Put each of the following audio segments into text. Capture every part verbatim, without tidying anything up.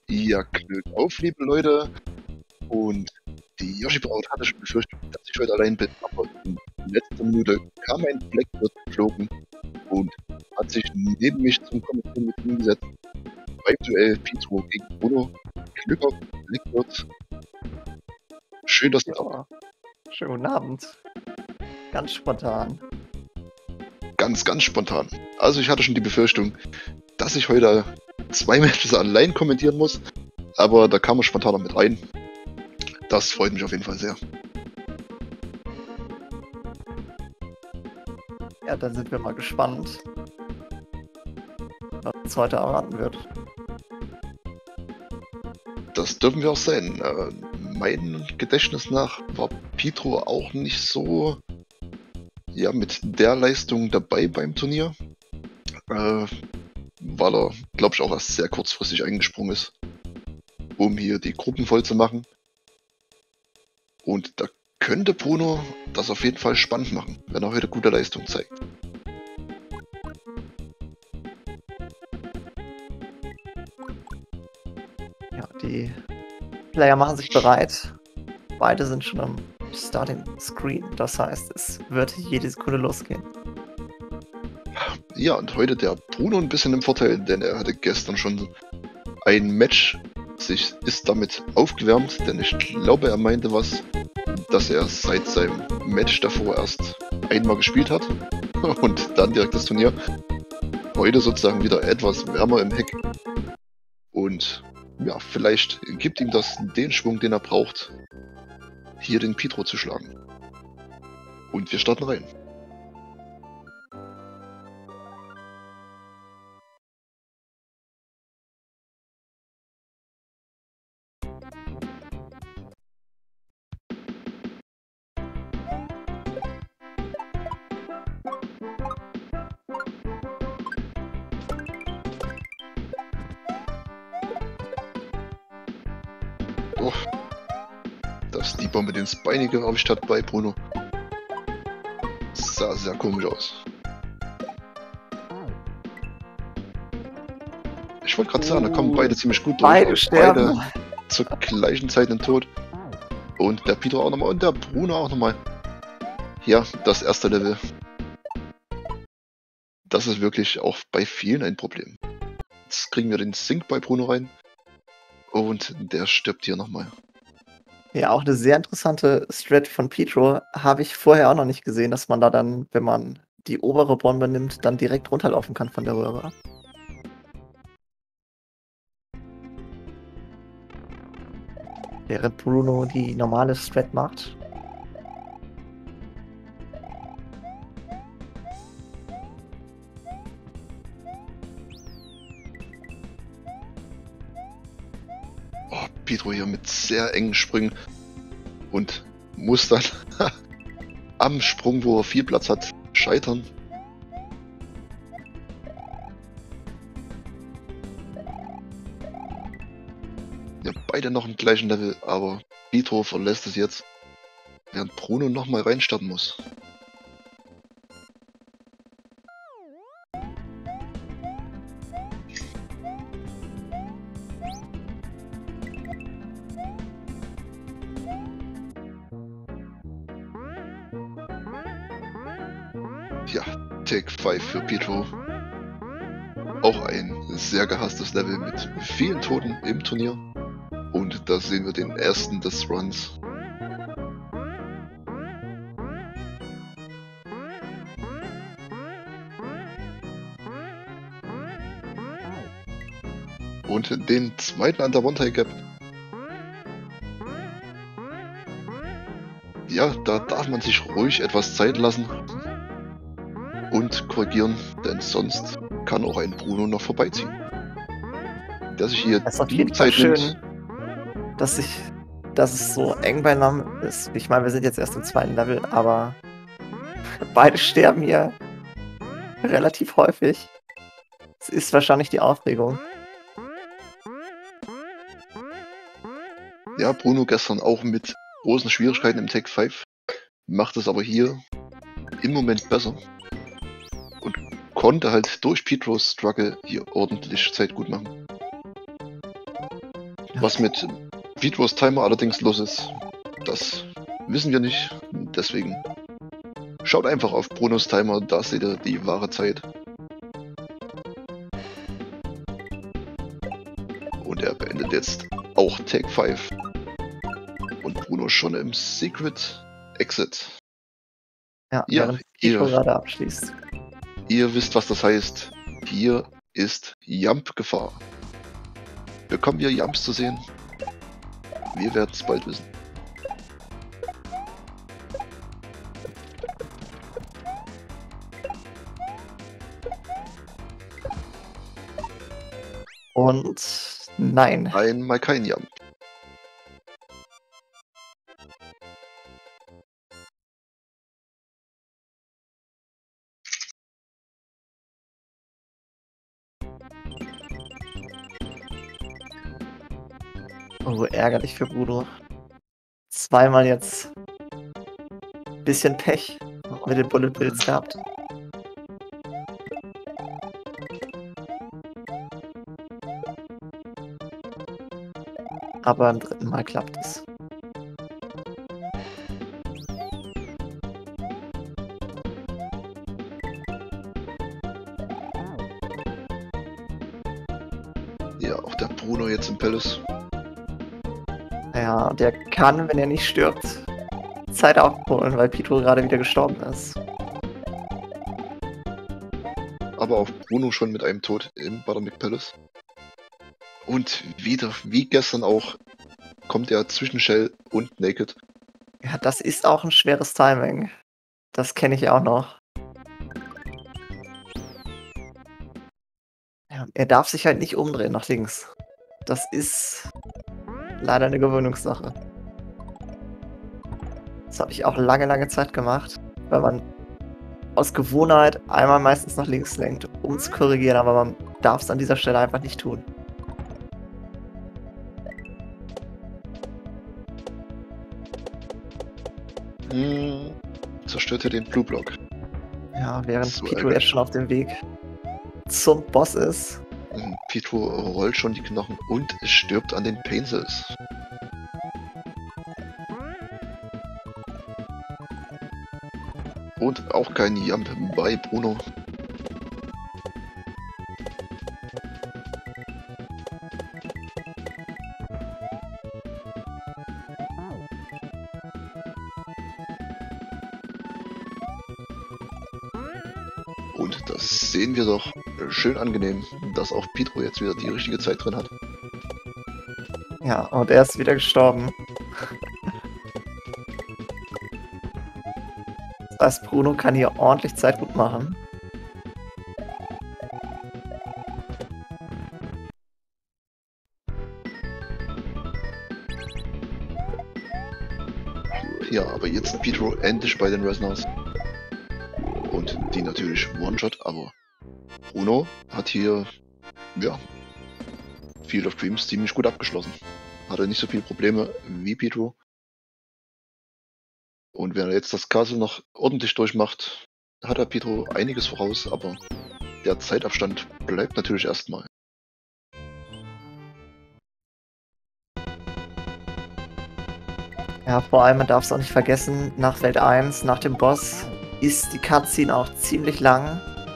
Ja, Glück auf, liebe Leute. Und die Yoshi-Braut hatte schon befürchtet, dass ich heute allein bin, aber in letzter Minute kam ein Blackbird geflogen und hat sich neben mich zum Kommentieren mit hingesetzt. Beim Duell Pietro gegen Bruno. Glück auf, Blackbird. Schön, dass du da bist. Ja, schönen guten Abend. Ganz spontan. Ganz, ganz spontan. Also ich hatte schon die Befürchtung, dass ich heute zwei Matches allein kommentieren muss, aber da kam er spontan noch mit rein. Das freut mich auf jeden Fall sehr. Ja, dann sind wir mal gespannt, was uns heute erwarten wird. Das dürfen wir auch sein. Äh, mein Gedächtnis nach war Pietro auch nicht so ja, mit der Leistung dabei beim Turnier. Äh, weil er, glaube ich, auch erst sehr kurzfristig eingesprungen ist, um hier die Gruppen voll zu machen. Und da könnte Bruno das auf jeden Fall spannend machen, wenn er heute gute Leistung zeigt. Ja, die Player machen sich bereit. Beide sind schon am Starting Screen. Das heißt, es wird jede Sekunde losgehen. Ja, und heute der Bruno ein bisschen im Vorteil, denn er hatte gestern schon ein Match, sich ist damit aufgewärmt, denn ich glaube, er meinte was, dass er seit seinem Match davor erst einmal gespielt hat und dann direkt das Turnier. Heute sozusagen wieder etwas wärmer im Heck und ja, vielleicht gibt ihm das den Schwung, den er braucht, hier den Pietro zu schlagen. Und wir starten rein. Oh, dass die Bombe den Spiny geraubt hat bei Bruno. Sah sehr komisch aus. Ich wollte gerade sagen, da kommen beide ziemlich gut durch. Beide sterben. Beide zur gleichen Zeit in den Tod. Und der Pietro auch nochmal und der Bruno auch nochmal. Ja, das erste Level. Das ist wirklich auch bei vielen ein Problem. Jetzt kriegen wir den Sync bei Bruno rein. Und der stirbt hier nochmal. Ja, auch eine sehr interessante Strat von Pietro. Habe ich vorher auch noch nicht gesehen, dass man da dann, wenn man die obere Bombe nimmt, dann direkt runterlaufen kann von der Röhre. Während Bruno die normale Strat macht. Oh, Pietro hier mit sehr engen Sprüngen und muss dann am Sprung, wo er viel Platz hat, scheitern. Ja, beide noch im gleichen Level, aber Pietro verlässt es jetzt, während Bruno nochmal reinstarten muss. Ja, Take fünf für Pietro. Auch ein sehr gehasstes Level mit vielen Toten im Turnier. Und da sehen wir den ersten des Runs. Und den zweiten an der One-Tie-Gap. Ja, da darf man sich ruhig etwas Zeit lassen und korrigieren, denn sonst kann auch ein Bruno noch vorbeiziehen. Der sich hier Das ist auf jeden Fall Zeit nimmt. schön, dass, ich, dass es so eng beieinander ist. Ich meine, wir sind jetzt erst im zweiten Level, aber beide sterben hier relativ häufig. Es ist wahrscheinlich die Aufregung. Ja, Bruno gestern auch mit großen Schwierigkeiten im Take fünf, macht es aber hier im Moment besser und konnte halt durch Pietros Struggle hier ordentlich Zeit gut machen. Was mit Vitros Timer allerdings los ist, das wissen wir nicht. Deswegen schaut einfach auf Brunos Timer, da seht ihr die wahre Zeit. Und er beendet jetzt auch Take fünf. Und Bruno schon im Secret Exit. Ja, Ja, während Petro ihr, gerade abschließt. ihr wisst, was das heißt. Hier ist Jump-Gefahr. Bekommen wir Jumps zu sehen? Wir werden es bald wissen. Und nein. Einmal kein Jump. Oh, ärgerlich für Bruno. Zweimal jetzt bisschen Pech mit den Bullet Bills gehabt. Aber beim dritten Mal klappt es. Ja, auch der Bruno jetzt im Palace. Ja, der kann, wenn er nicht stirbt, Zeit aufholen, weil Petro gerade wieder gestorben ist. Aber auch Bruno schon mit einem Tod im Buttermilk Palace. Und wieder, wie gestern auch, kommt er zwischen Shell und Naked. Ja, das ist auch ein schweres Timing. Das kenne ich auch noch. Ja, er darf sich halt nicht umdrehen nach links. Das ist leider eine Gewöhnungssache. Das habe ich auch lange, lange Zeit gemacht, weil man aus Gewohnheit einmal meistens nach links lenkt, um zu korrigieren, aber man darf es an dieser Stelle einfach nicht tun. Hm, zerstört er den Blue Block. Ja, während So Petro ärgerlich. jetzt schon auf dem Weg zum Boss ist. Hm, Petro rollt schon die Knochen und stirbt an den Painsells. Und auch kein Jump bei Bruno. Und das sehen wir doch schön angenehm, dass auch Petro jetzt wieder die richtige Zeit drin hat. Ja, und er ist wieder gestorben. Das heißt, Bruno kann hier ordentlich Zeit gut machen. Ja, aber jetzt sind Petro endlich bei den Resonars. Und die natürlich One-Shot, aber Bruno hat hier, ja, Field of Dreams ziemlich gut abgeschlossen. Hatte nicht so viele Probleme wie Petro. Und wenn er jetzt das Castle noch ordentlich durchmacht, hat er Petro einiges voraus, aber der Zeitabstand bleibt natürlich erstmal. Ja, vor allem, man darf es auch nicht vergessen, nach Welt eins, nach dem Boss, ist die Cutscene auch ziemlich lang.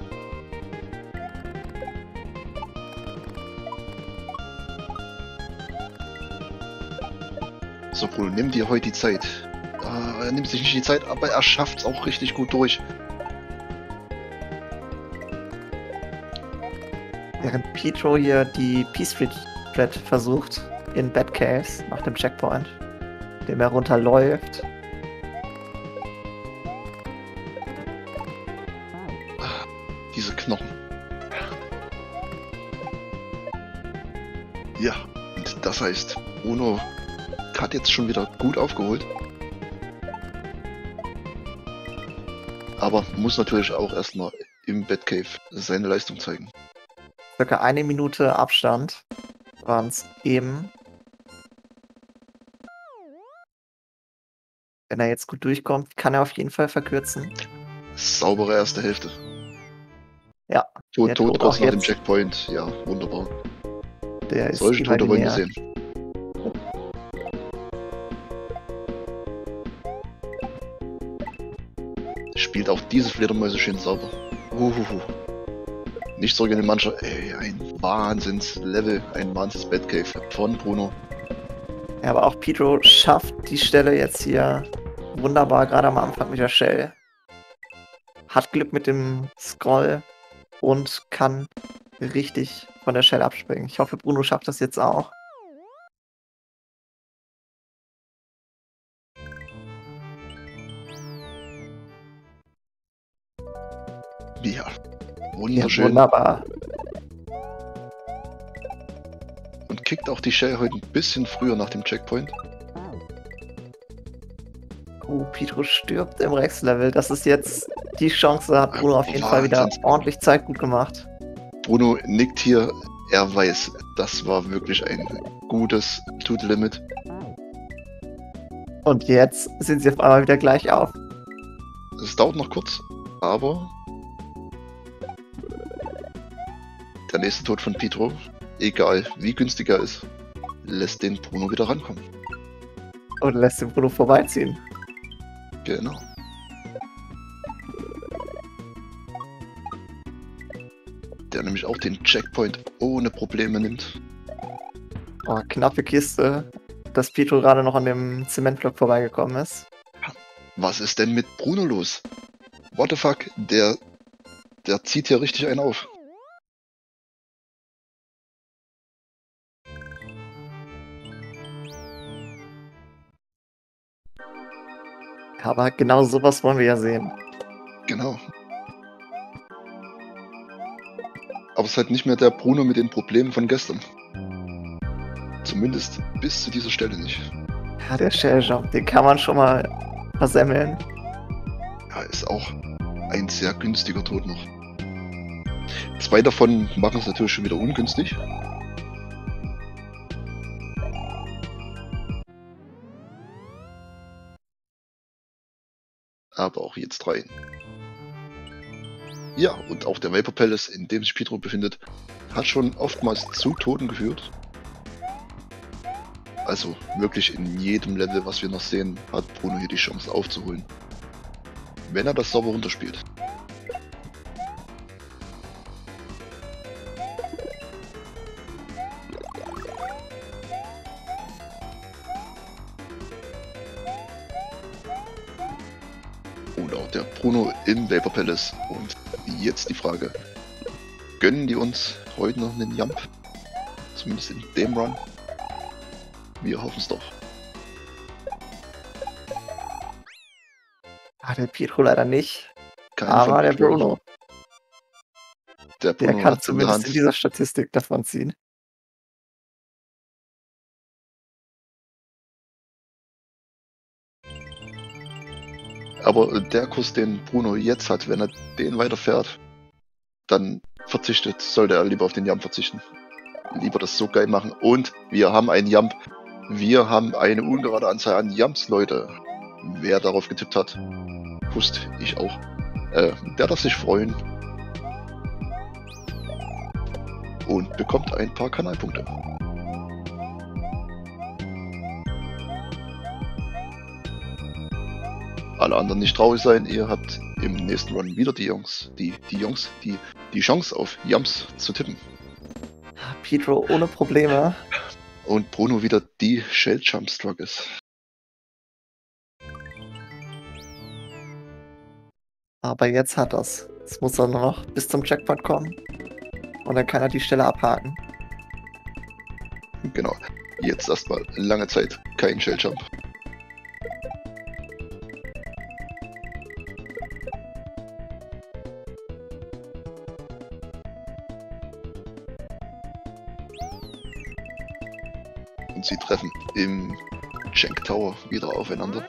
So, Bruno, nimm dir heute die Zeit. Ah, er nimmt sich nicht die Zeit, aber er schafft es auch richtig gut durch. Während Petro hier die Peace Street Thread versucht, in Batcaves, nach dem Checkpoint, dem er runterläuft. Diese Knochen. Ja, und das heißt, Bruno hat jetzt schon wieder gut aufgeholt. Aber muss natürlich auch erstmal im Batcave seine Leistung zeigen. Circa eine Minute Abstand waren es eben. Wenn er jetzt gut durchkommt, kann er auf jeden Fall verkürzen. Saubere erste Hälfte. Ja. Tod, der Tod Tod raus auch nach dem jetzt. Checkpoint. Ja, wunderbar. Der ist Solche Tote wollen wir imaginär. sehen. spielt auch diese Fledermäuse schön sauber. Uhuhu. Nicht so wie mancher, ey, ein Wahnsinns-Level, ein Wahnsinns-Batcave von Bruno. Ja, aber auch Pedro schafft die Stelle jetzt hier wunderbar, gerade am Anfang mit der Shell. Hat Glück mit dem Scroll und kann richtig von der Shell abspringen. Ich hoffe, Bruno schafft das jetzt auch. Ja, Ja, wunderschön. wunderbar. Und kickt auch die Shell heute ein bisschen früher nach dem Checkpoint. Oh, Pedro stirbt im Rex-Level. Das ist jetzt die Chance, hat Bruno auf jeden Fall wieder Wahnsinns- ordentlich Zeit gut gemacht. Bruno nickt hier, er weiß, das war wirklich ein gutes To-the-Limit. Und jetzt sind sie auf einmal wieder gleich auf. Es dauert noch kurz, aber der nächste Tod von Pedro, egal wie günstig er ist, lässt den Bruno wieder rankommen. Und lässt den Bruno vorbeiziehen. Genau. Der nämlich auch den Checkpoint ohne Probleme nimmt. Oh, knappe Kiste, dass Pedro gerade noch an dem Zementblock vorbeigekommen ist. Was ist denn mit Bruno los? What the fuck? Der, der zieht hier richtig einen auf. Aber genau sowas wollen wir ja sehen. Genau. Aber es ist halt nicht mehr der Bruno mit den Problemen von gestern. Zumindest bis zu dieser Stelle nicht. Ja, der Shelljump, den kann man schon mal versemmeln. Ja, ist auch ein sehr günstiger Tod noch. Zwei davon machen es natürlich schon wieder ungünstig. Aber auch jetzt drei. Ja, und auch der Vapor Palace, in dem sich Pedro befindet, hat schon oftmals zu Toten geführt. Also wirklich in jedem Level, was wir noch sehen, hat Bruno hier die Chance aufzuholen. Wenn er das sauber runterspielt. Und auch der Bruno im Vapor Palace. Und jetzt die Frage, gönnen die uns heute noch einen Jump? Zumindest in dem Run. Wir hoffen es doch. Ah, der Pedro leider nicht. Kein Aber der Fun- Bruno, Der der Bruno kann hat in der zumindest Hand. in dieser Statistik davon ziehen. Aber der Kurs, den Bruno jetzt hat, wenn er den weiterfährt, dann verzichtet, sollte er lieber auf den Jump verzichten. Lieber das so geil machen. Und wir haben einen Jump. Wir haben eine ungerade Anzahl an Jumps, Leute. Wer darauf getippt hat, wusste ich auch. Äh, der darf sich freuen. Und bekommt ein paar Kanalpunkte. Alle anderen nicht traurig sein, ihr habt im nächsten Run wieder die Jungs, die, die Jungs, die, die Chance auf Jumps zu tippen. Pedro ohne Probleme. Und Bruno wieder die Shell Jump Struggles. Aber jetzt hat er's. Jetzt muss er nur noch bis zum Checkpoint kommen. Und dann kann er die Stelle abhaken. Genau. Jetzt erstmal lange Zeit kein Shell Jump. Und sie treffen im Shank Tower wieder aufeinander.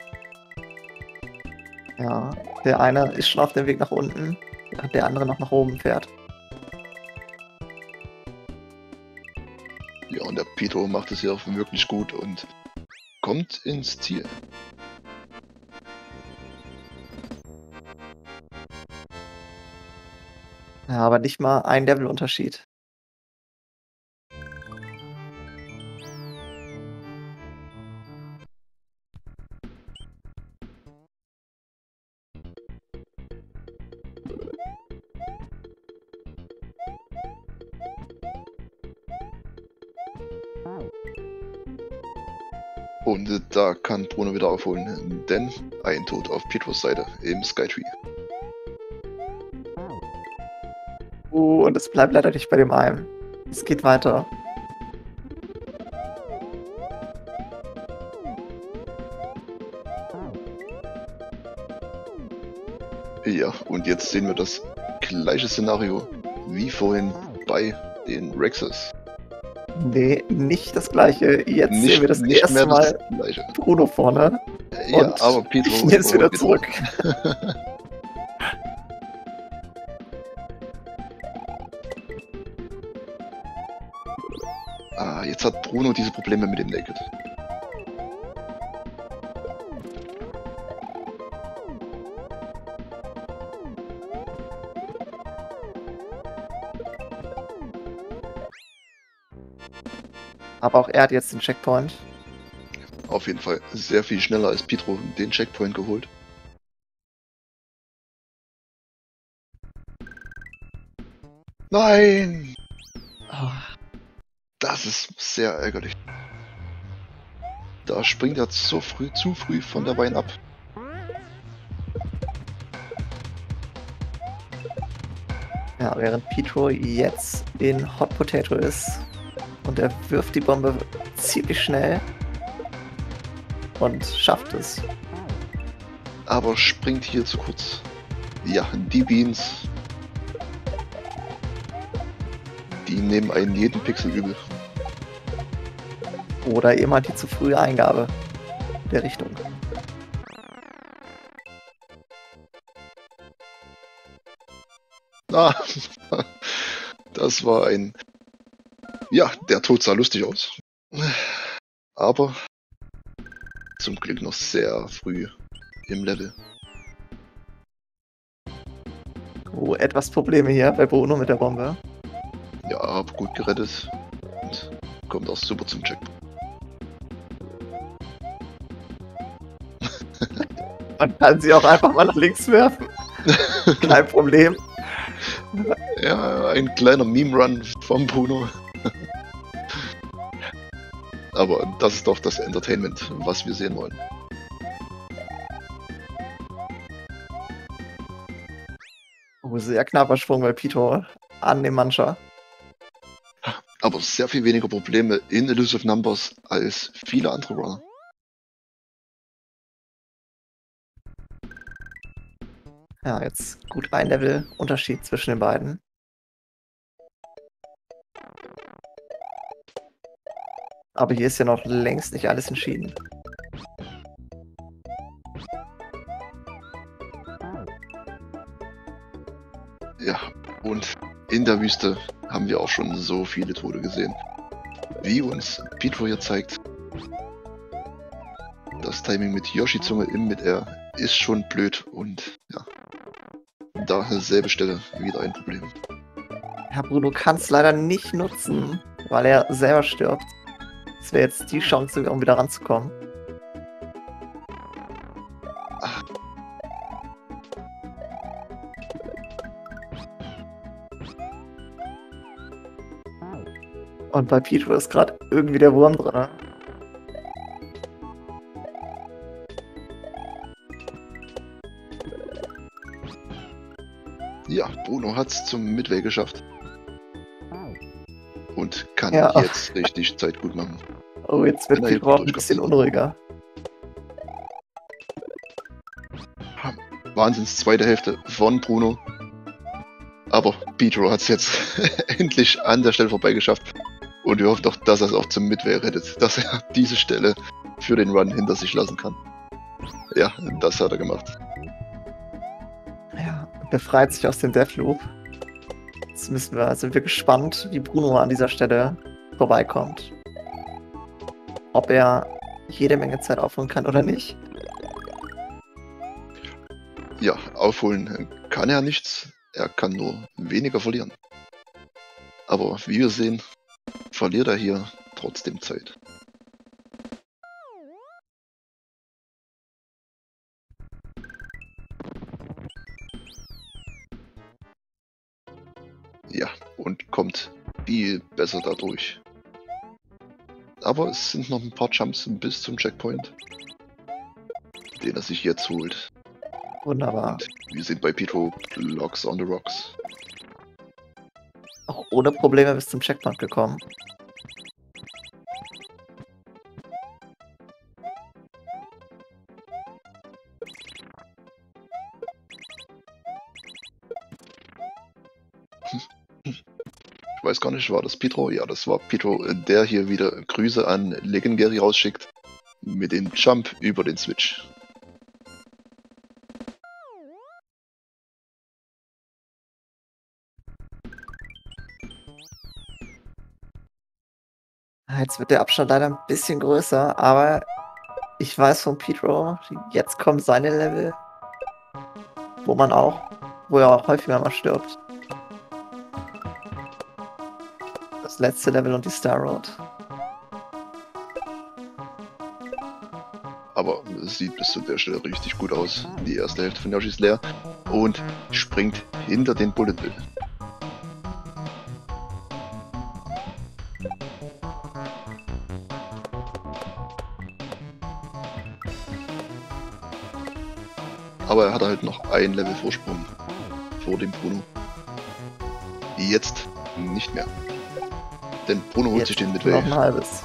Ja, der eine ist schon auf dem Weg nach unten, während der andere noch nach oben fährt. Ja, und der Pedro macht es ja auch wirklich gut und kommt ins Ziel. Ja, aber nicht mal ein Levelunterschied. Und äh, da kann Bruno wieder aufholen, denn ein Tod auf Pietros Seite im Skytree. Uh, und es bleibt leider nicht bei dem einen. Es geht weiter. Ja, und jetzt sehen wir das gleiche Szenario wie vorhin bei den Rexes. Nee, nicht das gleiche. Jetzt Nicht, sehen wir das nicht erste mehr Mal das gleiche. Bruno vorne. Ja, Und aber Pietro ich nehme es wieder geht zurück. Ah, jetzt hat Bruno diese Probleme mit dem Naked. Aber auch er hat jetzt den Checkpoint. Auf jeden Fall sehr viel schneller als Pietro den Checkpoint geholt. Nein! Oh, Das ist sehr ärgerlich. Da springt er zu früh, zu früh von der Bein ab. ja, während Pietro jetzt in Hot Potato ist und er wirft die Bombe ziemlich schnell und schafft es. Aber springt hier zu kurz. Ja, die Beans. Die nehmen einen jeden Pixel übel. Oder jemand die zu frühe Eingabe der Richtung. Ah, das war ein... Ja, der Tod sah lustig aus. Aber zum Glück noch sehr früh im Level. Oh, etwas Probleme hier bei Bruno mit der Bombe. Ja, aber gut gerettet. Und kommt auch super zum Check. Man kann sie auch einfach mal nach links werfen. Kein Problem. Ja, ein kleiner Meme-Run vom Bruno. Aber das ist doch das Entertainment, was wir sehen wollen. Oh, sehr knapper Sprung bei Pietro an dem Mancher. Aber sehr viel weniger Probleme in Elusive Numbers als viele andere Runner. Ja, jetzt gut ein Level Unterschied zwischen den beiden. Aber hier ist ja noch längst nicht alles entschieden. Ja, und in der Wüste haben wir auch schon so viele Tode gesehen. Wie uns Pietro hier zeigt, das Timing mit Yoshi-Zunge im Mid-Air ist schon blöd und ja, da selbe Stelle wieder ein Problem. Herr Bruno kann es leider nicht nutzen, weil er selber stirbt. Das wäre jetzt die Chance, um wieder ranzukommen. Ach. Und bei Pietro ist gerade irgendwie der Wurm drin. Ja, Bruno hat es zum Midway geschafft. Und kann Ja. jetzt richtig Zeit gut machen. Oh, jetzt wird Wenn er Pietro auch ein durchkommt. bisschen unruhiger. Wahnsinns zweite Hälfte von Bruno. Aber Pietro hat es jetzt endlich an der Stelle vorbei geschafft. Und wir hoffen doch, dass er es auch zum Midway rettet. Dass er diese Stelle für den Run hinter sich lassen kann. Ja, das hat er gemacht. Ja, befreit sich aus dem Deathloop. Jetzt müssen wir, sind wir gespannt, wie Bruno an dieser Stelle vorbeikommt. Ob er jede Menge Zeit aufholen kann oder nicht. Ja, aufholen kann er nichts. Er kann nur weniger verlieren. Aber wie wir sehen, verliert er hier trotzdem Zeit. Ja, und kommt viel besser dadurch. Aber es sind noch ein paar Jumps bis zum Checkpoint, den er sich jetzt holt. Wunderbar. Und wir sind bei Pietro Locks on the Rocks. Auch ohne Probleme bis zum Checkpoint gekommen. Ich weiß gar nicht, war das Pietro? Ja, das war Pietro, der hier wieder Grüße an Legendary rausschickt. Mit dem Jump über den Switch. Jetzt wird der Abstand leider ein bisschen größer, aber ich weiß von Pietro, jetzt kommen seine Level, wo man auch, wo er auch häufiger mal stirbt. Das letzte Level und die Star Road. Aber es sieht bis zu der Stelle richtig gut aus. Die erste Hälfte von Yoshi's Lair und springt hinter den Bullet Bill. Aber er hat halt noch ein Level Vorsprung vor dem Bruno. Jetzt nicht mehr. Denn Bruno holt Jetzt sich den mit noch ein Wave. halbes.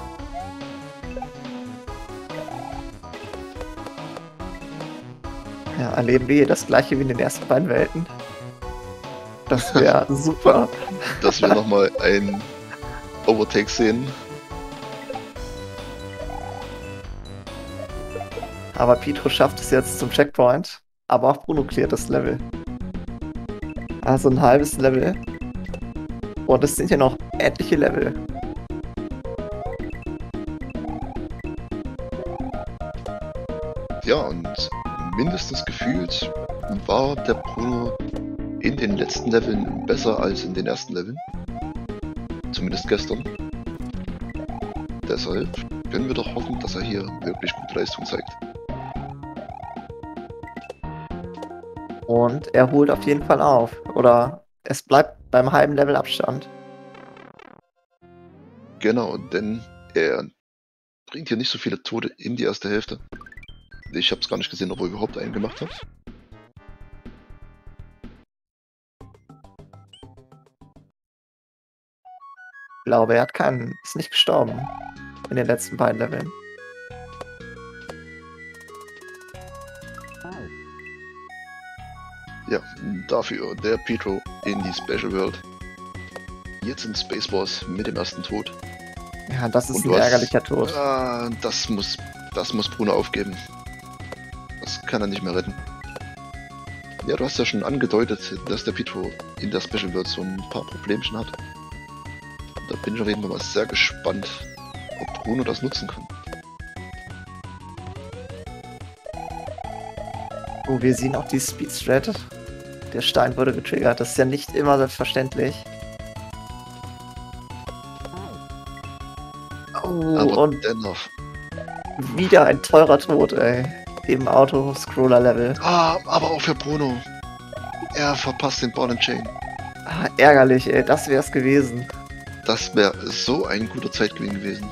Ja, erleben wir hier das gleiche wie in den ersten beiden Welten. Das wäre super. Dass wir nochmal ein Overtake sehen. Aber Pietro schafft es jetzt zum Checkpoint. Aber auch Bruno cleart das Level. Also ein halbes Level. Und es sind ja noch etliche Level. Ja, und mindestens gefühlt war der Bruno in den letzten Leveln besser als in den ersten Leveln. Zumindest gestern. Deshalb können wir doch hoffen, dass er hier wirklich gute Leistung zeigt. Und er holt auf jeden Fall auf. Oder es bleibt beim halben Level Abstand. Genau, denn er bringt hier nicht so viele Tote in die erste Hälfte. Ich habe es gar nicht gesehen, ob er überhaupt einen gemacht hat. Ich glaube, er hat keinen, ist nicht gestorben in den letzten beiden Leveln. Ja, dafür der Pietro in die Special World. Jetzt in Space Wars mit dem ersten Tod. Ja, das ist Und ein du hast- ärgerlicher Tod. Ah, das muss, das muss Bruno aufgeben. Das kann er nicht mehr retten. Ja, du hast ja schon angedeutet, dass der Pietro in der Special World so ein paar Problemchen hat. Da bin ich auf jeden Fall mal sehr gespannt, ob Bruno das nutzen kann. Oh, wir sehen auch die Speed Strat. Der Stein wurde getriggert. Das ist ja nicht immer selbstverständlich. Oh, Aber und dennoch. wieder ein teurer Tod, ey. Im Auto-Scroller-Level. Ah, aber auch für Bruno. Er verpasst den Ball and Chain. Ah, ärgerlich, ey. Das wär's gewesen. Das wäre so ein guter Zeitgewinn gewesen.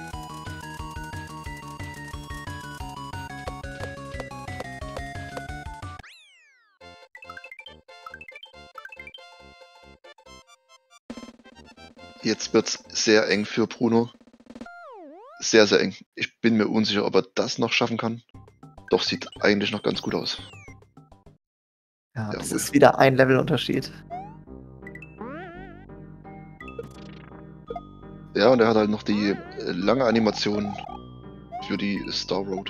Jetzt wird's sehr eng für Bruno. Sehr, sehr eng. Ich bin mir unsicher, ob er das noch schaffen kann. Doch sieht eigentlich noch ganz gut aus. Ja, das Jawohl. ist wieder ein Levelunterschied. Ja, und er hat halt noch die äh, lange Animation für die Star Road.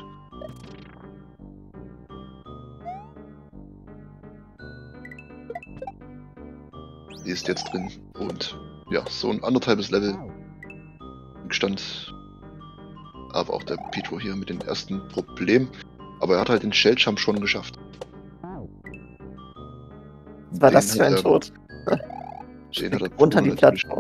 Die ist jetzt drin. Und ja, so ein anderthalbes Level stand aber auch der Pietro hier mit dem ersten Problem. Aber er hat halt den Shelljump schon geschafft. Was war Den das für hat ein er- Tod? Den hat er Unter Bruno die natürlich- Plattform.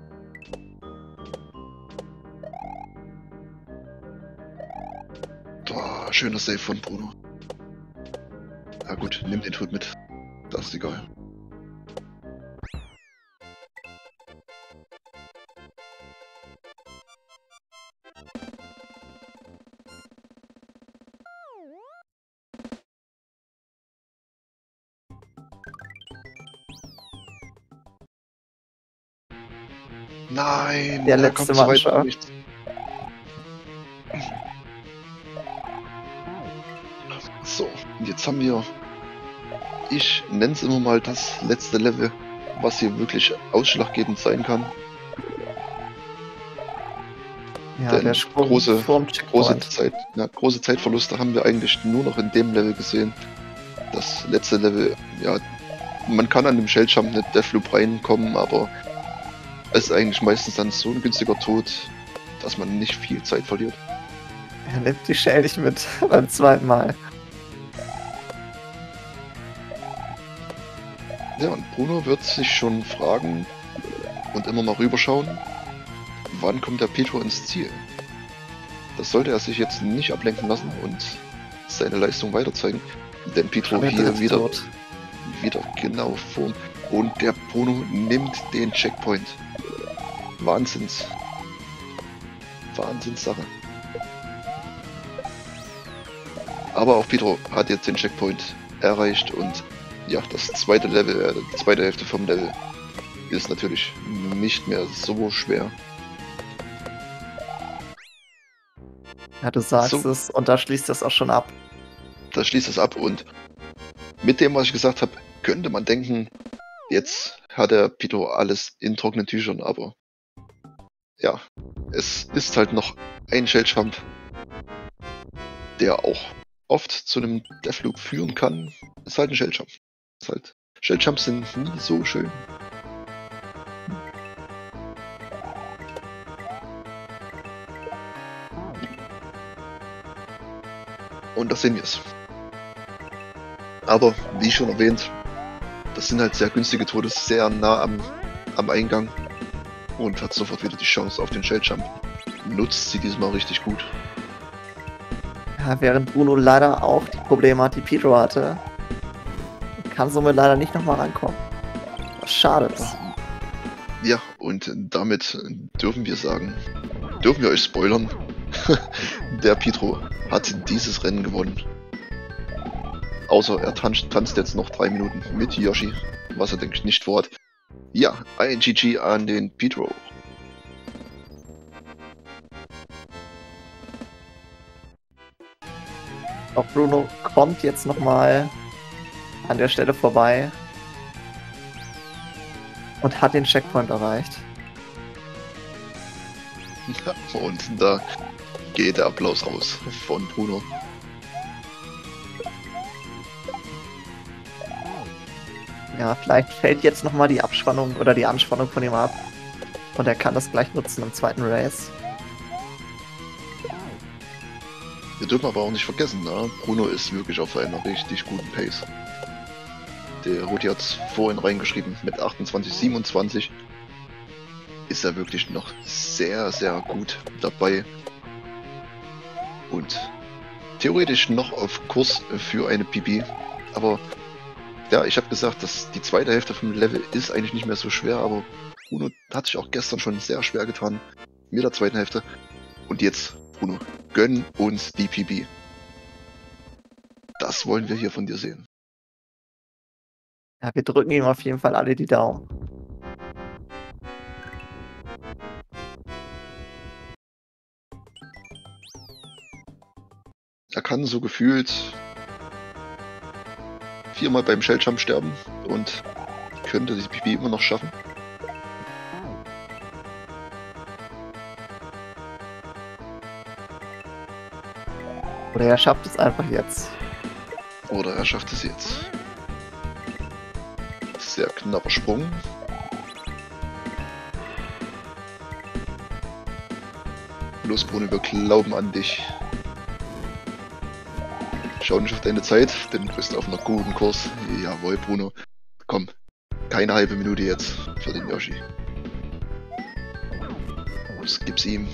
Boah, schöner Save von Bruno. Ja gut, nimm den Tod mit. Das ist egal. Nein, Der er letzte kommt zu weit Mannschaft. durch. So, und jetzt haben wir, ich nenne es immer mal das letzte Level, was hier wirklich ausschlaggebend sein kann. Ja, Denn der Sprung große, vorm große, Checkpoint. Zeit, ja, große Zeitverluste haben wir eigentlich nur noch in dem Level gesehen. Das letzte Level, ja, man kann an dem Shelljump eine Deathloop reinkommen, aber es ist eigentlich meistens dann so ein günstiger Tod, dass man nicht viel Zeit verliert. Er nimmt die Shell nicht mit beim zweiten Mal. Ja, und Bruno wird sich schon fragen und immer mal rüberschauen, wann kommt der Petro ins Ziel? Das sollte er sich jetzt nicht ablenken lassen und seine Leistung weiter zeigen, denn Petro Der hier dritte wieder, Tod. wieder genau vor und der Bruno nimmt den Checkpoint. Wahnsinns. Wahnsinnssache. Aber auch Petro hat jetzt den Checkpoint erreicht und ja, das zweite Level, äh, die zweite Hälfte vom Level ist natürlich nicht mehr so schwer. Ja, du sagst So. es und da schließt das auch schon ab. Da schließt es ab und mit dem, was ich gesagt habe, könnte man denken, jetzt hat der Petro alles in trockenen Tüchern, aber ja, es ist halt noch ein Shelljump, der auch oft zu einem Deathloop führen kann. Ist halt ein Shelljump. Ist halt, Shelljumps sind nie so schön. Und da sehen wir es. Aber, wie schon erwähnt, das sind halt sehr günstige Tode, sehr nah am, am Eingang. Und hat sofort wieder die Chance auf den Shelljump. Nutzt sie diesmal richtig gut. Ja, während Bruno leider auch die Probleme hat, die Petro hatte, kann somit leider nicht nochmal rankommen. Was schade ist. Ja, und damit dürfen wir sagen, dürfen wir euch spoilern, der Petro hat dieses Rennen gewonnen. Außer er tanzt, tanzt jetzt noch drei Minuten mit Yoshi, was er denke ich nicht vorhat. Ja, ein G G an den Petro. Auch Bruno kommt jetzt nochmal an der Stelle vorbei und hat den Checkpoint erreicht. Ja, und da geht der Applaus raus von Bruno. Ja, vielleicht fällt jetzt nochmal die Abspannung oder die Anspannung von ihm ab und er kann das gleich nutzen im zweiten Race. Wir dürfen aber auch nicht vergessen, ne? Bruno ist wirklich auf einer richtig guten Pace. Der Rudi hat es vorhin reingeschrieben, mit achtundzwanzig, siebenundzwanzig ist er wirklich noch sehr, sehr gut dabei. Und theoretisch noch auf Kurs für eine P B. Aber ja, ich habe gesagt, dass die zweite Hälfte vom Level ist eigentlich nicht mehr so schwer, aber Bruno hat sich auch gestern schon sehr schwer getan mit der zweiten Hälfte. Und jetzt, Bruno, gönn uns die P B. Das wollen wir hier von dir sehen. Ja, wir drücken ihm auf jeden Fall alle die Daumen. Er kann so gefühlt viermal beim Shelljump sterben und könnte die P B immer noch schaffen. Oder er schafft es einfach jetzt. Oder er schafft es jetzt. Sehr knapper Sprung. Los, Bruno, wir glauben an dich. Schau nicht auf deine Zeit, denn du bist auf einer guten Kurs. Jawohl, Bruno. Komm, keine halbe Minute jetzt für den Yoshi. Los, gib's ihm.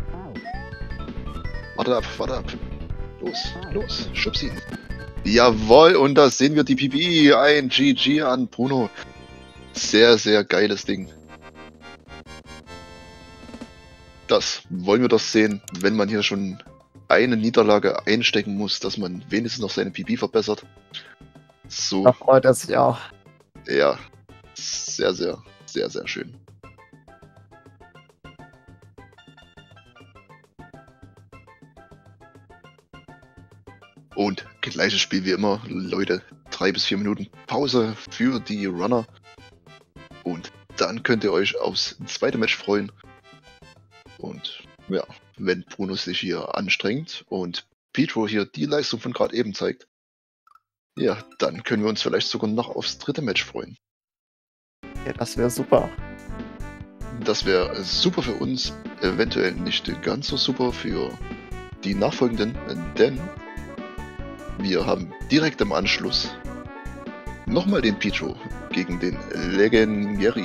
Warte ab, warte ab. Los, los, schub's ihn. Jawohl, und da sehen wir die P B. Ein G G an Bruno. Sehr, sehr geiles Ding. Das wollen wir doch sehen, wenn man hier schon eine Niederlage einstecken muss, dass man wenigstens noch seine P B verbessert. So. Da freut er sich auch. Ja, sehr, sehr, sehr, sehr schön. Und gleiches Spiel wie immer, Leute. Drei bis vier Minuten Pause für die Runner. Und dann könnt ihr euch aufs zweite Match freuen. Und ja, wenn Bruno sich hier anstrengt und Pietro hier die Leistung von gerade eben zeigt, ja, dann können wir uns vielleicht sogar noch aufs dritte Match freuen. Ja, das wäre super. Das wäre super für uns, eventuell nicht ganz so super für die nachfolgenden, denn wir haben direkt im Anschluss nochmal den Pietro gegen den Legendary.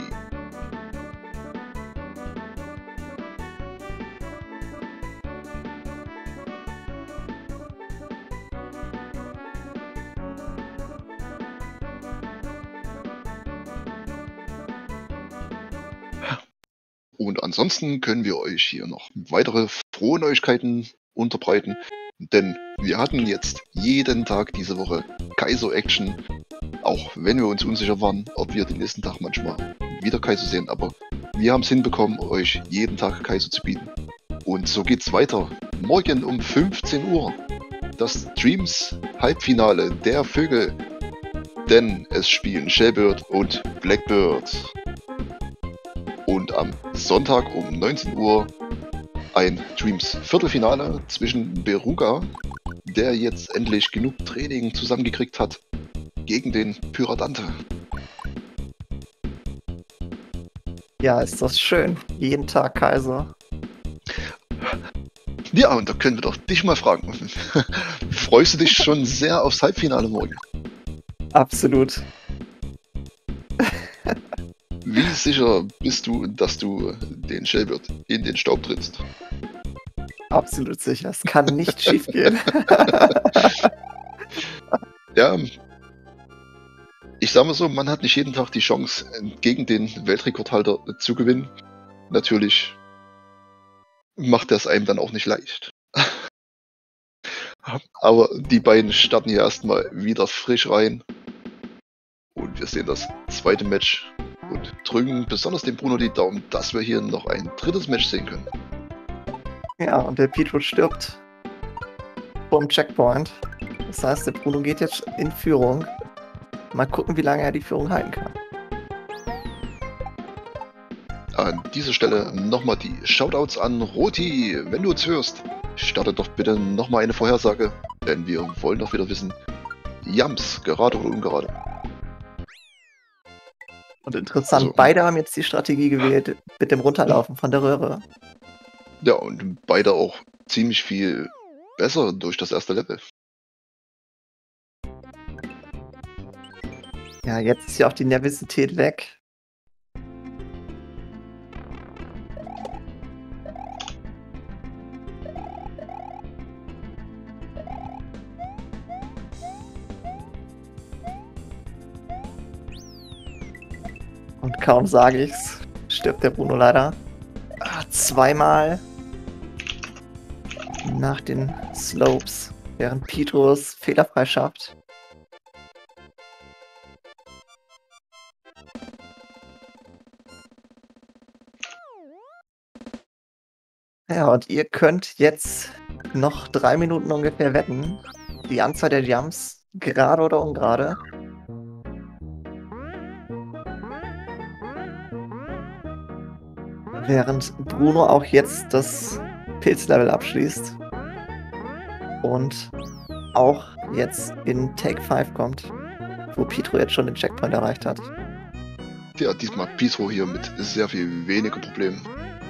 Und ansonsten können wir euch hier noch weitere frohe Neuigkeiten unterbreiten, denn wir hatten jetzt jeden Tag diese Woche Kaizo Action, auch wenn wir uns unsicher waren, ob wir den nächsten Tag manchmal wieder Kaizo sehen, aber wir haben es hinbekommen, euch jeden Tag Kaizo zu bieten. Und so geht's weiter. Morgen um fünfzehn Uhr das Dreams Halbfinale der Vögel, denn es spielen Shellbird und Blackbird. Und am Sonntag um neunzehn Uhr ein Dreams Viertelfinale zwischen Beruga, der jetzt endlich genug Training zusammengekriegt hat, gegen den Pyradante. Ja, ist das schön. Jeden Tag Kaiser. Ja, und da können wir doch dich mal fragen. Freust du dich schon sehr aufs Halbfinale morgen? Absolut. Wie sicher bist du, dass du den Shellbird in den Staub trittst? Absolut sicher. Es kann nicht schief gehen. Ja, ich sag mal so, man hat nicht jeden Tag die Chance, gegen den Weltrekordhalter zu gewinnen. Natürlich macht das einem dann auch nicht leicht. Aber die beiden starten hier erstmal wieder frisch rein. Und wir sehen das zweite Match und drücken besonders dem Bruno die Daumen, dass wir hier noch ein drittes Match sehen können. Ja, und der Pietro stirbt vom Checkpoint. Das heißt, der Bruno geht jetzt in Führung. Mal gucken, wie lange er die Führung halten kann. An dieser Stelle nochmal die Shoutouts an Roti. Wenn du uns hörst, starte doch bitte nochmal eine Vorhersage, denn wir wollen doch wieder wissen, Jams, gerade oder ungerade. Und interessant, Also, beide haben jetzt die Strategie gewählt mit dem Runterlaufen von der Röhre. Ja, und beide auch ziemlich viel besser durch das erste Level. Ja, jetzt ist ja auch die Nervosität weg. Und kaum sage ich's, stirbt der Bruno leider. Ah, zweimal nach den Slopes, während Pietro es fehlerfrei schafft. Ja, und ihr könnt jetzt noch drei Minuten ungefähr wetten. Die Anzahl der Jumps, gerade oder ungerade. Während Bruno auch jetzt das Pilzlevel abschließt. Und auch jetzt in Take fünf kommt, wo Pietro jetzt schon den Checkpoint erreicht hat. Ja, diesmal Pietro hier mit sehr viel weniger Problemen.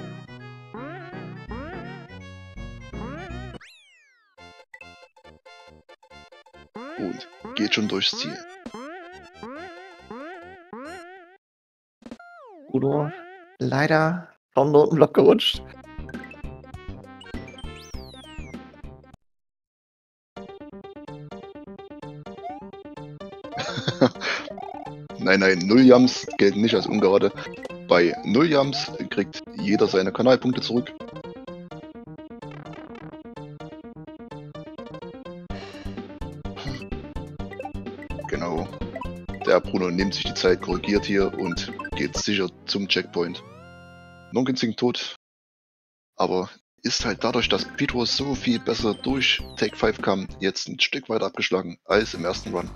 Und geht schon durchs Ziel. Bruno leider vom Notenblock gerutscht. Nein, nein, null Jumps gelten nicht als ungerade. Bei null Jumps kriegt jeder seine Kanalpunkte zurück. Genau. Der Bruno nimmt sich die Zeit, korrigiert hier und geht sicher zum Checkpoint. Noch einen günstigen Tod, aber ist halt dadurch, dass Petro so viel besser durch Take fünf kam, jetzt ein Stück weiter abgeschlagen als im ersten Run.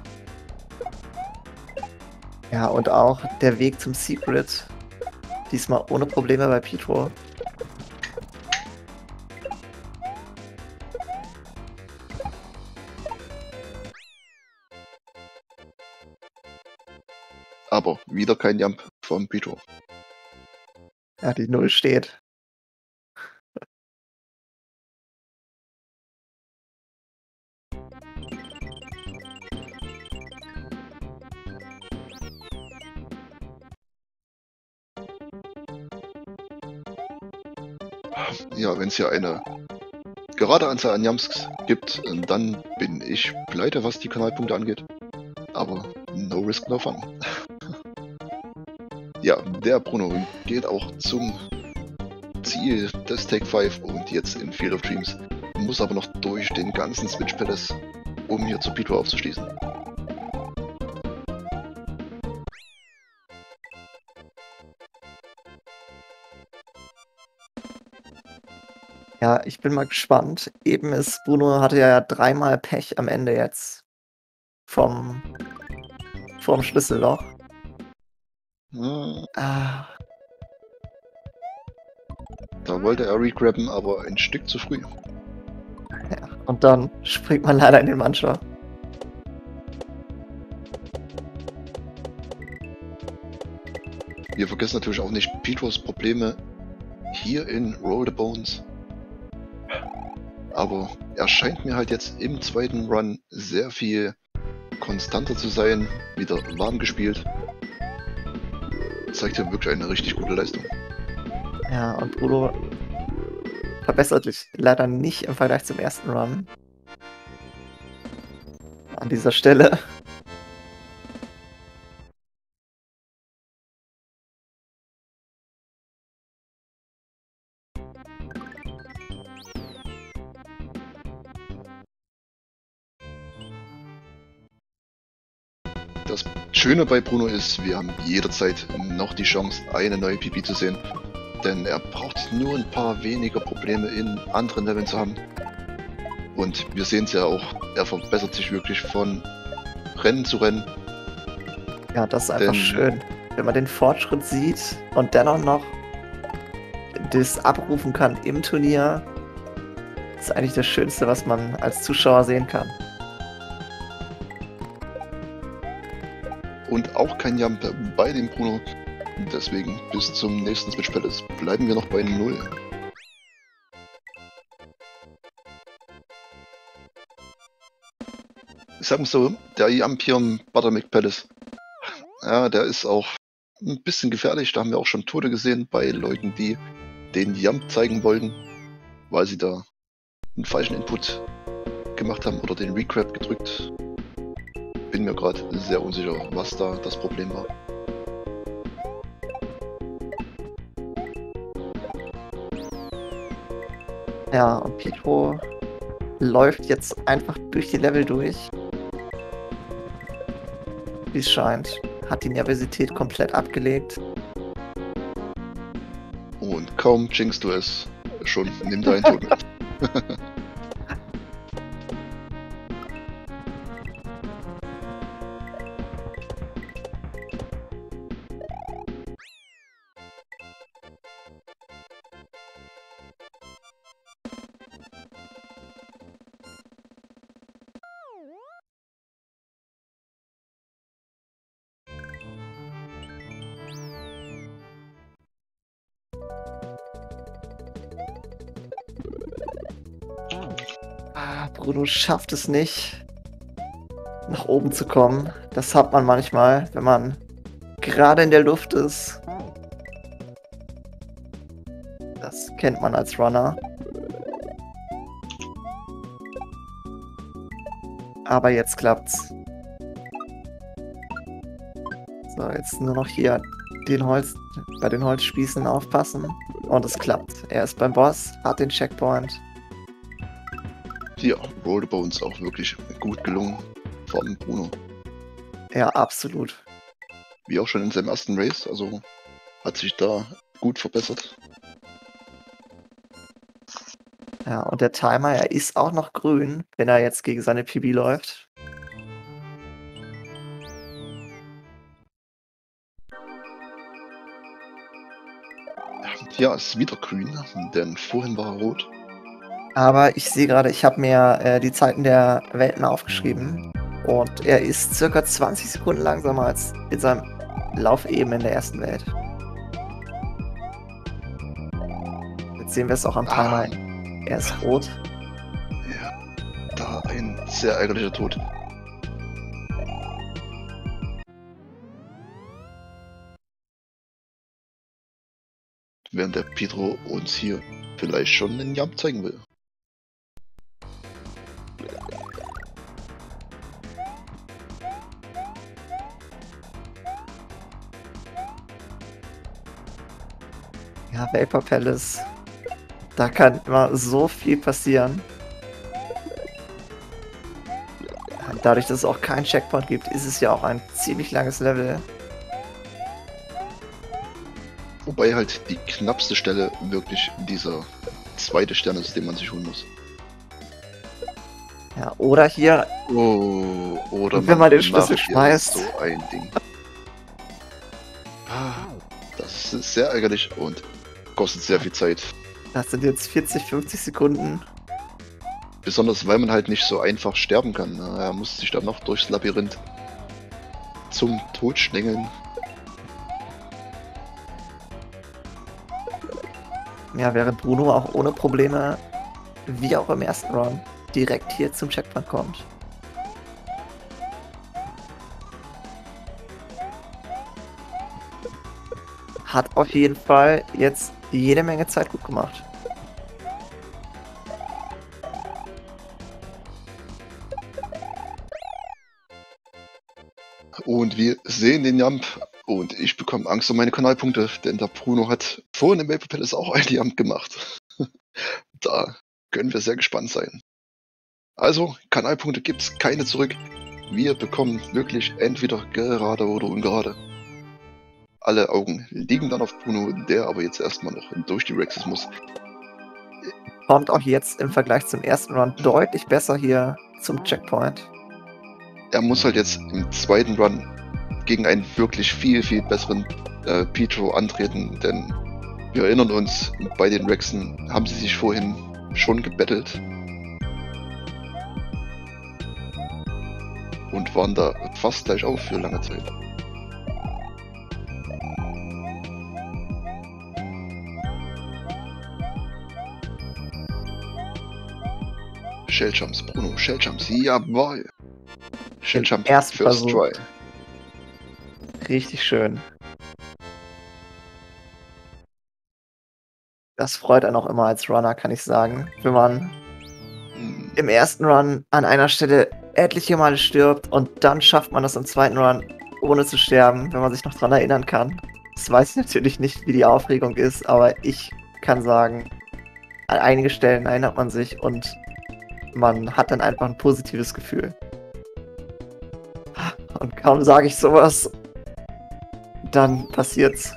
Ja, und auch der Weg zum Secret. Diesmal ohne Probleme bei Petro. Aber wieder kein Jump vom Petro. Ja, die Null steht. Ja, wenn es hier eine gerade Anzahl an Jumps gibt, dann bin ich pleite, was die Kanalpunkte angeht. Aber no risk, no fun. Ja, der Bruno geht auch zum Ziel des Take fünf und jetzt in Field of Dreams. Muss aber noch durch den ganzen Switch Palace, um hier zu Petro aufzuschließen. Ja, ich bin mal gespannt. Eben ist Bruno hatte ja dreimal Pech am Ende jetzt. Vom, vom Schlüsselloch. Hm, Ah, da wollte er regrabben, aber ein Stück zu früh. ja. Und dann springt man leider in den Mancher. Wir vergessen natürlich auch nicht Petros Probleme hier in Roll the Bones. Aber er scheint mir halt jetzt im zweiten Run sehr viel konstanter zu sein, wieder warm gespielt. Zeigt ja wirklich eine richtig gute Leistung. Ja, und Bruno verbessert sich leider nicht im Vergleich zum ersten Run. An dieser Stelle. Das Schöne bei Bruno ist, wir haben jederzeit noch die Chance, eine neue P P zu sehen. Denn er braucht nur ein paar weniger Probleme in anderen Leveln zu haben. Und wir sehen es ja auch, er verbessert sich wirklich von Rennen zu Rennen. Ja, das ist einfach Denn- schön. Wenn man den Fortschritt sieht und dennoch noch das abrufen kann im Turnier, ist eigentlich das Schönste, was man als Zuschauer sehen kann. Und auch kein Jump bei dem Bruno. Deswegen bis zum nächsten Switch Palace bleiben wir noch bei null. Ich sag mal so, der Jump hier im Buttermilk Palace, ja, der ist auch ein bisschen gefährlich. Da haben wir auch schon Tote gesehen bei Leuten, die den Jump zeigen wollten, weil sie da einen falschen Input gemacht haben oder den Recrap gedrückt. Bin mir gerade sehr unsicher, was da das Problem war. Ja, und Petro läuft jetzt einfach durch die Level durch. Wie es scheint. Hat die Nervosität komplett abgelegt. Und kaum jinxst du es, schon nimmt er einen Tod mit. Ah, Bruno schafft es nicht, nach oben zu kommen. Das hat man manchmal, wenn man gerade in der Luft ist. Das kennt man als Runner. Aber jetzt klappt's. So, jetzt nur noch hier den Holz, bei den Holzspießen aufpassen. Und es klappt. Er ist beim Boss, hat den Checkpoint. Ja, Roll the Bones auch wirklich gut gelungen vom Bruno. Ja, absolut. Wie auch schon in seinem ersten Race, also hat sich da gut verbessert. Ja, und der Timer, er ist auch noch grün, wenn er jetzt gegen seine P B läuft. Ja, ist wieder grün, denn vorhin war er rot. Aber ich sehe gerade, ich habe mir äh, die Zeiten der Welten aufgeschrieben. Und er ist circa zwanzig Sekunden langsamer als in seinem Lauf eben in der ersten Welt. Jetzt sehen wir es auch am Timer. Ah, Er ist rot. ja, da ein sehr ärgerlicher Tod. Während der Pietro uns hier vielleicht schon einen Jump zeigen will. Ja, Vapor Palace. Da kann immer so viel passieren. Dadurch, dass es auch keinen Checkpoint gibt, ist es ja auch ein ziemlich langes Level. Wobei halt die knappste Stelle wirklich dieser zweite Stern ist, den man sich holen muss. Ja, oder hier, Oh, oder wenn man den macht Schlüssel hier schmeißt. so ein Ding. Ah, das ist sehr ärgerlich und kostet sehr viel Zeit. Das sind jetzt vierzig, fünfzig Sekunden. Besonders weil man halt nicht so einfach sterben kann. Er muss sich dann noch durchs Labyrinth zum Tod schlängeln. Ja, während Bruno auch ohne Probleme, wie auch im ersten Run, direkt hier zum Checkpoint kommt. Hat auf jeden Fall jetzt jede Menge Zeit gut gemacht. Und wir sehen den Jump und ich bekomme Angst um meine Kanalpunkte, denn der Bruno hat vorhin im Vapor Palace auch einen Jump gemacht. Da können wir sehr gespannt sein. Also, Kanalpunkte gibt es keine zurück. Wir bekommen wirklich entweder gerade oder ungerade. Alle Augen liegen dann auf Bruno, der aber jetzt erstmal noch durch die Rexes muss. Kommt auch jetzt im Vergleich zum ersten Run deutlich besser hier zum Checkpoint. Er muss halt jetzt im zweiten Run gegen einen wirklich viel, viel besseren äh, Pietro antreten, denn wir erinnern uns, bei den Rexen haben sie sich vorhin schon gebettelt und waren da fast gleich auf für lange Zeit. Shelljumps, Bruno, Shelljumps, jawohl! Shelljump, Erst First Versuch. Try. Richtig schön. Das freut einen auch immer als Runner, kann ich sagen. Wenn man Hm, im ersten Run an einer Stelle etliche Male stirbt und dann schafft man das im zweiten Run ohne zu sterben, wenn man sich noch dran erinnern kann. Das weiß ich natürlich nicht, wie die Aufregung ist, aber ich kann sagen, an einige Stellen erinnert man sich und man hat dann einfach ein positives Gefühl. Und kaum sage ich sowas, dann passiert's.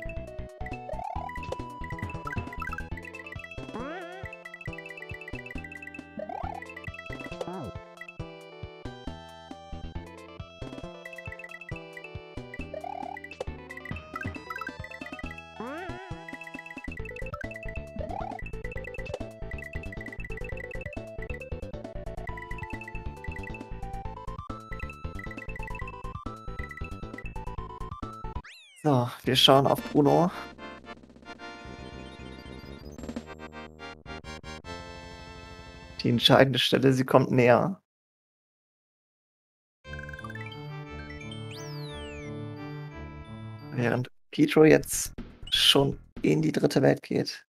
So, wir schauen auf Bruno. Die entscheidende Stelle, sie kommt näher. Während Pietro jetzt schon in die dritte Welt geht.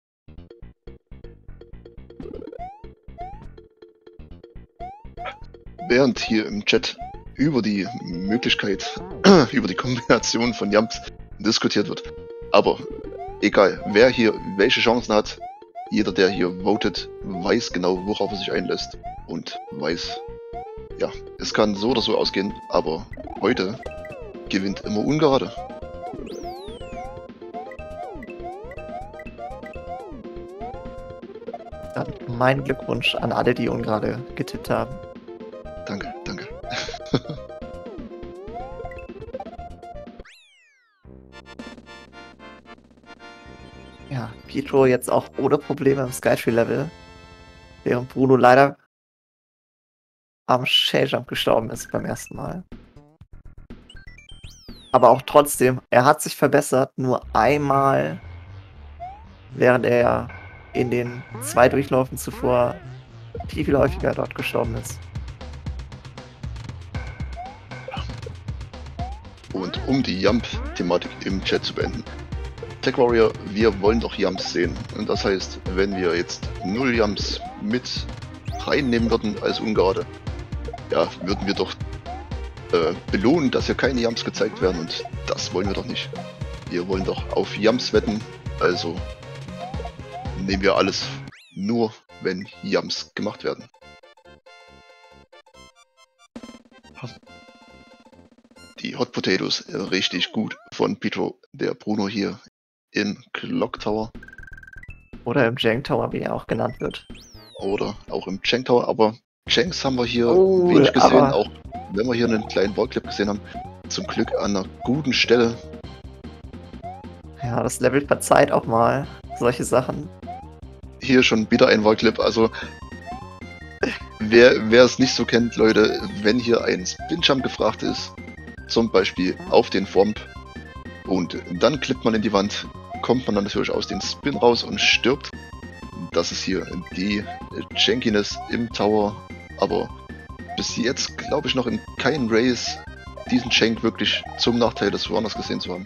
Während hier im Chat über die Möglichkeit, über die Kombination von Jumps diskutiert wird. Aber egal, wer hier welche Chancen hat, jeder, der hier votet, weiß genau, worauf er sich einlässt und weiß, ja, es kann so oder so ausgehen, aber heute gewinnt immer ungerade. Dann mein Glückwunsch an alle, die ihn gerade getippt haben. Danke, danke. Ja, Pietro jetzt auch ohne Probleme im Skytree-Level, während Bruno leider am Shelljump gestorben ist beim ersten Mal. Aber auch trotzdem, er hat sich verbessert, nur einmal, während er in den zwei Durchläufen zuvor viel, viel häufiger dort gestorben ist. Und um die Jump-Thematik im Chat zu beenden. Tech Warrior, wir wollen doch Jumps sehen. Und das heißt, wenn wir jetzt null Jumps mit reinnehmen würden als Ungarade, ja, würden wir doch äh, belohnen, dass hier keine Jumps gezeigt werden. Und das wollen wir doch nicht. Wir wollen doch auf Jumps wetten. Also nehmen wir alles nur, wenn Jumps gemacht werden. Die Hot Potatoes richtig gut von Pietro, der Bruno hier im Clock Tower. Oder im Jank Tower, wie er auch genannt wird. Oder auch im Jank Tower, aber Janks haben wir hier Oh, wenig gesehen, aber- auch wenn wir hier einen kleinen Wallclip gesehen haben. Zum Glück an einer guten Stelle. Ja, das Level verzeiht auch mal solche Sachen. Hier schon wieder ein Wallclip, also wer, wer es nicht so kennt, Leute, wenn hier ein Spin-Jump gefragt ist, zum Beispiel auf den Fomp und dann klippt man in die Wand, kommt man dann natürlich aus dem Spin raus und stirbt. Das ist hier die Jankiness im Tower, aber bis jetzt glaube ich noch in keinem Race diesen Jank wirklich zum Nachteil des Runners gesehen zu haben.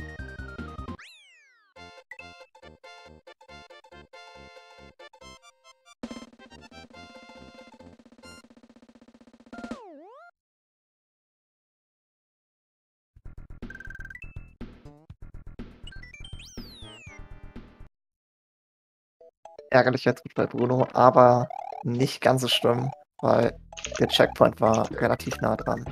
Ärgerlich jetzt bei Bruno, aber nicht ganz so schlimm, weil der Checkpoint war relativ nah dran.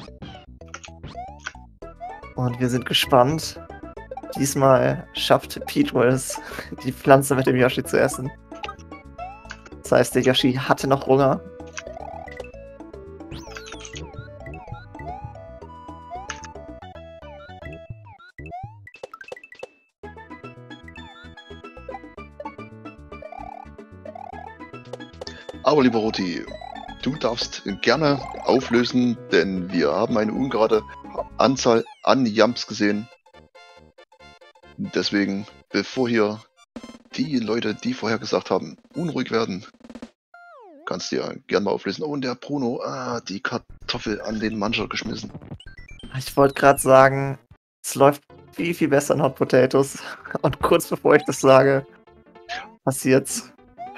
Und wir sind gespannt. Diesmal schafft Pietro es, die Pflanze mit dem Yoshi zu essen. Das heißt, der Yoshi hatte noch Hunger. Aber lieber Roti, du darfst gerne auflösen, denn wir haben eine ungerade Anzahl an Jumps gesehen. Deswegen, bevor hier die Leute, die vorher gesagt haben, unruhig werden, kannst du ja gerne mal auflösen. Oh, und der Bruno, ah, die Kartoffel an den Mancher geschmissen. Ich wollte gerade sagen, es läuft viel, viel besser in Hot Potatoes. Und kurz bevor ich das sage, passiert's.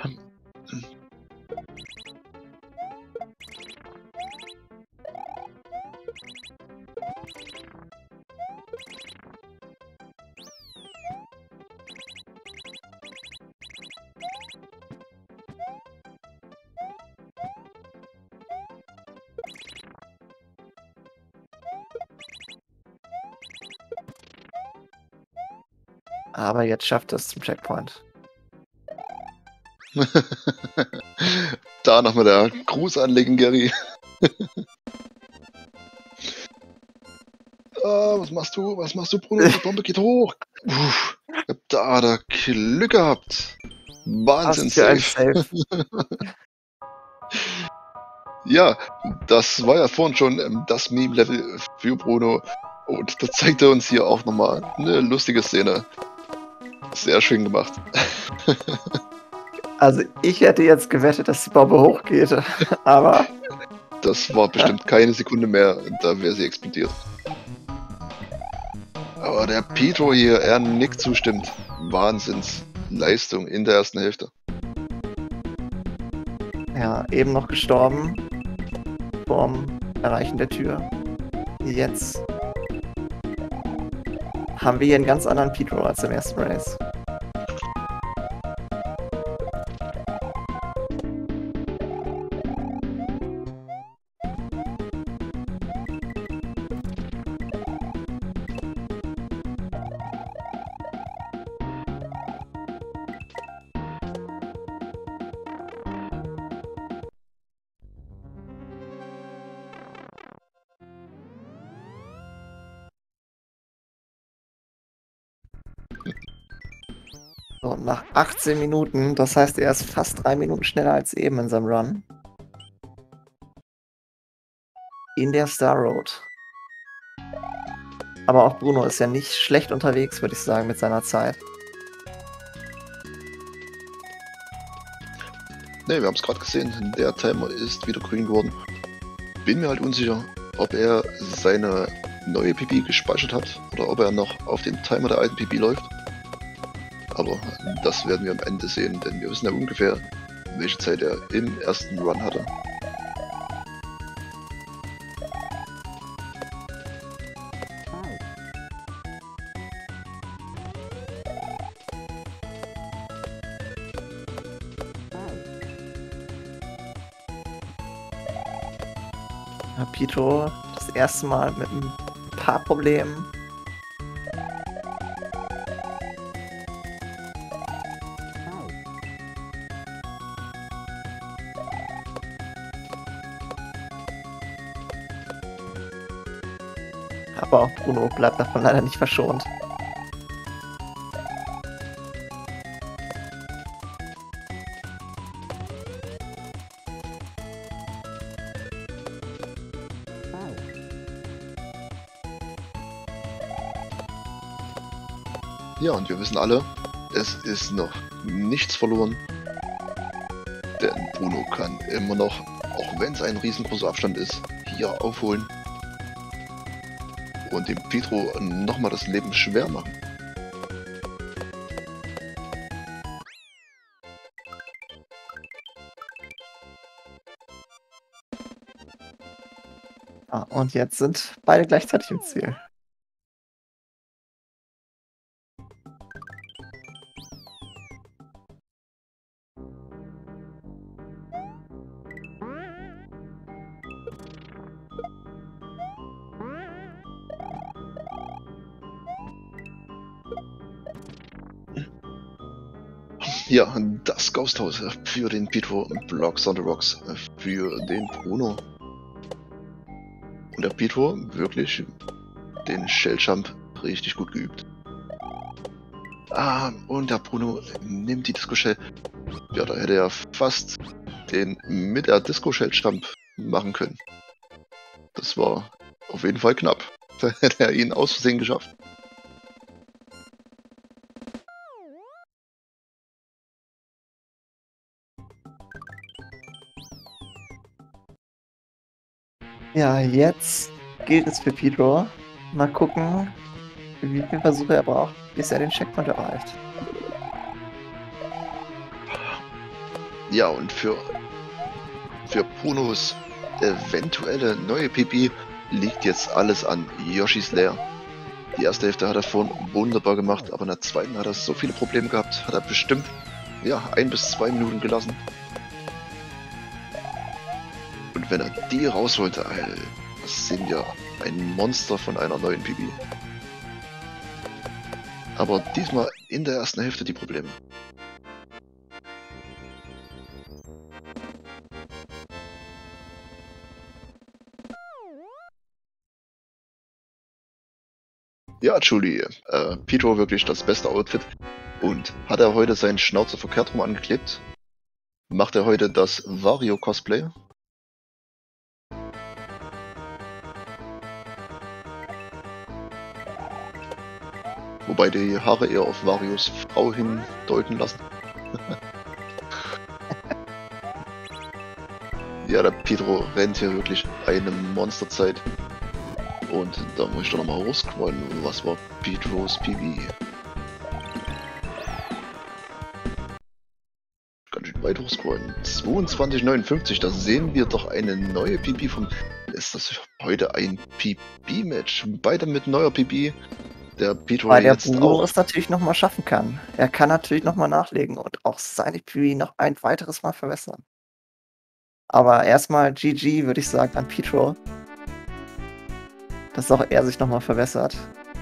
Aber jetzt schafft es zum Checkpoint. Da nochmal der Gruß an Legendary. Ah, was machst du? Was machst du, Bruno? Die Bombe geht hoch. Uff, da hat er Glück gehabt. Wahnsinn, Was für ein safe. Save. Ja, das war ja vorhin schon ähm, das Meme-Level für Bruno. Und da zeigt er uns hier auch nochmal eine lustige Szene. Sehr schön gemacht. Also ich hätte jetzt gewettet, dass die Bombe hochgeht, aber Das war bestimmt keine Sekunde mehr, da wäre sie explodiert. Aber der Pietro hier, er nickt zustimmt. Wahnsinnsleistung in der ersten Hälfte. ja, eben noch gestorben vorm Erreichen der Tür. Jetzt haben wir hier einen ganz anderen Pietro als im ersten Race. So, nach achtzehn Minuten, das heißt, er ist fast drei Minuten schneller als eben in seinem Run. In der Star Road. Aber auch Bruno ist ja nicht schlecht unterwegs, würde ich sagen, mit seiner Zeit. Ne, wir haben es gerade gesehen, der Timer ist wieder grün geworden. Bin mir halt unsicher, ob er seine neue P B gespeichert hat oder ob er noch auf den Timer der alten P B läuft. Aber das werden wir am Ende sehen, denn wir wissen ja ungefähr, welche Zeit er im ersten Run hatte. Pito das erste Mal mit ein paar Problemen. Aber auch Bruno bleibt davon leider nicht verschont. Ja, und wir wissen alle, es ist noch nichts verloren, denn Bruno kann immer noch, auch wenn es ein riesengroßer Abstand ist, hier aufholen und dem Pietro nochmal das Leben schwer machen. Ah, und jetzt sind beide gleichzeitig im Ziel. Ja, das Ghost House für den Pietro, Blocks on the Rocks für den Bruno. Und der Pietro wirklich den Shell-Jump richtig gut geübt. Ah, und der Bruno nimmt die Disco-Shell. Ja, da hätte er fast den mit der Disco-Shell-Jump machen können. Das war auf jeden Fall knapp. Da hätte er ihn aus Versehen geschafft. Ja, jetzt gilt es für Pietro. Mal gucken, wie viele Versuche er braucht, bis er den Checkpoint erreicht. Ja, und für, für Brunos eventuelle neue P B liegt jetzt alles an Yoshi's Lair. Die erste Hälfte hat er vorhin wunderbar gemacht, aber in der zweiten hat er so viele Probleme gehabt, hat er bestimmt ja, ein bis zwei Minuten gelassen. Und wenn er die rausholt, Alter, das sind wir ein Monster von einer neuen P B. Aber diesmal in der ersten Hälfte die Probleme. Ja, Julie, äh, Pietro wirklich das beste Outfit. Und hat er heute seinen Schnauzer verkehrt rum angeklebt? Macht er heute das Wario-Cosplay? Wobei die Haare eher auf Varios Frau hindeuten lassen. Ja, der Pietro rennt hier wirklich eine Monsterzeit. Und da muss ich doch nochmal hochscrollen. Was war Pietros P B? Ganz schön weit hochscrollen. zweiundzwanzig neunundfünfzig, da sehen wir doch eine neue P B vom... Ist das heute ein P B-Match? Beide mit neuer P B. Der Pietro Weil der jetzt Bruno auch. es natürlich nochmal schaffen kann. Er kann natürlich nochmal nachlegen und auch seine P B noch ein weiteres Mal verbessern. Aber erstmal G G, würde ich sagen, an Pietro. Dass auch er sich nochmal verbessert.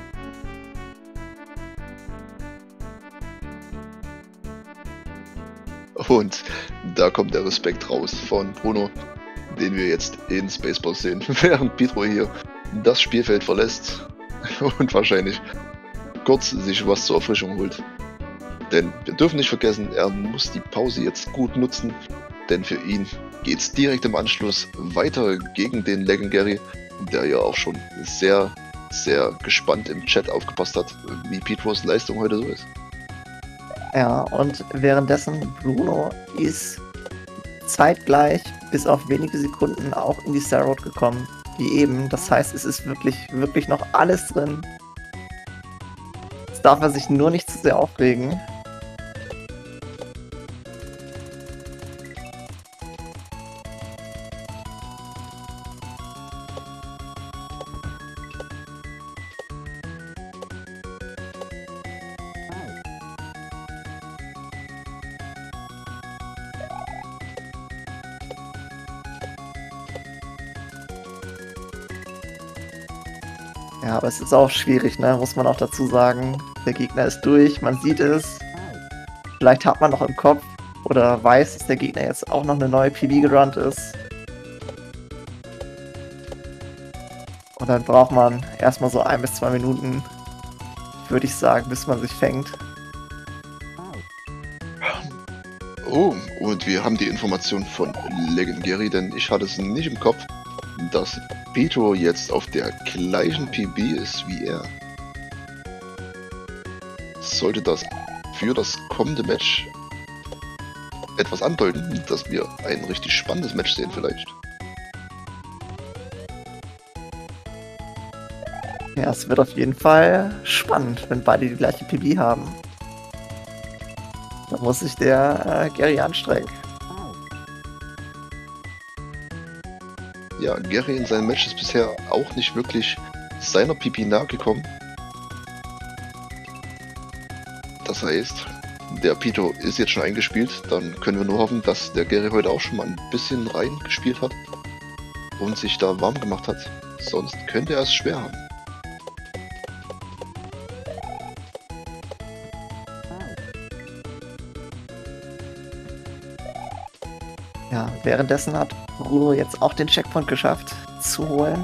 Und da kommt der Respekt raus von Bruno, den wir jetzt in Spaceballs sehen, während Pietro hier das Spielfeld verlässt und wahrscheinlich kurz sich was zur Erfrischung holt. Denn wir dürfen nicht vergessen, er muss die Pause jetzt gut nutzen, denn für ihn geht's direkt im Anschluss weiter gegen den Legendary, der ja auch schon sehr, sehr gespannt im Chat aufgepasst hat, wie Petros Leistung heute so ist. Ja, und währenddessen Bruno ist zeitgleich bis auf wenige Sekunden auch in die Star Road gekommen, wie eben. Das heißt, es ist wirklich, wirklich noch alles drin. Jetzt darf er sich nur nicht zu sehr aufregen. Ja, aber es ist auch schwierig, ne? Muss man auch dazu sagen. Der Gegner ist durch, man sieht es. Vielleicht hat man noch im Kopf oder weiß, dass der Gegner jetzt auch noch eine neue P B gerannt ist. Und dann braucht man erstmal so ein bis zwei Minuten, würde ich sagen, bis man sich fängt. Oh, und wir haben die Information von Legendary, denn ich hatte es nicht im Kopf, dass Petro jetzt auf der gleichen P B ist wie er. Sollte das für das kommende Match etwas andeuten, dass wir ein richtig spannendes Match sehen vielleicht. Ja, es wird auf jeden Fall spannend, wenn beide die gleiche P B haben. Da muss sich der äh, Gary anstrengen. Ja, Gary in seinen Matches bisher auch nicht wirklich seiner P P nahe gekommen. Das heißt, der Pito ist jetzt schon eingespielt, dann können wir nur hoffen, dass der Gary heute auch schon mal ein bisschen reingespielt hat und sich da warm gemacht hat. Sonst könnte er es schwer haben. Ja, währenddessen hat Bruno jetzt auch den Checkpoint geschafft zu holen.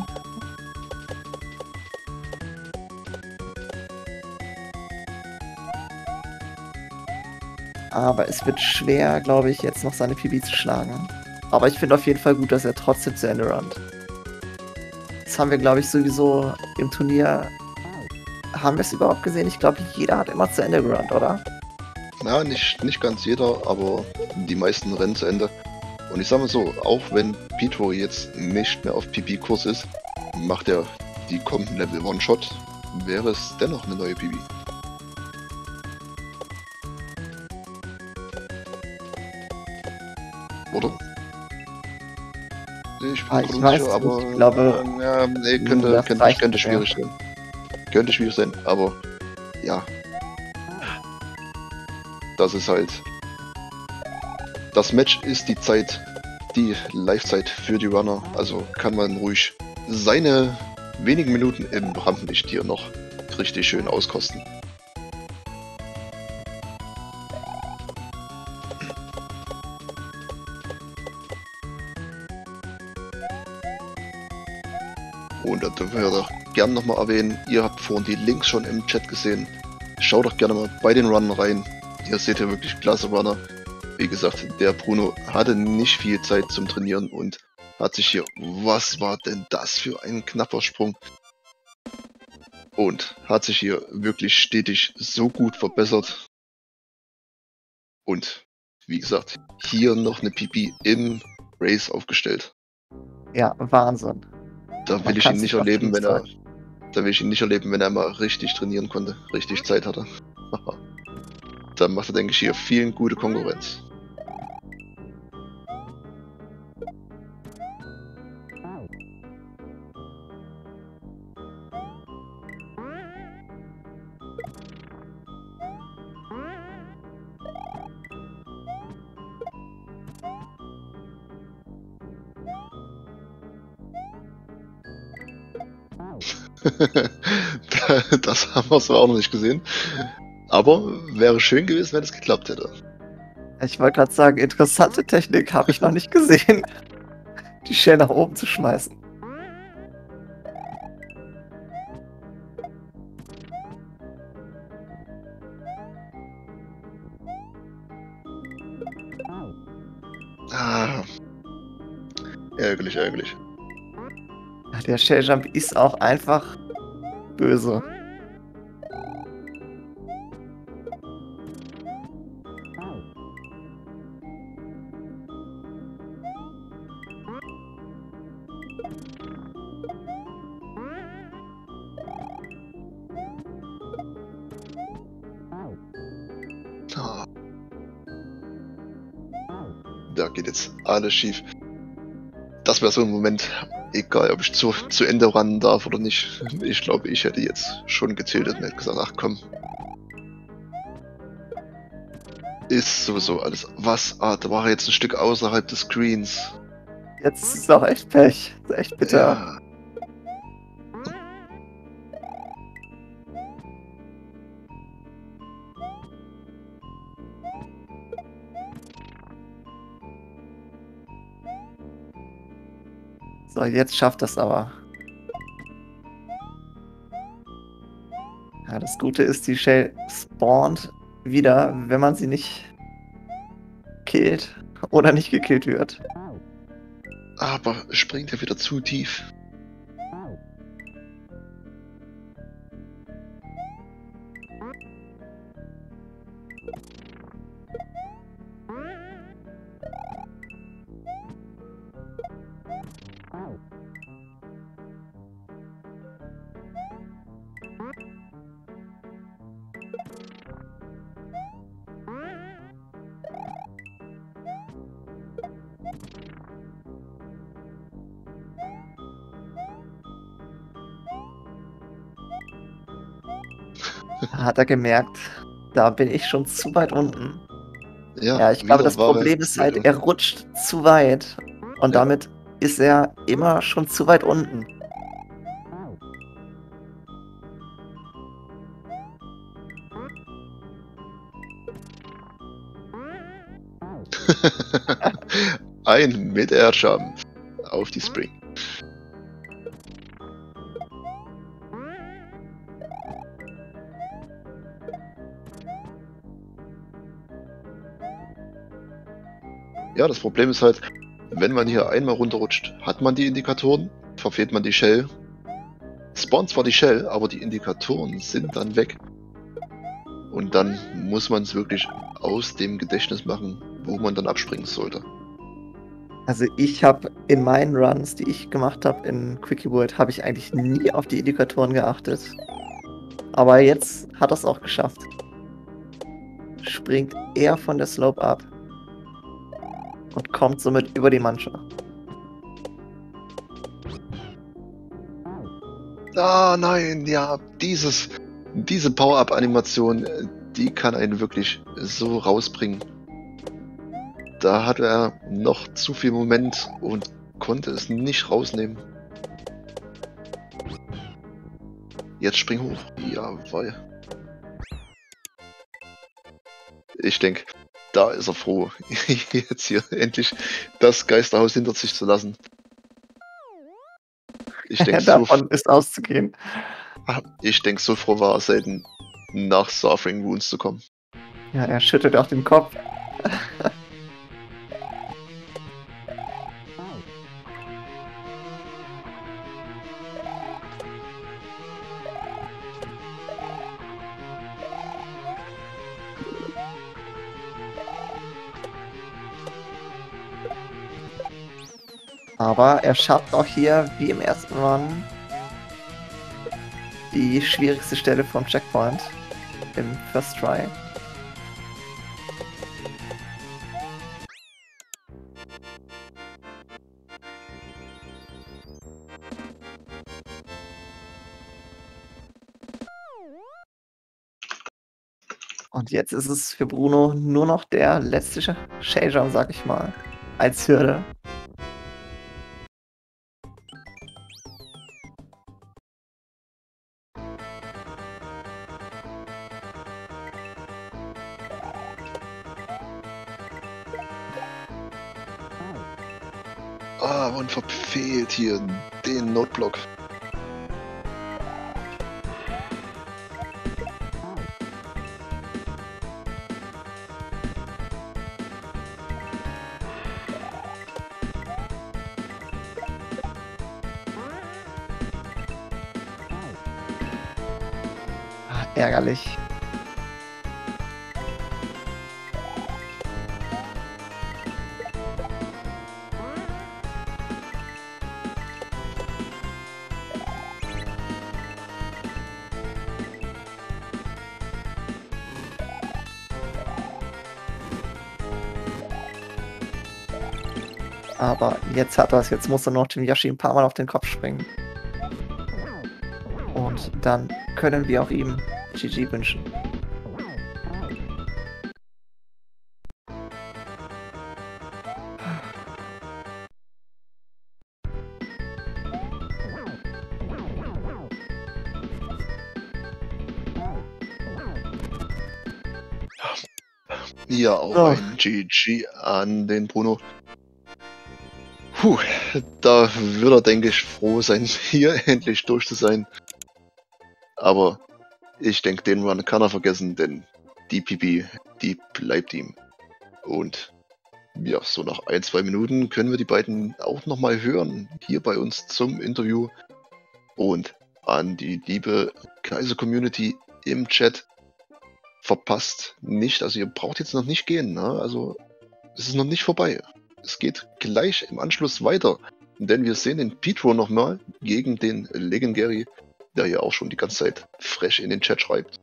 Aber es wird schwer, glaube ich, jetzt noch seine P B zu schlagen. Aber ich finde auf jeden Fall gut, dass er trotzdem zu Ende runnt. Das haben wir, glaube ich, sowieso im Turnier. Haben wir es überhaupt gesehen? Ich glaube, jeder hat immer zu Ende gerannt, oder? Na, nicht, nicht ganz jeder, aber die meisten rennen zu Ende. Und ich sage mal so, auch wenn Pito jetzt nicht mehr auf P P-Kurs ist, macht er die kommenden Level One-Shot, wäre es dennoch eine neue P B. Oder? Ich bin Ah, ich weiß unsicher, aber nicht, ich glaube, äh, ja, nee, könnte, das könnte, reicht könnte nicht schwierig sein. Könnte schwierig sein, aber ja. Das ist halt. Das Match ist die Zeit, die Live-Zeit für die Runner, also kann man ruhig seine wenigen Minuten im Rampenlicht hier noch richtig schön auskosten. Und da dürfen wir doch gerne nochmal erwähnen, ihr habt vorhin die Links schon im Chat gesehen. Schaut doch gerne mal bei den Runnern rein. Ihr seht ja wirklich klasse Runner. Wie gesagt, der Bruno hatte nicht viel Zeit zum Trainieren und hat sich hier, was war denn das für ein knapper Sprung? Und hat sich hier wirklich stetig so gut verbessert. Und wie gesagt, hier noch eine P P im Race aufgestellt. Ja, Wahnsinn. Da will ich ihn nicht erleben, wenn er, da will ich ihn nicht erleben, wenn er mal richtig trainieren konnte, richtig Zeit hatte. Dann macht er, denke ich, hier vielen gute Konkurrenz. Das haben wir zwar auch noch nicht gesehen, aber wäre schön gewesen, wenn es geklappt hätte. Ich wollte gerade sagen, interessante Technik habe ich noch nicht gesehen, die Shell nach oben zu schmeißen. Ärgerlich, ärgerlich. Der Shelljump ist auch einfach böse. Ah. Da geht jetzt alles schief. Das wäre so ein Moment, egal ob ich zu, zu Ende ran darf oder nicht. Ich glaube, ich hätte jetzt schon getiltet und hätte gesagt, ach komm. Ist sowieso alles. Was? Ah, da war er jetzt ein Stück außerhalb des Screens. Jetzt ist es auch echt Pech. Das ist echt bitter. Ja. So, jetzt schafft das aber. Ja, das Gute ist, die Shell spawnt wieder, wenn man sie nicht killt oder nicht gekillt wird. Aber springt er wieder zu tief. Hat er gemerkt, da bin ich schon zu weit unten. Ja, Ja, ich glaube, wieder das war er Problem ist zu weit halt, er rutscht zu weit. Und Ja. damit ist er immer schon zu weit unten. Ein Mid-Air-Jump auf die Spring. Ja, das Problem ist halt, wenn man hier einmal runterrutscht, hat man die Indikatoren, verfehlt man die Shell. Spawnt zwar die Shell, aber die Indikatoren sind dann weg. Und dann muss man es wirklich aus dem Gedächtnis machen, wo man dann abspringen sollte. Also ich habe in meinen Runs, die ich gemacht habe in Quickie World, habe ich eigentlich nie auf die Indikatoren geachtet. Aber jetzt hat er es auch geschafft. Springt eher von der Slope ab. Und kommt somit über die Mannschaft. Ah, nein, ja, dieses, diese Power-Up-Animation, die kann einen wirklich so rausbringen. Da hatte er noch zu viel Moment und konnte es nicht rausnehmen. Jetzt spring hoch. Jawohl. Ich denke, da ist er froh, jetzt hier endlich das Geisterhaus hinter sich zu lassen. Ich denke, so, Davon ist auszugehen. ich denk, so froh war er selten, nach Suffering Wounds zu kommen. Ja, er schüttelt auch den Kopf. Aber er schafft auch hier, wie im ersten Run, die schwierigste Stelle vom Checkpoint im First Try. Und jetzt ist es für Bruno nur noch der letzte Shelljump, sag ich mal, als Hürde. Ah, und verfehlt hier den Noteblock. ärgerlich. Aber jetzt hat er es, jetzt muss er noch dem Yoshi ein paar Mal auf den Kopf springen. Und dann können wir auch ihm G G wünschen. Ja, auch Oh. ein G G an den Bruno. Puh, da würde er, denke ich, froh sein, hier endlich durch zu sein. Aber ich denke, den Run kann er vergessen, denn die P B, die bleibt ihm. Und ja, so nach ein, zwei Minuten können wir die beiden auch nochmal hören, hier bei uns zum Interview. Und an die liebe Kaiser-Community im Chat, verpasst nicht, also ihr braucht jetzt noch nicht gehen, ne? Also es ist noch nicht vorbei. Es geht gleich im Anschluss weiter, denn wir sehen den Petro nochmal gegen den Legendary, der ja auch schon die ganze Zeit frech in den Chat schreibt.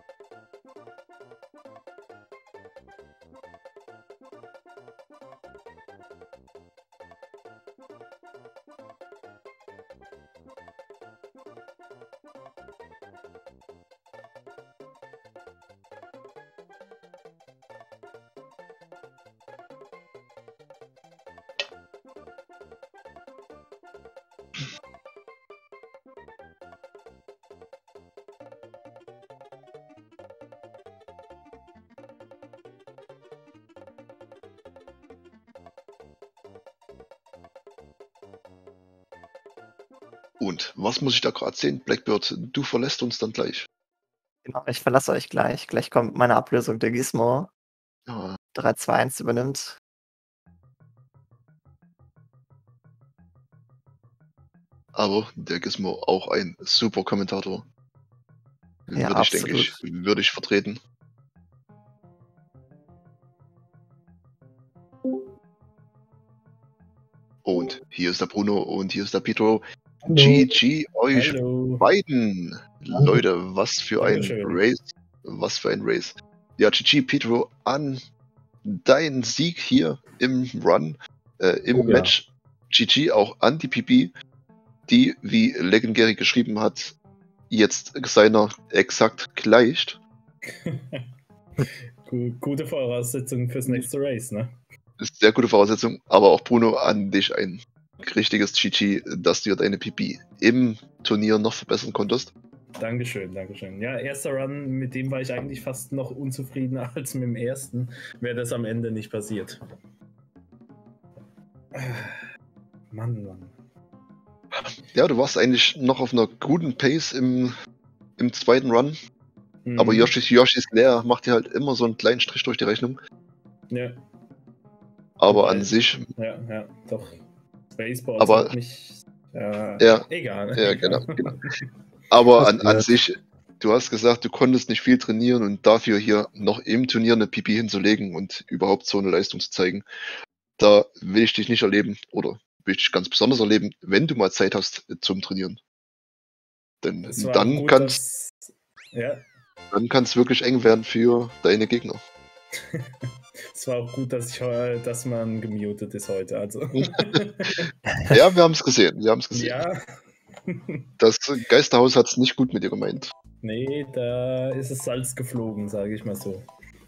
Und was muss ich da gerade sehen? Blackbird, du verlässt uns dann gleich. Genau, ich verlasse euch gleich. Gleich kommt meine Ablösung. Der Gizmo Ja, drei zwei eins übernimmt. aber der Gizmo auch ein super Kommentator. Ja, würde ich, denke ich, absolut. würde ich vertreten. Und hier ist der Bruno und hier ist der Petro. Hallo. G G euch Hallo. beiden. Leute, was für ein Dankeschön. Race. Was für ein Race. Ja, G G Petro an deinen Sieg hier im Run, äh, im Oh ja. Match. G G auch an die P B, die, wie Legendary geschrieben hat, jetzt seiner exakt gleicht. Gu- Gute Voraussetzung fürs nächste Race, ne? Ist sehr gute Voraussetzung, aber auch Bruno, an dich ein richtiges G G, dass du deine P B im Turnier noch verbessern konntest. Dankeschön, Dankeschön. Ja, erster Run, mit dem war ich eigentlich fast noch unzufriedener als mit dem ersten. Wäre das am Ende nicht passiert. Mann, Mann. Ja, du warst eigentlich noch auf einer guten Pace im, im zweiten Run, Mhm. aber Yoshis, Yoshis Lair macht dir halt immer so einen kleinen Strich durch die Rechnung. Ja, Aber Wobei- an sich, ja, ja, doch. Spaceballs Aber- hat mich. Äh, Ja, egal. ja, egal. genau, genau. aber an, an Passiert. sich, du hast gesagt, du konntest nicht viel trainieren und dafür hier noch im Turnier eine P B hinzulegen und überhaupt so eine Leistung zu zeigen, da will ich dich nicht erleben oder will ich dich ganz besonders erleben, wenn du mal Zeit hast zum Trainieren. Denn Es war dann gut, kann dass. Ja, dann kann's wirklich eng werden für deine Gegner. es war auch gut, dass ich heu- dass man gemutet ist heute. Also. Ja, wir haben es gesehen, wir haben es gesehen. Ja. Das Geisterhaus hat es nicht gut mit dir gemeint. Nee, da ist es Salz geflogen, sage ich mal so.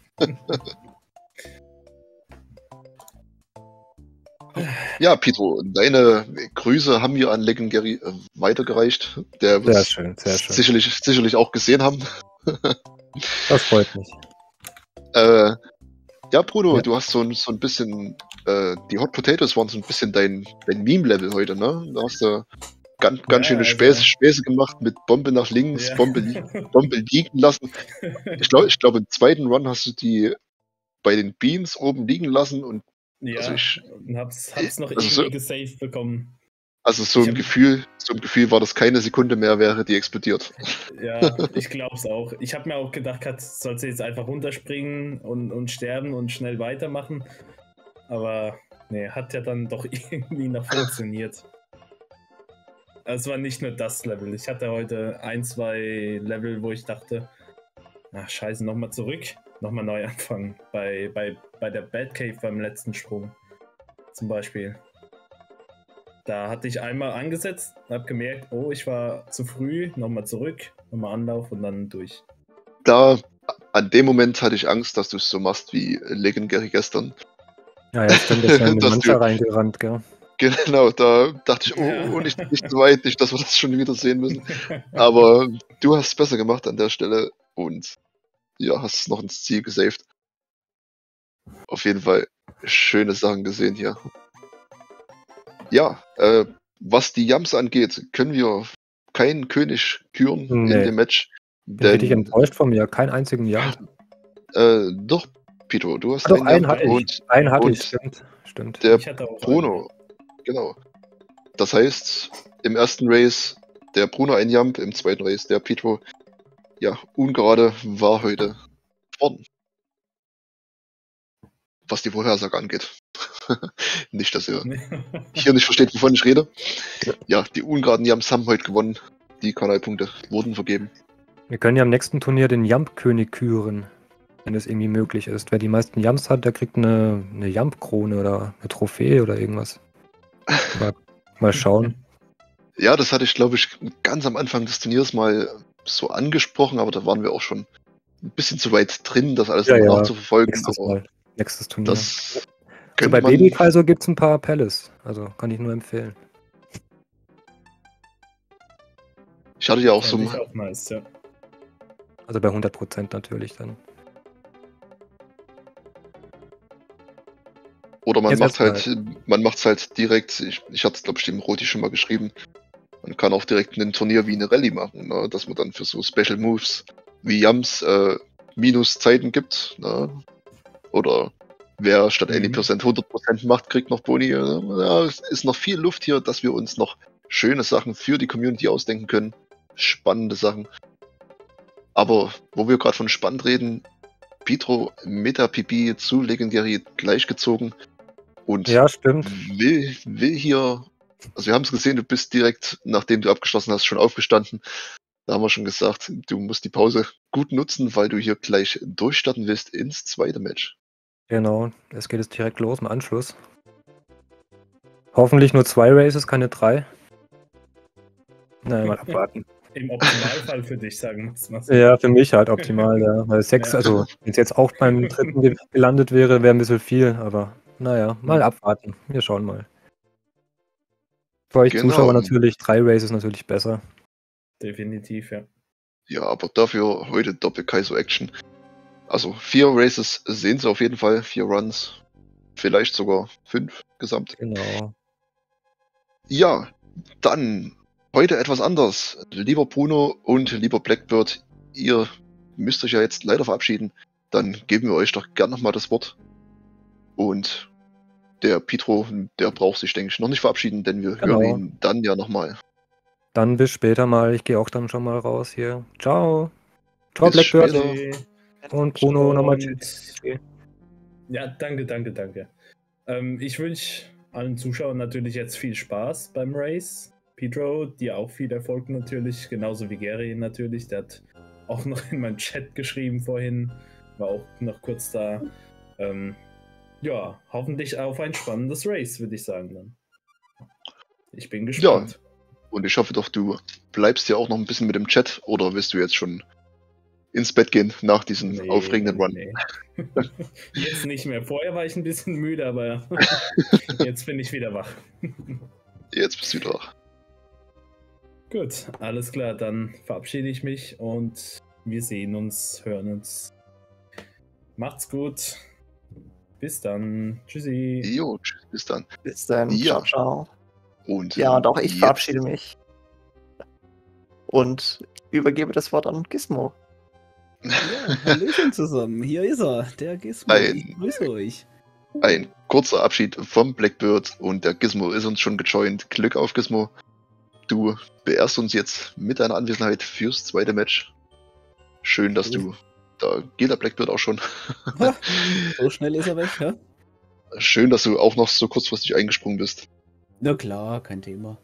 Ja, Petro, deine Grüße haben wir an Legendary äh, weitergereicht. Der wird Sehr es schön, sehr schön. sicherlich, sicherlich auch gesehen haben. Das freut mich. Äh, ja, Bruno, Ja. du hast so, ein- so ein bisschen, äh, die Hot Potatoes waren so ein bisschen dein, dein Meme-Level heute, ne? Da hast du ganz, ganz Ja, schöne also- Späße, Späße gemacht mit Bombe nach links, Ja. Bombe, li Bombe liegen lassen. Ich glaube, ich glaub, im zweiten Run hast du die bei den Beams oben liegen lassen und ja, also ich- und hab's, hab's noch also irgendwie so- gesaved bekommen. Also so Ich ein hab- Gefühl, so ein Gefühl war das keine Sekunde mehr, wäre die explodiert. Ja, ich glaub's auch. Ich habe mir auch gedacht, Kat, soll sie jetzt einfach runterspringen und, und sterben und schnell weitermachen. Aber nee, hat ja dann doch irgendwie noch funktioniert. Also es war nicht nur das Level. Ich hatte heute ein, zwei Level, wo ich dachte, ach scheiße, nochmal zurück, nochmal neu anfangen. Bei, bei, bei der Batcave beim letzten Sprung zum Beispiel. Da hatte ich einmal angesetzt, habe gemerkt, oh, ich war zu früh, nochmal zurück, nochmal Anlauf und dann durch. Da, an dem Moment hatte ich Angst, dass du es so machst wie Legendary gestern. Ja, ja, stimmt, ist ja in den Dass Mancher du- reingerannt, gell? Genau, da dachte ich, oh, Ja. oh nicht, nicht so weit, nicht, dass wir das schon wieder sehen müssen. Aber du hast es besser gemacht an der Stelle und ja, hast es noch ins Ziel gesaved. Auf jeden Fall schöne Sachen gesehen hier. Ja, äh, was die Yams angeht, können wir keinen König küren in Nee. dem Match. Bin richtig Denn, enttäuscht von mir, keinen einzigen Jump. äh, doch, Pito, du hast Ah, doch, einen einen Jump hatte ich. und Einen hatte und ich, stimmt. Stimmt. der Ich hatte auch Bruno, genau. Das heißt, im ersten Race der Bruno ein Jump, im zweiten Race der Pito. Ja, ungerade war heute vorn. Was die Vorhersage angeht. Nicht, dass ihr einen. hier nicht versteht, wovon ich rede. Ja, die ungeraden Jumps haben heute gewonnen. Die Kanalpunkte wurden vergeben. Wir können ja am nächsten Turnier den Jump-König küren, wenn es irgendwie möglich ist. Wer die meisten Jumps hat, der kriegt eine, eine Jump-Krone oder eine Trophäe oder irgendwas. Aber mal schauen. Ja, das hatte ich, glaube ich, ganz am Anfang des Turniers mal so angesprochen, aber da waren wir auch schon ein bisschen zu weit drin, das alles Ja, nochmal ja. nachzuverfolgen. Nächstes Aber Mal. Nächstes Turnier. das So könnte bei man, Baby Kaiser gibt es ein paar Palace. Also kann ich nur empfehlen. ich hatte ja auch so, Fand ich auch nice, ja. Also bei hundert Prozent natürlich dann. oder man Jetzt macht erst halt, man macht's halt direkt, ich, ich hatte es, glaube ich, dem Roti schon mal geschrieben, man kann auch direkt ein Turnier wie eine Rallye machen, ne? Dass man dann für so Special Moves wie Yams äh, Minuszeiten gibt, ne? Oder wer statt Mhm. eighty Prozent hundert Prozent macht, kriegt noch Boni. Ja, es ist noch viel Luft hier, dass wir uns noch schöne Sachen für die Community ausdenken können. Spannende Sachen. Aber wo wir gerade von spannend reden, Pitro mit der P P zu Legendary gleichgezogen und Ja, stimmt. will, will hier, also wir haben es gesehen, du bist direkt, nachdem du abgeschlossen hast, schon aufgestanden. Da haben wir schon gesagt, du musst die Pause gut nutzen, weil du hier gleich durchstarten willst ins zweite Match. Genau. Es geht jetzt direkt los im Anschluss. Hoffentlich nur zwei Races, keine drei. Naja, mal abwarten. Im Optimalfall für dich, sagen wir es mal so. Ja, für mich halt optimal, ja. Weil sechs, Ja. also wenn es jetzt auch beim dritten ge- gelandet wäre, wäre ein bisschen viel, aber naja, mal Mhm. abwarten. Wir schauen mal. Für euch Genau. Zuschauer natürlich, drei Races natürlich besser. Definitiv, ja. Ja, aber dafür heute Doppel-Kaizo-Action. Also vier Races sehen sie auf jeden Fall, vier Runs, vielleicht sogar fünf gesamt. Genau. Ja, dann heute etwas anders. Lieber Bruno und lieber Blackbird, ihr müsst euch ja jetzt leider verabschieden. Dann geben wir euch doch gern nochmal das Wort. Und der Pitro, der braucht sich, denke ich, noch nicht verabschieden, denn wir Genau. hören ihn dann ja nochmal. Dann bis später mal. Ich gehe auch dann schon mal raus hier. Ciao. Ciao, Bis Blackbird. später. Und Bruno nochmal Und- tschüss. Ja, danke, danke, danke. Ähm, ich wünsche allen Zuschauern natürlich jetzt viel Spaß beim Race. Pedro, dir auch viel Erfolg natürlich, genauso wie Gary natürlich. Der hat auch noch in meinem Chat geschrieben vorhin, war auch noch kurz da. Ähm, ja, hoffentlich auf ein spannendes Race, würde ich sagen dann. Ich bin gespannt. Und ich hoffe doch, du bleibst ja auch noch ein bisschen mit dem Chat, oder willst du jetzt schon ins Bett gehen nach diesem Nee, aufregenden Run? nee. Jetzt nicht mehr. Vorher war ich ein bisschen müde, aber jetzt bin ich wieder wach. Jetzt bist du wieder wach. Gut, alles klar, dann verabschiede ich mich und wir sehen uns, hören uns. Macht's gut. Bis dann. Tschüssi. Jo, tschüss, bis dann. Bis dann. Ja. Ciao, ciao. Und Ja, und auch ich jetzt- verabschiede mich. Und übergebe das Wort an Gizmo. Ja, Hallöchen zusammen. Hier ist er, der Gizmo. Ein- Ich grüße euch. Ein kurzer Abschied vom Blackbird und der Gizmo ist uns schon gejoint. Glück auf, Gizmo. Du beehrst uns jetzt mit deiner Anwesenheit fürs zweite Match. Schön, dass du... Da geht der Blackbird auch schon. So schnell ist er weg, ja? Schön, dass du auch noch so kurzfristig eingesprungen bist. Na klar, kein Thema.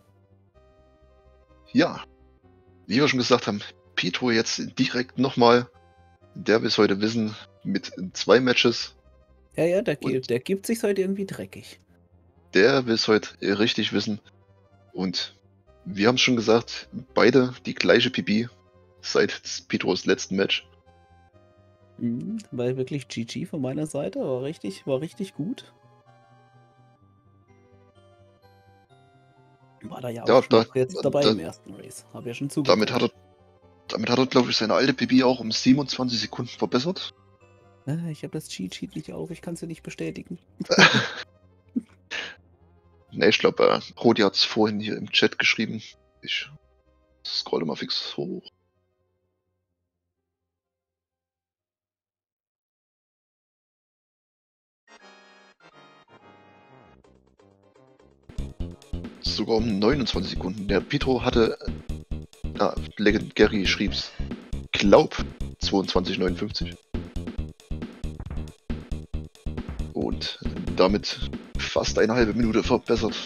Ja, wie wir schon gesagt haben, Pietro jetzt direkt nochmal. Der will es heute wissen mit zwei Matches. Ja, ja, der, Und- gibt, der gibt sich heute irgendwie dreckig. Der will es heute richtig wissen. Und wir haben schon gesagt, beide die gleiche P B seit Pietros letzten Match. Mhm, war wirklich G G von meiner Seite, war richtig, war richtig gut. War da ja auch Ja, schon da- noch jetzt dabei da- im ersten Race. Hab ja schon zugeschaut. Damit hat er, damit hat er, glaube ich, seine alte P B auch um siebenundzwanzig Sekunden verbessert. Ah, ich habe das Cheat Sheet nicht auf, ich kann es dir nicht bestätigen. Ne, ich glaube, äh, Rodi hat es vorhin hier im Chat geschrieben. Ich scrolle mal fix hoch. Sogar um neunundzwanzig Sekunden. Der Pietro hatte, ah, Legend Gary schrieb's, glaub zweiundzwanzig neunundfünfzig. Und damit fast eine halbe Minute verbessert.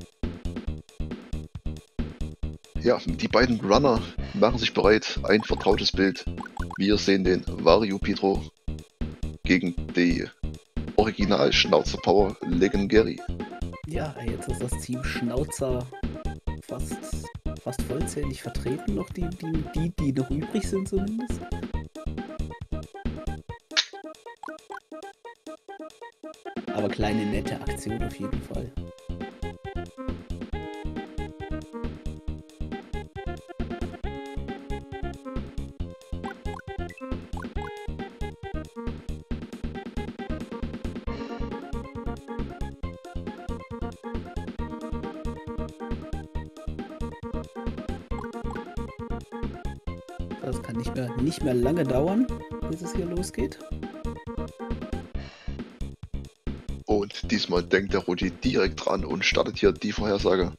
Ja, die beiden Runner machen sich bereit. Ein vertrautes Bild. Wir sehen den Wario Pietro gegen die Original Schnauzer Power Legend Gary. Ja, jetzt ist das Team Schnauzer fast, fast vollzählig vertreten, noch die, die, die, die noch übrig sind zumindest. Aber kleine nette Aktion auf jeden Fall. Das kann nicht mehr, nicht mehr lange dauern, bis es hier losgeht. Und diesmal denkt der Rudi direkt dran und startet hier die Vorhersage.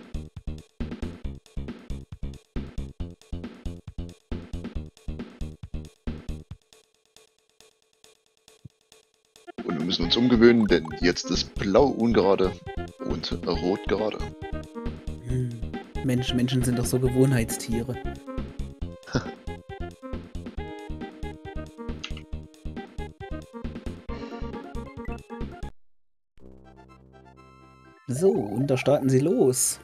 Und wir müssen uns umgewöhnen, denn jetzt ist Blau ungerade und Rot gerade. Hm. Mensch, Menschen sind doch so Gewohnheitstiere. So, und da starten sie los.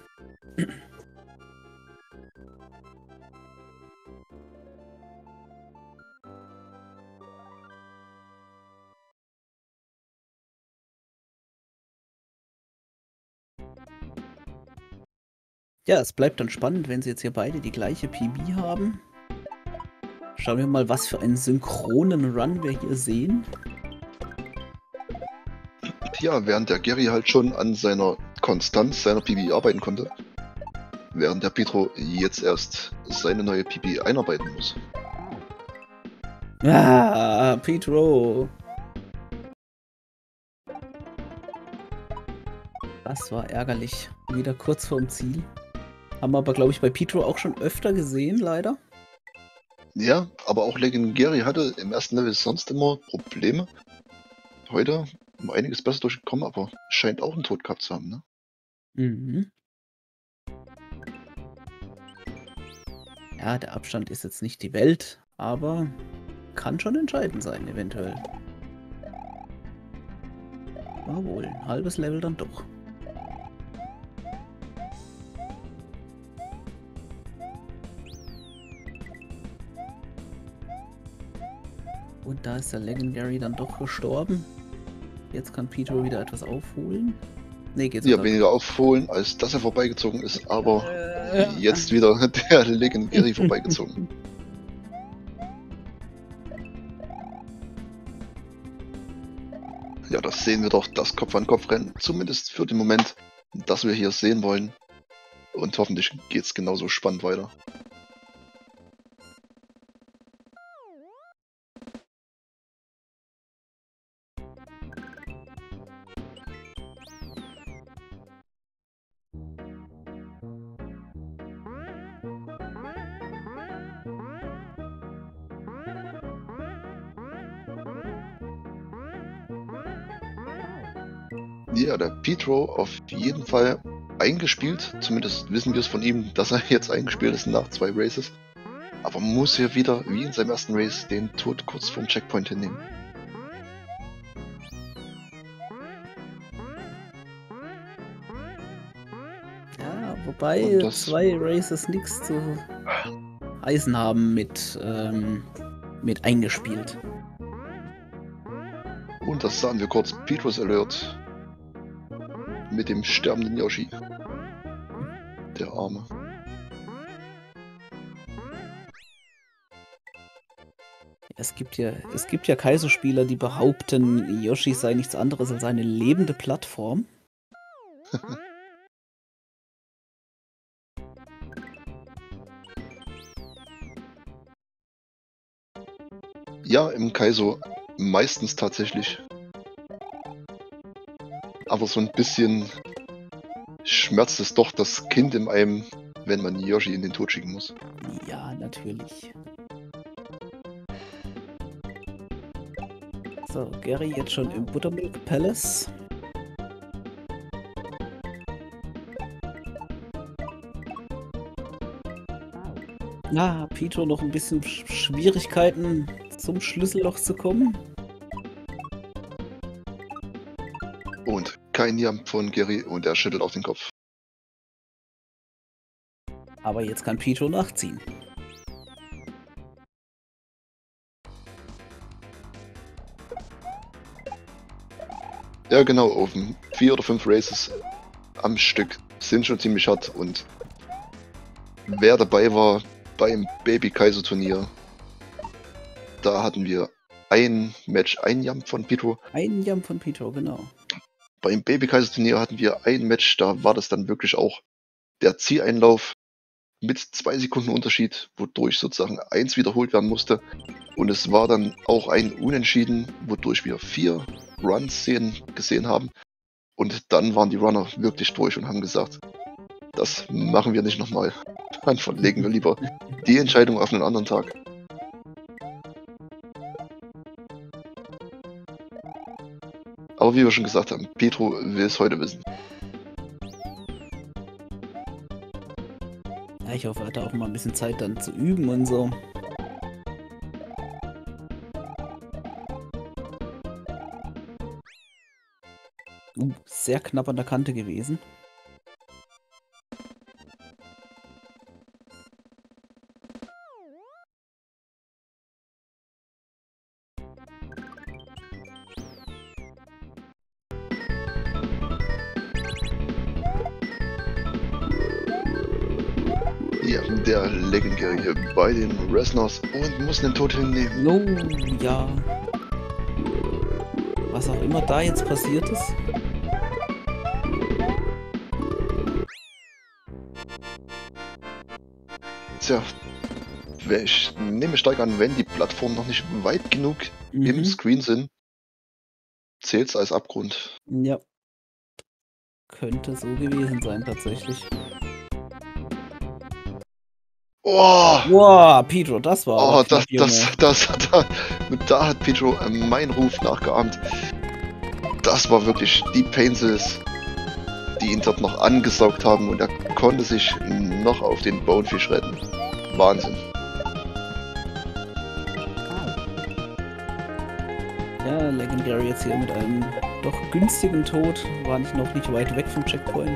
Ja, es bleibt dann spannend, wenn sie jetzt hier beide die gleiche P B haben. Schauen wir mal, was für einen synchronen Run wir hier sehen. Ja, während der Gary halt schon an seiner Konstanz seiner P B arbeiten konnte, während der Pietro jetzt erst seine neue P B einarbeiten muss. Ah, Pietro. Das war ärgerlich. Wieder kurz vorm Ziel. Haben wir aber, glaube ich, bei Pietro auch schon öfter gesehen, leider. Ja, aber auch Legend Gary hatte im ersten Level sonst immer Probleme. Heute um einiges besser durchgekommen, aber scheint auch einen Tod gehabt zu haben, ne? Mhm. Ja, der Abstand ist jetzt nicht die Welt, aber kann schon entscheidend sein, eventuell. Jawohl, ein halbes Level dann doch. Und da ist der Legendary dann doch gestorben. Jetzt kann Pietro wieder etwas aufholen. Ne, geht's Ja, wieder. weniger aufholen, als dass er vorbeigezogen ist, aber Äh, jetzt wieder der Legend Gary vorbeigezogen. Ja, das sehen wir doch, das Kopf-an-Kopf-Rennen, zumindest für den Moment, das wir hier sehen wollen. Und hoffentlich geht's genauso spannend weiter. Ja, der Petro auf jeden Fall eingespielt. Zumindest wissen wir es von ihm, dass er jetzt eingespielt ist nach zwei Races. Aber muss hier wieder, wie in seinem ersten Race, den Tod kurz vorm Checkpoint hinnehmen. Ja, wobei Und das- zwei Races nichts zu heißen haben mit, ähm, mit eingespielt. Und das sahen wir kurz. Petros Alert. Mit dem sterbenden Yoshi. Der Arme. Es gibt ja, es gibt ja Kaizo-Spieler, die behaupten, Yoshi sei nichts anderes als eine lebende Plattform. Ja, im Kaizo meistens tatsächlich. Aber so ein bisschen schmerzt es doch das Kind in einem, wenn man Yoshi in den Tod schicken muss. Ja, natürlich. So, Gary jetzt schon im Buttermilk Palace. Na, Petro noch ein bisschen Sch- Schwierigkeiten zum Schlüsselloch zu kommen. Und kein Jump von Gary und er schüttelt auf den Kopf. Aber jetzt kann Petro nachziehen. Ja genau, auf dem vier oder fünf Races am Stück sind schon ziemlich hart und wer dabei war beim Baby Kaizo Turnier, da hatten wir ein Match, ein Jump von Petro. Ein Jump von Petro, genau. Beim Baby Kaizo Turnier hatten wir ein Match, da war das dann wirklich auch der Zieleinlauf mit zwei Sekunden Unterschied, wodurch sozusagen eins wiederholt werden musste. Und es war dann auch ein Unentschieden, wodurch wir vier Runs sehen, gesehen haben. Und dann waren die Runner wirklich durch und haben gesagt, das machen wir nicht nochmal. Dann verlegen wir lieber die Entscheidung auf einen anderen Tag. Aber wie wir schon gesagt haben, Petro will es heute wissen. Ja, ich hoffe, er hat auch mal ein bisschen Zeit dann zu üben und so. Uh, sehr knapp an der Kante gewesen. Ja, der Legendary hier bei den Wrestlers und muss den Tod hinnehmen. Oh, ja. Was auch immer da jetzt passiert ist. Tja, ich nehme stark an, wenn die Plattformen noch nicht weit genug im Mhm. Screen sind, zählt es als Abgrund. Ja. Könnte so gewesen sein, tatsächlich. Oh, Wow, Petro, das war. oh aber das, knapp, das, Junge. das, da, da hat Petro äh, meinen Ruf nachgeahmt. Das war wirklich die Painsells, die ihn dort noch angesaugt haben und er konnte sich noch auf den Bonefish retten. Wahnsinn. Ja, Legendary jetzt hier mit einem doch günstigen Tod. War nicht noch nicht weit weg vom Checkpoint.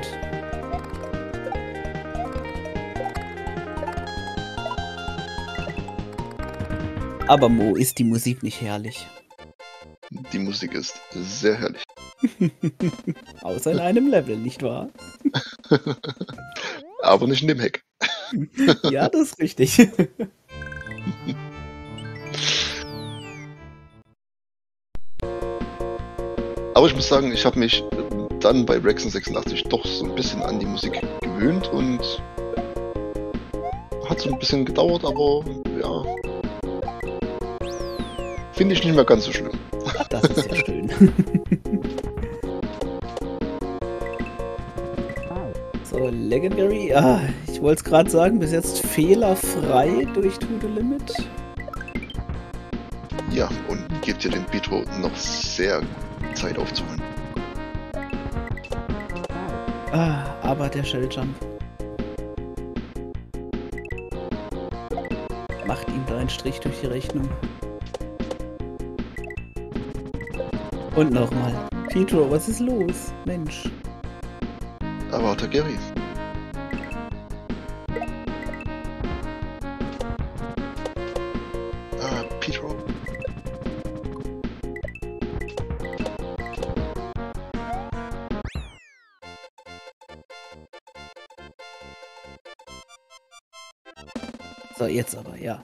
Aber Mo, ist die Musik nicht herrlich? Die Musik ist sehr herrlich. Außer in einem Level, nicht wahr? Aber nicht in dem Heck. Ja, das ist richtig. Aber ich muss sagen, ich habe mich dann bei Rexen sechsundachtzig doch so ein bisschen an die Musik gewöhnt und hat so ein bisschen gedauert, aber ja, finde ich nicht mehr ganz so schlimm. Das ist ja schön. So, Legendary. Ah, ich wollte es gerade sagen, bis jetzt fehlerfrei durch To The Limit. Ja, und gibt dir den Petro noch sehr Zeit aufzuholen. Ah, aber der Shelljump macht ihm da einen Strich durch die Rechnung. Und nochmal. Petro, was ist los? Mensch. Aber der Gary. Ah, Petro. So, jetzt aber, ja.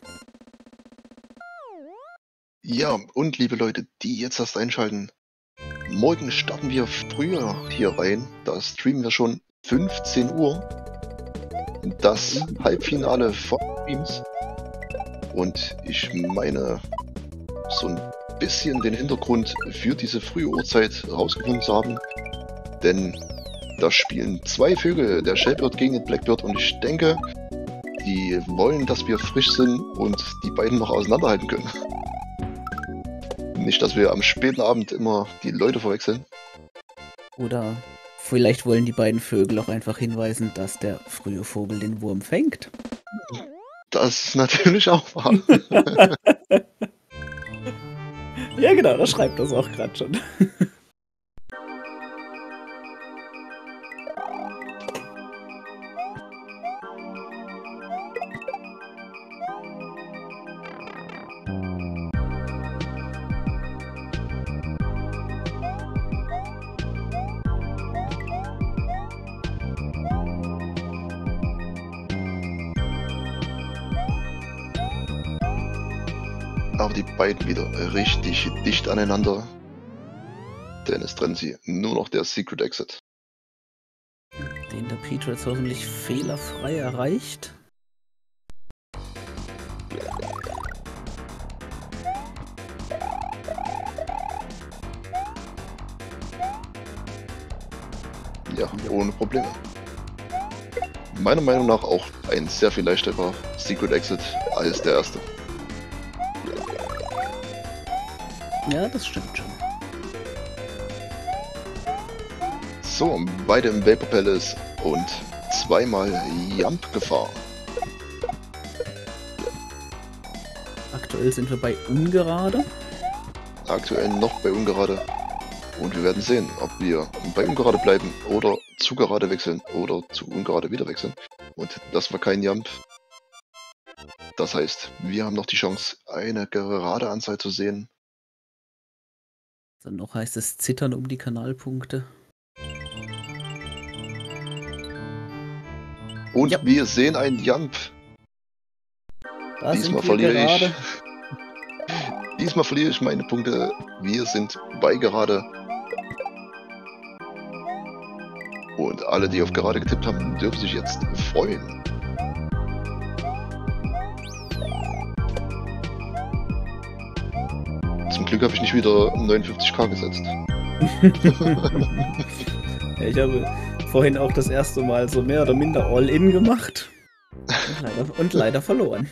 Ja, und liebe Leute, die jetzt erst einschalten. Morgen starten wir früher hier rein. Da streamen wir schon fünfzehn Uhr. Das Halbfinale von Streams. Und ich meine, so ein bisschen den Hintergrund für diese frühe Uhrzeit herausgefunden zu haben. Denn da spielen zwei Vögel, der Shellbird gegen den Blackbird. Und ich denke, die wollen, dass wir frisch sind und die beiden noch auseinanderhalten können. Nicht, dass wir am späten Abend immer die Leute verwechseln. Oder vielleicht wollen die beiden Vögel auch einfach hinweisen, dass der frühe Vogel den Wurm fängt. Das ist natürlich auch wahr. Ja, genau, da schreibt das auch gerade schon. Aber die beiden wieder richtig dicht aneinander. Denn es trennt sie nur noch der Secret Exit. Den der Petro jetzt hoffentlich fehlerfrei erreicht. Ja, ohne Probleme. Meiner Meinung nach auch ein sehr viel leichterer Secret Exit als der erste. Ja, das stimmt schon. So, beide im Vapor Palace und zweimal Jump-Gefahr. Aktuell sind wir bei ungerade. Aktuell noch bei ungerade. Und wir werden sehen, ob wir bei ungerade bleiben oder zu gerade wechseln oder zu ungerade wieder wechseln. Und das war kein Jump. Das heißt, wir haben noch die Chance, eine gerade Anzahl zu sehen. Dann noch heißt es Zittern um die Kanalpunkte. Und Ja. wir sehen einen Jump. Da Diesmal sind wir verliere gerade. ich. Diesmal verliere ich meine Punkte. Wir sind bei gerade. Und alle, die auf gerade getippt haben, dürfen sich jetzt freuen. Zum Glück habe ich nicht wieder neunundfünfzig K gesetzt. Ja, ich habe vorhin auch das erste Mal so mehr oder minder All-In gemacht. Und leider, und leider verloren.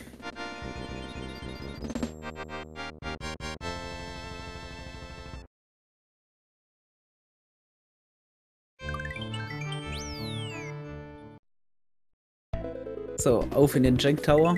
So, auf in den Jank Tower.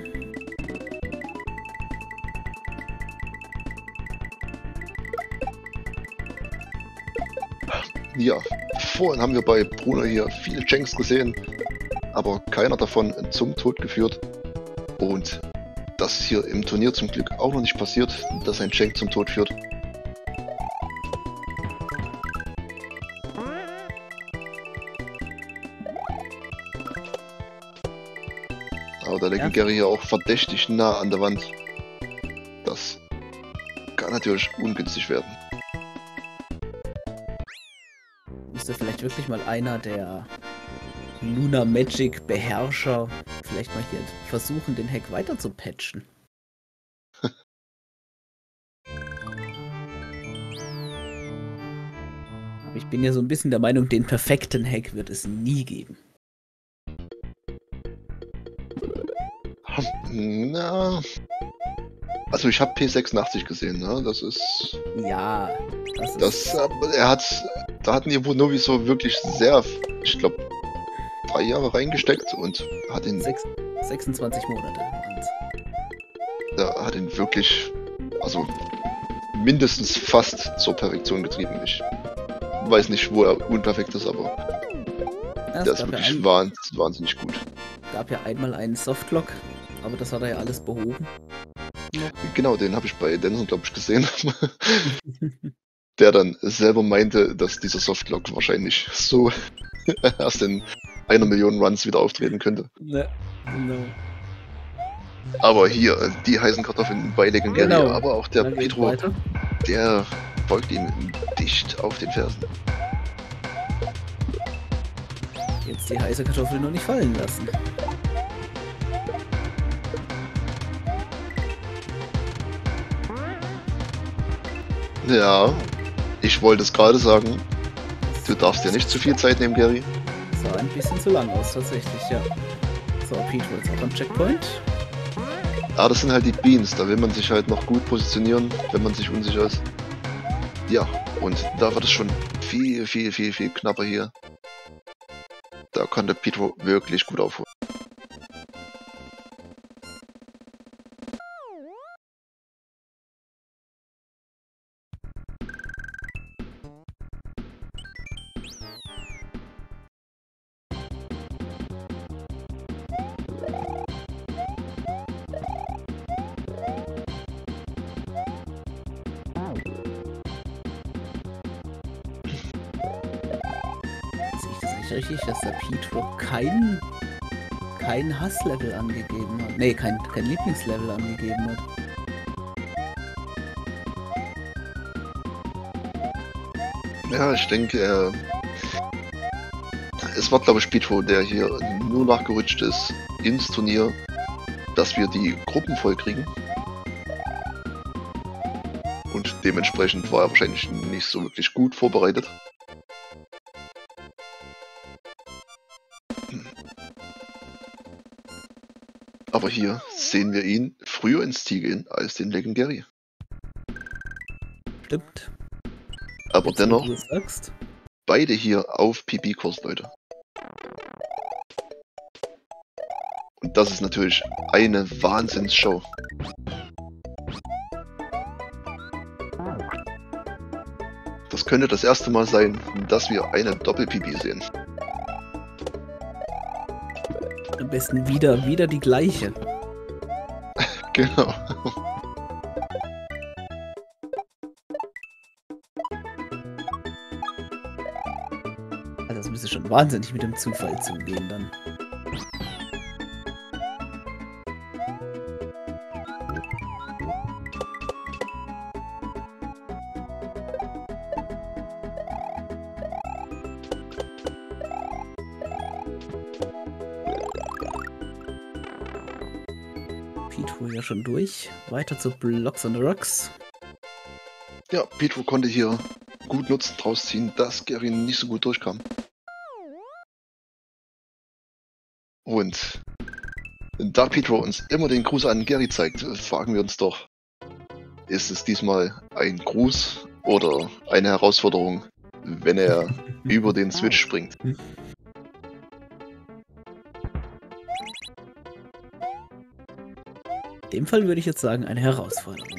Ja, vorhin haben wir bei Bruno hier viele Janks gesehen, aber keiner davon zum Tod geführt. Und das ist hier im Turnier zum Glück auch noch nicht passiert, dass ein Jank zum Tod führt. Aber da liegt Ja. Gary ja auch verdächtig nah an der Wand. Das kann natürlich ungünstig werden. Müsste vielleicht wirklich mal einer der Luna Magic Beherrscher vielleicht mal hier versuchen, den Hack weiter zu patchen. Aber ich bin ja so ein bisschen der Meinung, den perfekten Hack wird es nie geben. Na. Also ich habe P sechsundachtzig gesehen, ne? Das ist. Ja, das ist... Das, äh, er hat, da hatten die Novi so wirklich sehr, ich glaube, drei Jahre reingesteckt und hat ihn, Sechs, sechsundzwanzig Monate. waren's. ja, hat ihn wirklich, also mindestens fast zur Perfektion getrieben. Ich weiß nicht, wo er unperfekt ist, aber Ja, der es ist gab ja, wirklich ein, wahnsinnig, wahnsinnig gut. gab ja einmal einen Softlock, aber das hat er ja alles behoben. Genau, den habe ich bei Denson, glaube ich, gesehen. Der dann selber meinte, dass dieser Softlock wahrscheinlich so erst in einer Million Runs wieder auftreten könnte. Ja, genau. Aber hier, äh, die heißen Kartoffeln bei Legendary, Genau. aber auch der Dann geht's Petro, weiter. der folgt ihm dicht auf den Fersen. Jetzt die heiße Kartoffel nur nicht fallen lassen. Ja, ich wollte es gerade sagen. Du darfst dir nicht zu viel Zeit nehmen, Gary. Sah ein bisschen zu lang aus, tatsächlich, ja. So, Petro jetzt auch am Checkpoint. Ah, das sind halt die Beans, da will man sich halt noch gut positionieren, wenn man sich unsicher ist. Ja, und da wird es schon viel, viel, viel, viel knapper hier. Da konnte Petro wirklich gut aufholen. Sehe ich das nicht richtig, dass der Petro kein, kein Hasslevel angegeben hat? Nee, kein, kein Lieblingslevel angegeben hat. Ja, ich denke, er... es war, glaube ich, Petro, der hier nur nachgerutscht ist ins Turnier, dass wir die Gruppen voll kriegen. Und dementsprechend war er wahrscheinlich nicht so wirklich gut vorbereitet. Aber hier sehen wir ihn früher ins Ziel gehen als den Legendary. Stimmt. Aber Jetzt, wo dennoch du es sagst. beide hier auf P B-Kurs, Leute. Und das ist natürlich eine Wahnsinnsshow. Das könnte das erste Mal sein, dass wir eine Doppel-P B sehen. Am besten wieder, wieder die gleiche. Genau. Also das müsste schon wahnsinnig mit dem Zufall zugehen dann. Petro ja schon durch. Weiter zu Blocks on the Rocks. Ja, Petro konnte hier gut Nutzen draus ziehen, dass Gary nicht so gut durchkam. Und da Petro uns immer den Gruß an Gary zeigt, fragen wir uns doch, ist es diesmal ein Gruß oder eine Herausforderung, wenn er über den Switch springt? In dem Fall würde ich jetzt sagen, eine Herausforderung.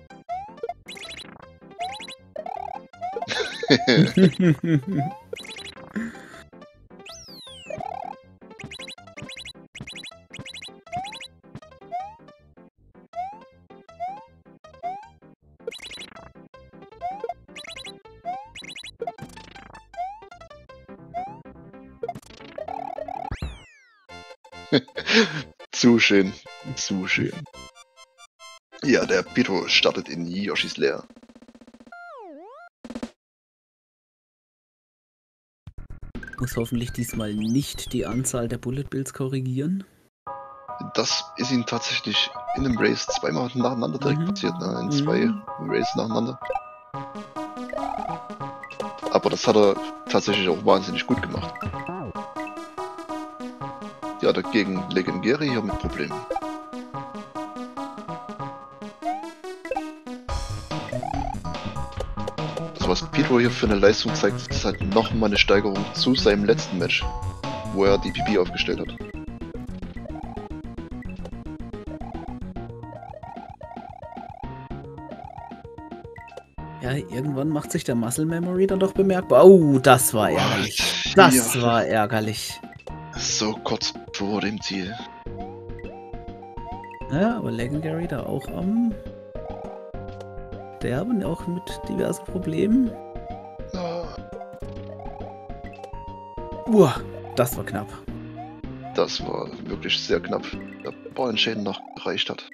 Zu schön, zu schön. Ja, der Petro startet in Yoshis Lair. Muss hoffentlich diesmal nicht die Anzahl der Bullet Bills korrigieren. Das ist ihm tatsächlich in einem Race zweimal nacheinander direkt Mhm. passiert, ne? In zwei Mhm. Races nacheinander. Aber das hat er tatsächlich auch wahnsinnig gut gemacht. Ja, dagegen Legendary hier mit Problemen. Also was Petro hier für eine Leistung zeigt, ist halt nochmal eine Steigerung zu seinem letzten Match. wo er die P B aufgestellt hat. Ja, irgendwann macht sich der Muscle Memory dann doch bemerkbar. Oh, das war ärgerlich. Das ja. war ärgerlich. So kurz vor dem Ziel. Ja, aber Legendary da auch am Sterben, auch mit diversen Problemen. Ah, Uah, das war knapp. das war wirklich sehr knapp. Der Ballenschäden noch gereicht hat.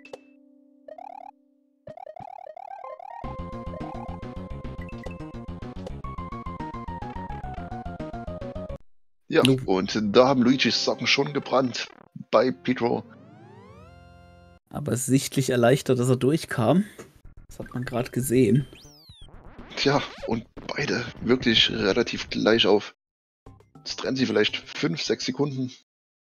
Ja, Nu- und da haben Luigis Socken schon gebrannt bei Pedro. Aber sichtlich erleichtert, dass er durchkam. Das hat man gerade gesehen. Tja, und beide wirklich relativ gleich auf. Jetzt trennen sie vielleicht fünf, sechs Sekunden.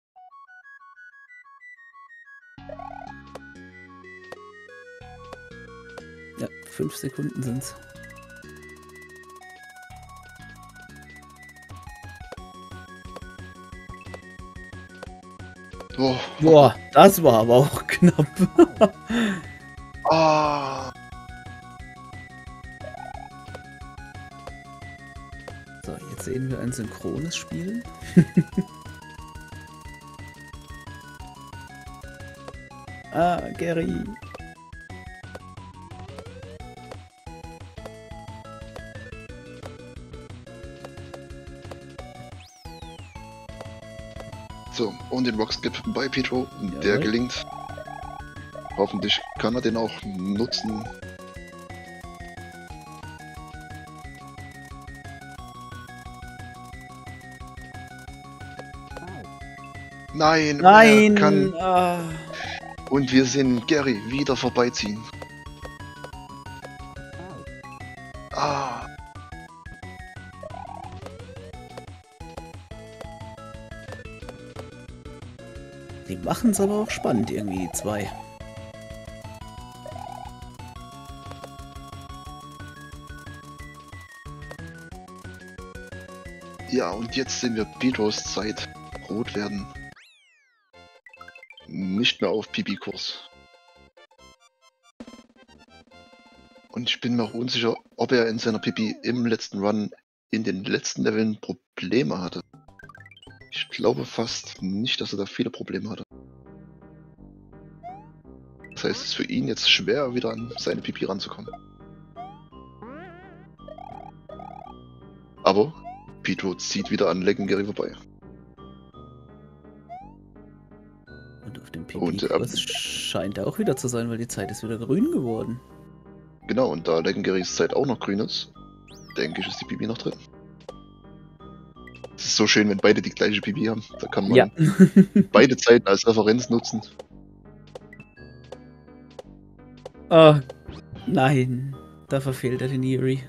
Ja, fünf Sekunden sind's. Oh, Boah, das war aber auch knapp. ah, So, jetzt sehen wir ein synchrones Spiel. Ah, Gary. so, und den Rockskip bei Pedro, der Jawohl. gelingt. Hoffentlich kann er den auch nutzen. Nein, Nein! er kann. Ah. Und wir sehen Gary wieder vorbeiziehen. Ah, Die machen es aber auch spannend irgendwie, die zwei. ja, und jetzt sehen wir Pedros Zeit rot werden. Nicht mehr auf P B-Kurs. Und ich bin mir auch unsicher, ob er in seiner P B im letzten Run in den letzten Leveln Probleme hatte. Ich glaube fast nicht, dass er da viele Probleme hatte. Das heißt, es ist für ihn jetzt schwer, wieder an seine P B ranzukommen. Aber Pedro zieht wieder an Legendary vorbei. Und auf dem Und, äh, P B-Kurs scheint er auch wieder zu sein, weil die Zeit ist wieder grün geworden. Genau, und da Legendarys Zeit auch noch grün ist, denke ich, ist die P B noch drin. Es ist so schön, wenn beide die gleiche P B haben. Da kann man Ja. beide Zeiten als Referenz nutzen. Ah, nein. Da verfehlt er den Yuri.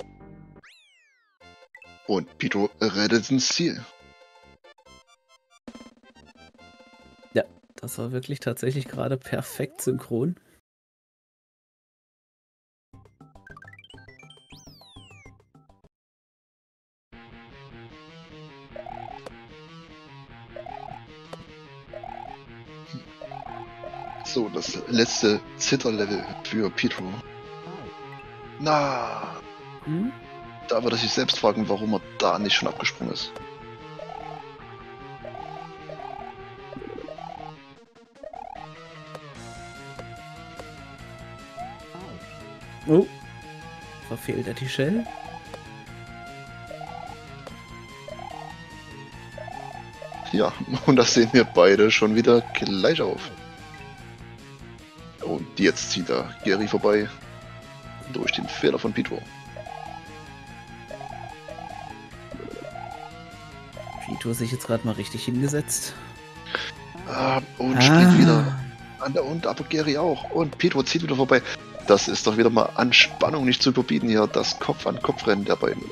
Und Pedro rettet ins Ziel. Das war wirklich tatsächlich gerade perfekt synchron. So, das letzte Zitterlevel für Pedro. Na, Hm? da wird er sich selbst fragen, warum er da nicht schon abgesprungen ist. Oh. Verfehlt er die Shell? Ja, und das sehen wir beide schon wieder gleich auf. Und jetzt zieht er Gary vorbei durch den Fehler von Pedro. Vito sich jetzt gerade mal richtig hingesetzt. Ah, und springt wieder an der und aber Gary auch. Und Pedro zieht wieder vorbei. Das ist doch wieder mal an Spannung nicht zu überbieten hier. Das Kopf-an-Kopf-Rennen der beiden.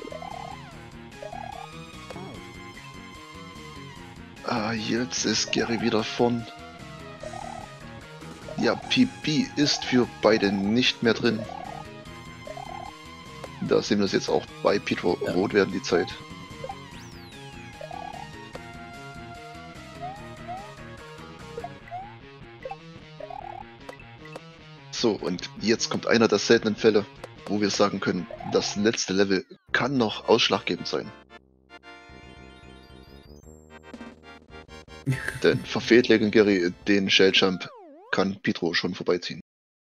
Ah, jetzt ist Gary wieder vorn. Ja, P B ist für beide nicht mehr drin. Da sehen wir es jetzt auch bei Pedro. Ja. Rot werden die Zeit. So, und jetzt kommt einer der seltenen Fälle, wo wir sagen können, das letzte Level kann noch ausschlaggebend sein. Denn verfehlt Legendary den Shelljump, kann Pietro schon vorbeiziehen.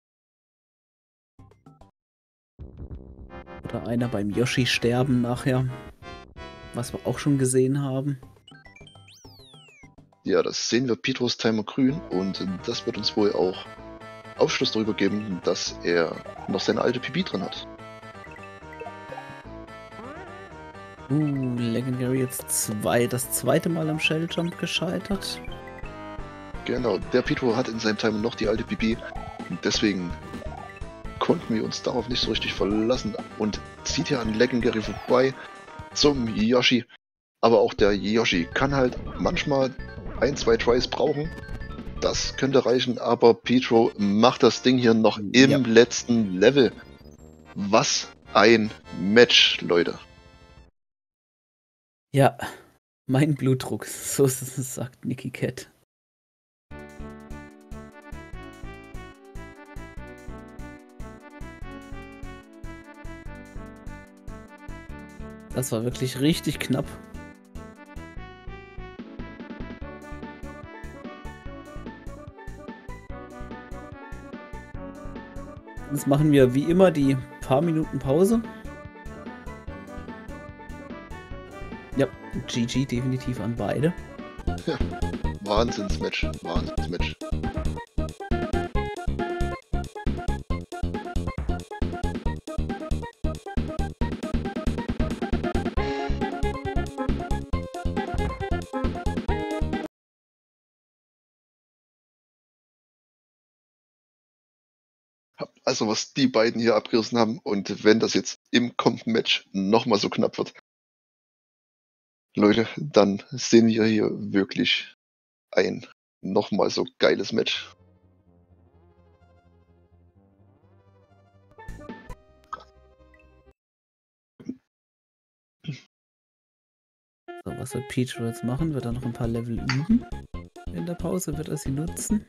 Oder einer beim Yoshi sterben nachher. Was wir auch schon gesehen haben. Ja, das sehen wir Pietros Timer grün und das wird uns wohl auch Aufschluss darüber geben, dass er noch seine alte P B drin hat. Uh, Legendary jetzt zwei, das zweite Mal am Shelljump gescheitert. Genau, der Pietro hat in seinem Timer noch die alte P B und deswegen konnten wir uns darauf nicht so richtig verlassen und zieht hier an Legendary vorbei zum Yoshi. Aber auch der Yoshi kann halt manchmal ein, zwei Tries brauchen. Das könnte reichen, aber Pietro macht das Ding hier noch im Ja. letzten Level. Was ein Match, Leute. Ja, mein Blutdruck, so sagt Nicky Cat. Das war wirklich richtig knapp. Jetzt machen wir wie immer die paar Minuten Pause. Ja, G G definitiv an beide. Wahnsinnsmatch, Wahnsinnsmatch. Also was die beiden hier abgerissen haben und wenn das jetzt im kommenden Match nochmal so knapp wird, Leute, dann sehen wir hier wirklich ein nochmal so geiles Match. So, was wird Pietro jetzt machen? Wird er noch ein paar Level üben? In der Pause wird er sie nutzen.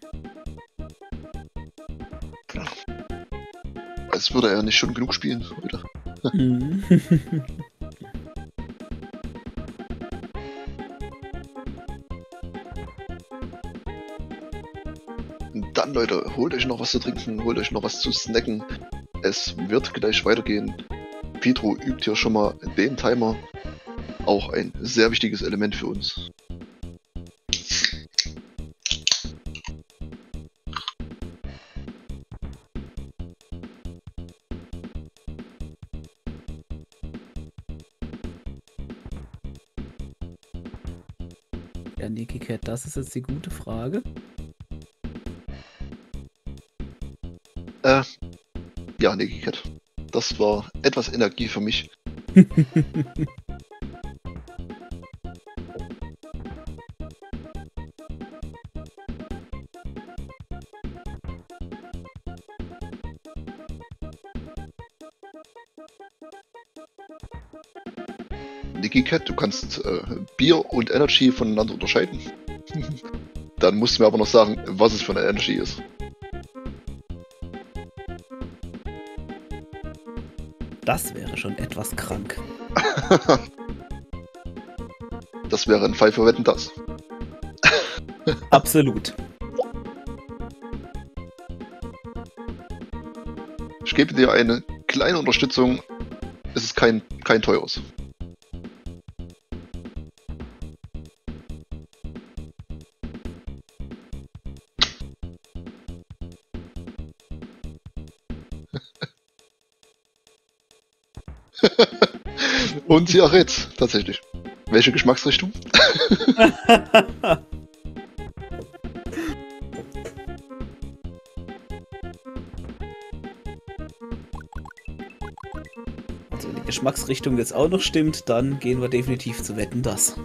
Als würde er nicht schon genug spielen, oder? Mhm. Dann, Leute, holt euch noch was zu trinken, holt euch noch was zu snacken. Es wird gleich weitergehen. Pietro übt hier schon mal den Timer. Auch ein sehr wichtiges Element für uns. Ja, Nicky Cat, das ist jetzt die gute Frage. Äh, ja, Nicky Cat. Das war etwas Energie für mich. Nicky Cat, du kannst äh, Bier und Energy voneinander unterscheiden. Dann musst du mir aber noch sagen, was es für eine Energy ist. Das wäre schon etwas krank. Das wäre ein Fall für Wetten, das. Absolut. Ich gebe dir eine kleine Unterstützung. Es ist kein, kein teures. Und sie errät tatsächlich. Welche Geschmacksrichtung? Also wenn die Geschmacksrichtung jetzt auch noch stimmt, dann gehen wir definitiv zu Wetten, das.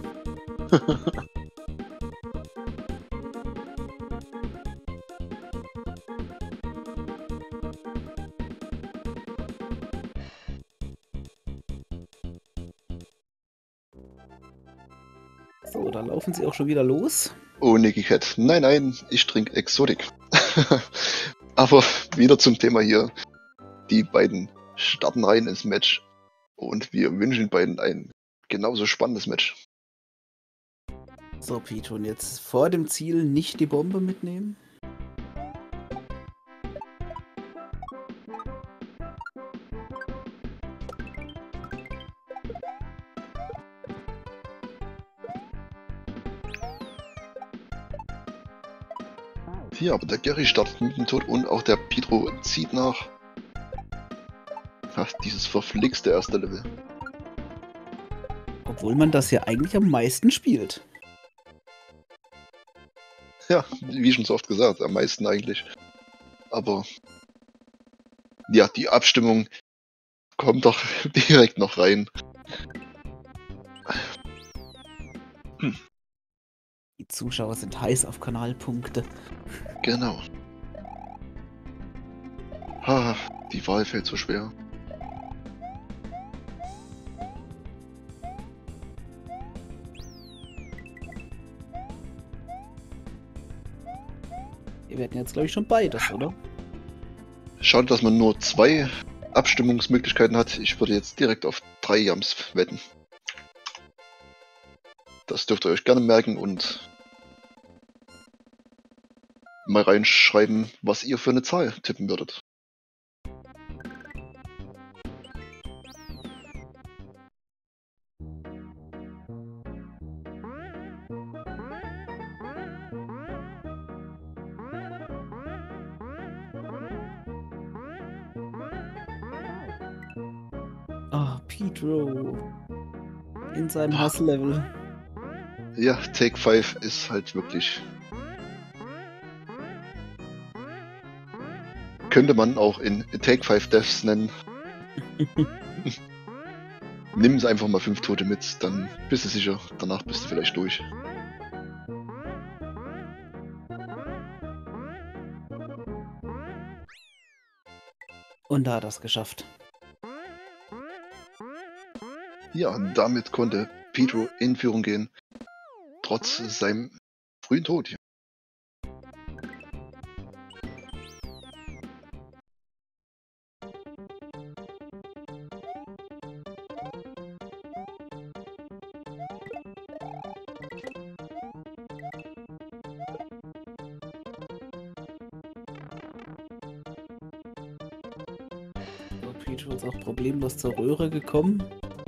So, da laufen sie auch schon wieder los. Oh, Nicky Cat. Nein, nein, ich trinke Exotic. Aber wieder zum Thema hier. Die beiden starten rein ins Match und wir wünschen den beiden ein genauso spannendes Match. So, Pete, und jetzt vor dem Ziel nicht die Bombe mitnehmen. Hier, aber der Gary startet mit dem Tod und auch der Pedro zieht nach. Ach, dieses verflixte erste Level. Obwohl man das ja eigentlich am meisten spielt. Ja, wie schon so oft gesagt, am meisten eigentlich. Aber ja, die Abstimmung kommt doch direkt noch rein. Hm. Die Zuschauer sind heiß auf Kanalpunkte. Genau. Ha, die Wahl fällt so schwer. Wir werden jetzt, glaube ich, schon beides, oder? Schade, dass man nur zwei Abstimmungsmöglichkeiten hat. Ich würde jetzt direkt auf drei Yams wetten. Das dürft ihr euch gerne merken und mal reinschreiben, was ihr für eine Zahl tippen würdet. Ah, Pedro. In seinem Hasslevel. Ja, Take fünf ist halt wirklich... Könnte man auch in Take fünf Deaths nennen. Nimm es einfach mal fünf Tote mit, dann bist du sicher, danach bist du vielleicht durch. Und da hat er es geschafft. Ja, und damit konnte Pedro in Führung gehen, trotz seinem frühen Tod. So, Pedro ist auch problemlos zur Röhre gekommen.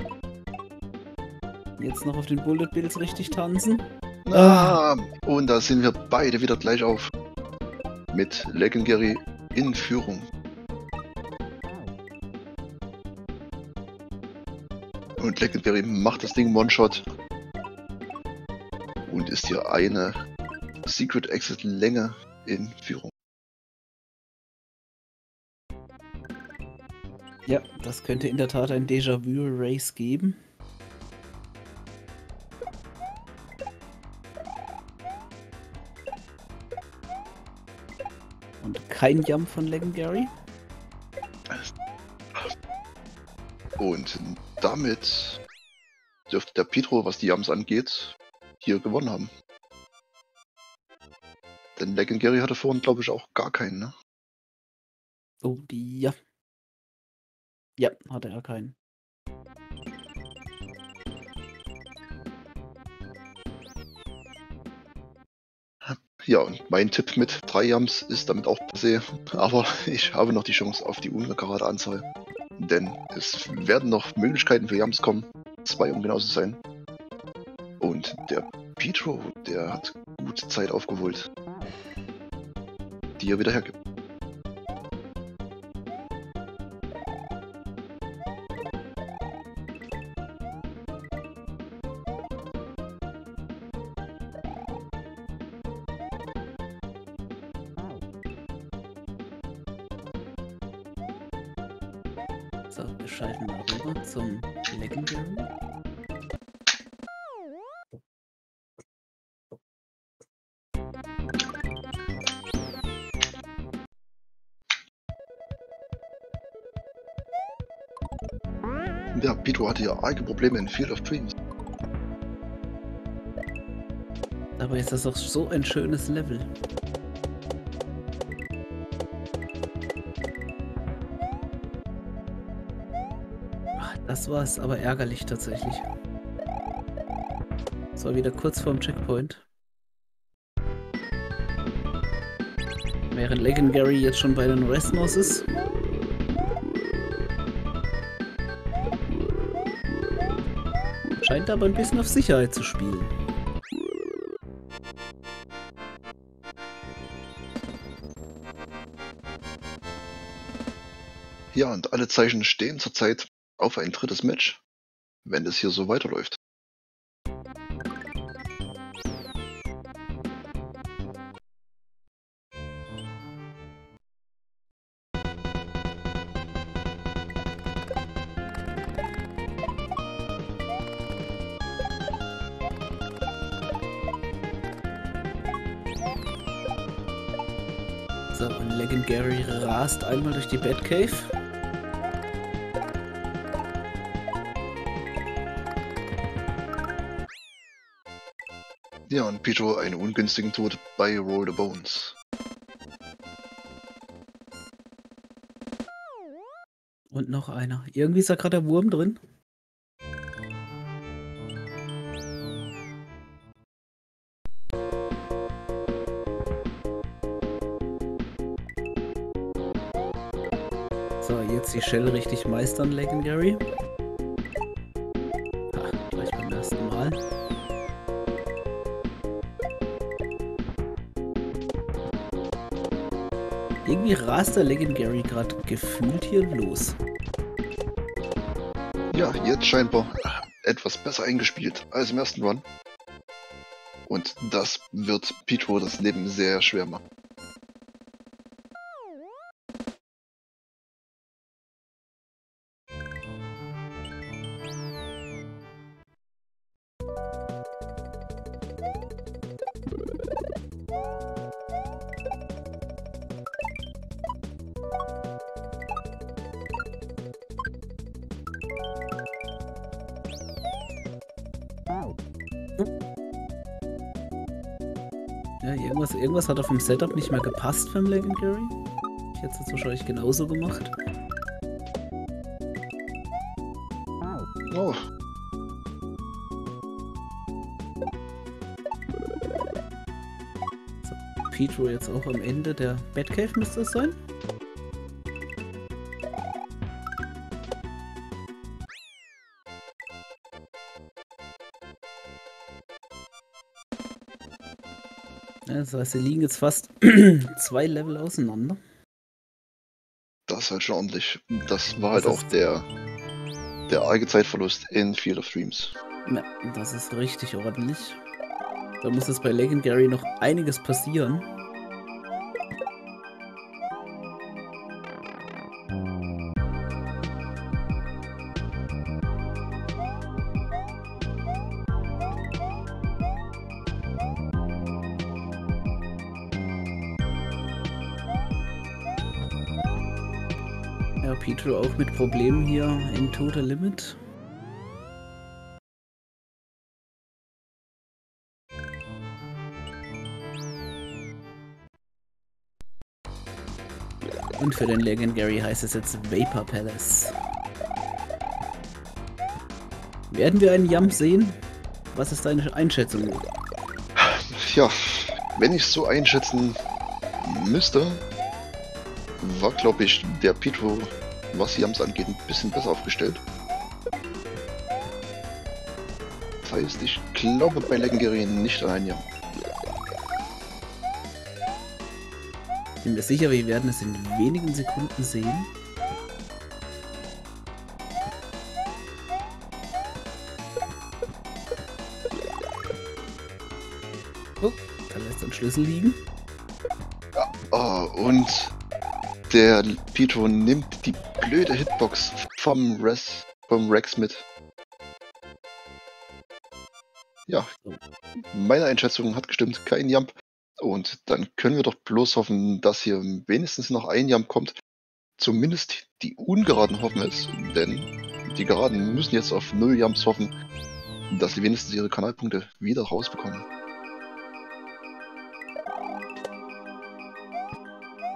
Jetzt noch auf den Bullet Bills richtig tanzen. Ah, und da sind wir beide wieder gleich auf. Mit Legendary in Führung. Und Legendary macht das Ding One-Shot. Und ist hier eine Secret Exit Länge in Führung. Ja, das könnte in der Tat ein Déjà-vu-Race geben. Und kein Jump von Legendary. Und damit dürfte der Pedro, was die Jumps angeht, hier gewonnen haben. Denn Legendary hatte vorhin, glaube ich, auch gar keinen, ne? Oh, die, ja. Ja, hatte er keinen. Ja, und mein Tipp mit drei Jumps ist damit auch passé, aber ich habe noch die Chance auf die ungerade Anzahl. Denn es werden noch Möglichkeiten für Jumps kommen, zwei um genau zu sein. Und der Pedro, der hat gut Zeit aufgeholt, die er wieder hergibt. So, wir schalten mal rüber zum Legendary. Ja, Pedro hatte ja arge Probleme in Field of Dreams. Aber ist das doch so ein schönes Level. Das war es aber ärgerlich tatsächlich. Das war wieder kurz vorm Checkpoint. Während Legendary jetzt schon bei den Restnos ist. Scheint aber ein bisschen auf Sicherheit zu spielen. Ja, und alle Zeichen stehen zurzeit auf ein drittes Match, wenn es hier so weiterläuft. So, und Legendary rast einmal durch die Batcave. Ja, und Pietro einen ungünstigen Tod bei Roll the Bones. Und noch einer. Irgendwie ist da gerade der Wurm drin. So, jetzt die Shell richtig meistern, Legendary. Ha, gleich beim ersten Mal. Irgendwie rast der Legendary gerade gefühlt hier los. Ja, jetzt scheinbar etwas besser eingespielt als im ersten Run. Und das wird Pietro das Leben sehr schwer machen. Ja, irgendwas, irgendwas hat auf dem Setup nicht mehr gepasst beim Legendary. Ich hätte es jetzt wahrscheinlich genauso gemacht. Oh, Pietro jetzt auch am Ende der Batcave müsste es sein. Ja, das heißt, sie liegen jetzt fast zwei Level auseinander. das ist halt schon ordentlich. Das war halt Das auch ist- der, der arge Zeitverlust in Field of Dreams. Ja, das ist richtig ordentlich. Da muss jetzt bei Legendary noch einiges passieren. Ja, Pietro auch mit Problemen hier in Total Limit. Und für den Legendary heißt es jetzt Vapor Palace. Werden wir einen Jump sehen? Was ist deine Einschätzung? Ja, wenn ich es so einschätzen müsste, war, glaube ich, der Pietro, was Jumps angeht, ein bisschen besser aufgestellt. Das heißt, ich glaube bei Legendary nicht an einen Jump. Bin mir sicher, wir werden es in wenigen Sekunden sehen. Oh, da lässt ein Schlüssel liegen. Oh, und der Pietro nimmt die blöde Hitbox vom Res, vom Rex mit. Ja, meine Einschätzung hat gestimmt, kein Jump. Und dann können wir doch bloß hoffen, dass hier wenigstens noch ein Jump kommt. Zumindest die Ungeraden hoffen es, denn die Geraden müssen jetzt auf null Jumps hoffen, dass sie wenigstens ihre Kanalpunkte wieder rausbekommen.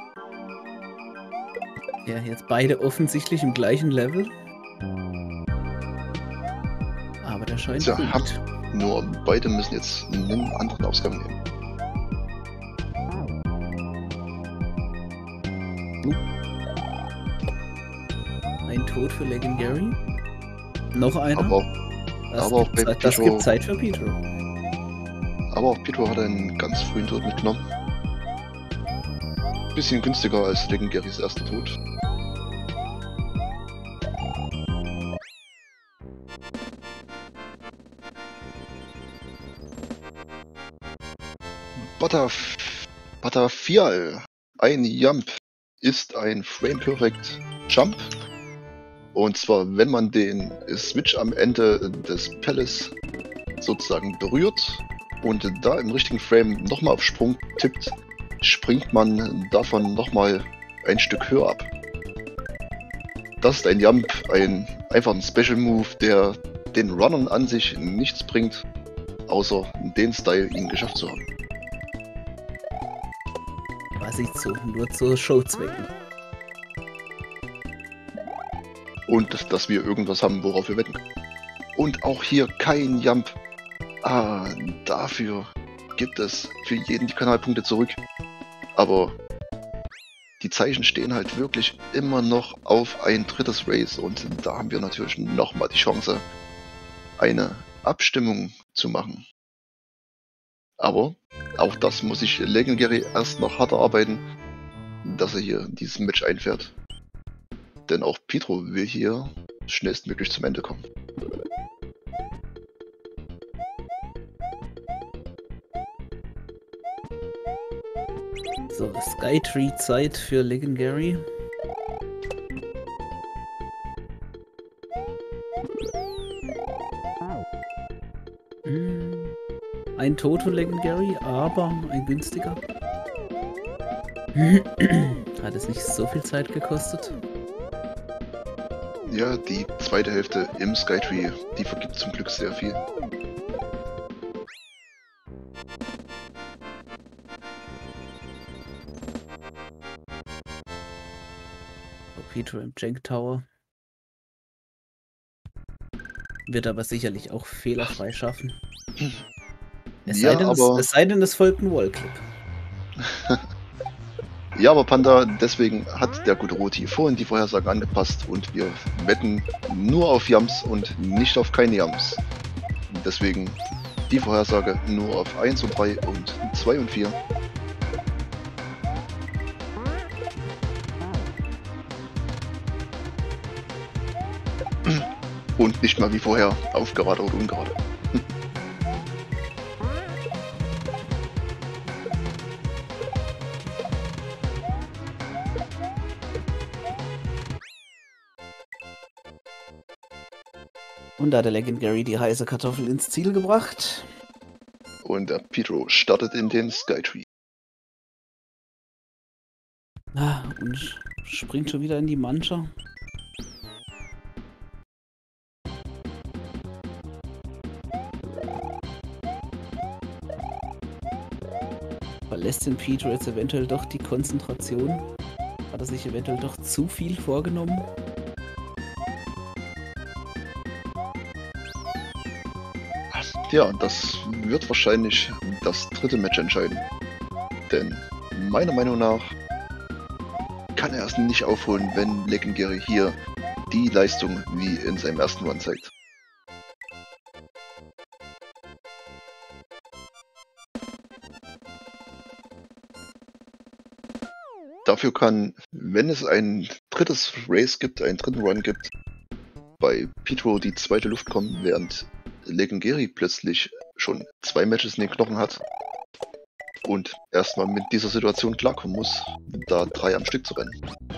Ja, jetzt beide offensichtlich im gleichen Level. Der scheint Tja, gut. hab- Nur beide müssen jetzt einen anderen Ausgang nehmen. Ein Tod für Legendary. Noch einer. Aber, das, aber auch gibt bei Zeit, das Pietro- gibt Zeit für Pietro. aber auch Pietro hat einen ganz frühen Tod mitgenommen. Bisschen günstiger als Legendarys erster Tod. Butterf Butterfial. Ein Jump ist ein Frame Perfect Jump. Und zwar, wenn man den Switch am Ende des Palace sozusagen berührt und da im richtigen Frame nochmal auf Sprung tippt, springt man davon nochmal ein Stück höher ab. Das ist ein Jump, ein einfach ein Special Move, der den Runnern an sich nichts bringt, außer den Style, ihn geschafft zu haben. Weiß ich so, nur zu Showzwecken. Und dass wir irgendwas haben, worauf wir wetten können. Und auch hier kein Jump. Ah, dafür gibt es für jeden die Kanalpunkte zurück. Aber die Zeichen stehen halt wirklich immer noch auf ein drittes Race. Und da haben wir natürlich nochmal die Chance, eine Abstimmung zu machen. Aber auch das muss sich Legendary erst noch hart arbeiten, dass er hier dieses Match einfährt. Denn auch Pietro will hier schnellstmöglich zum Ende kommen. So, Skytree Zeit für Legendary. Hm. Ein Tod für Legendary, aber ein günstiger. Hat es nicht so viel Zeit gekostet. Ja, die zweite Hälfte im Skytree, die vergibt zum Glück sehr viel. Pietro im Jank Tower. Wird aber sicherlich auch fehlerfrei schaffen. Es, Ja, sei, denn, aber- es, es sei denn, es folgt ein Wallclip. Ja, aber Panda, deswegen hat der gute Roti vorhin die Vorhersagen angepasst und wir wetten nur auf Jumps und nicht auf keine Jumps. Deswegen die Vorhersage nur auf eins und drei und zwei und vier. Und nicht mal wie vorher auf gerade oder ungerade. Und da hat der Legendary die heiße Kartoffel ins Ziel gebracht. Und der Pietro startet in den Skytree. Ah, und springt schon wieder in die Mancha. Verlässt den Pietro jetzt eventuell doch die Konzentration? Hat er sich eventuell doch zu viel vorgenommen? Ja, das wird wahrscheinlich das dritte Match entscheiden. Denn meiner Meinung nach kann er es nicht aufholen, wenn Legendary hier die Leistung wie in seinem ersten Run zeigt. Dafür kann, wenn es ein drittes Race gibt, einen dritten Run gibt, bei Pietro die zweite Luft kommen, während Legendary plötzlich schon zwei Matches in den Knochen hat und erstmal mit dieser Situation klarkommen muss, da drei am Stück zu rennen.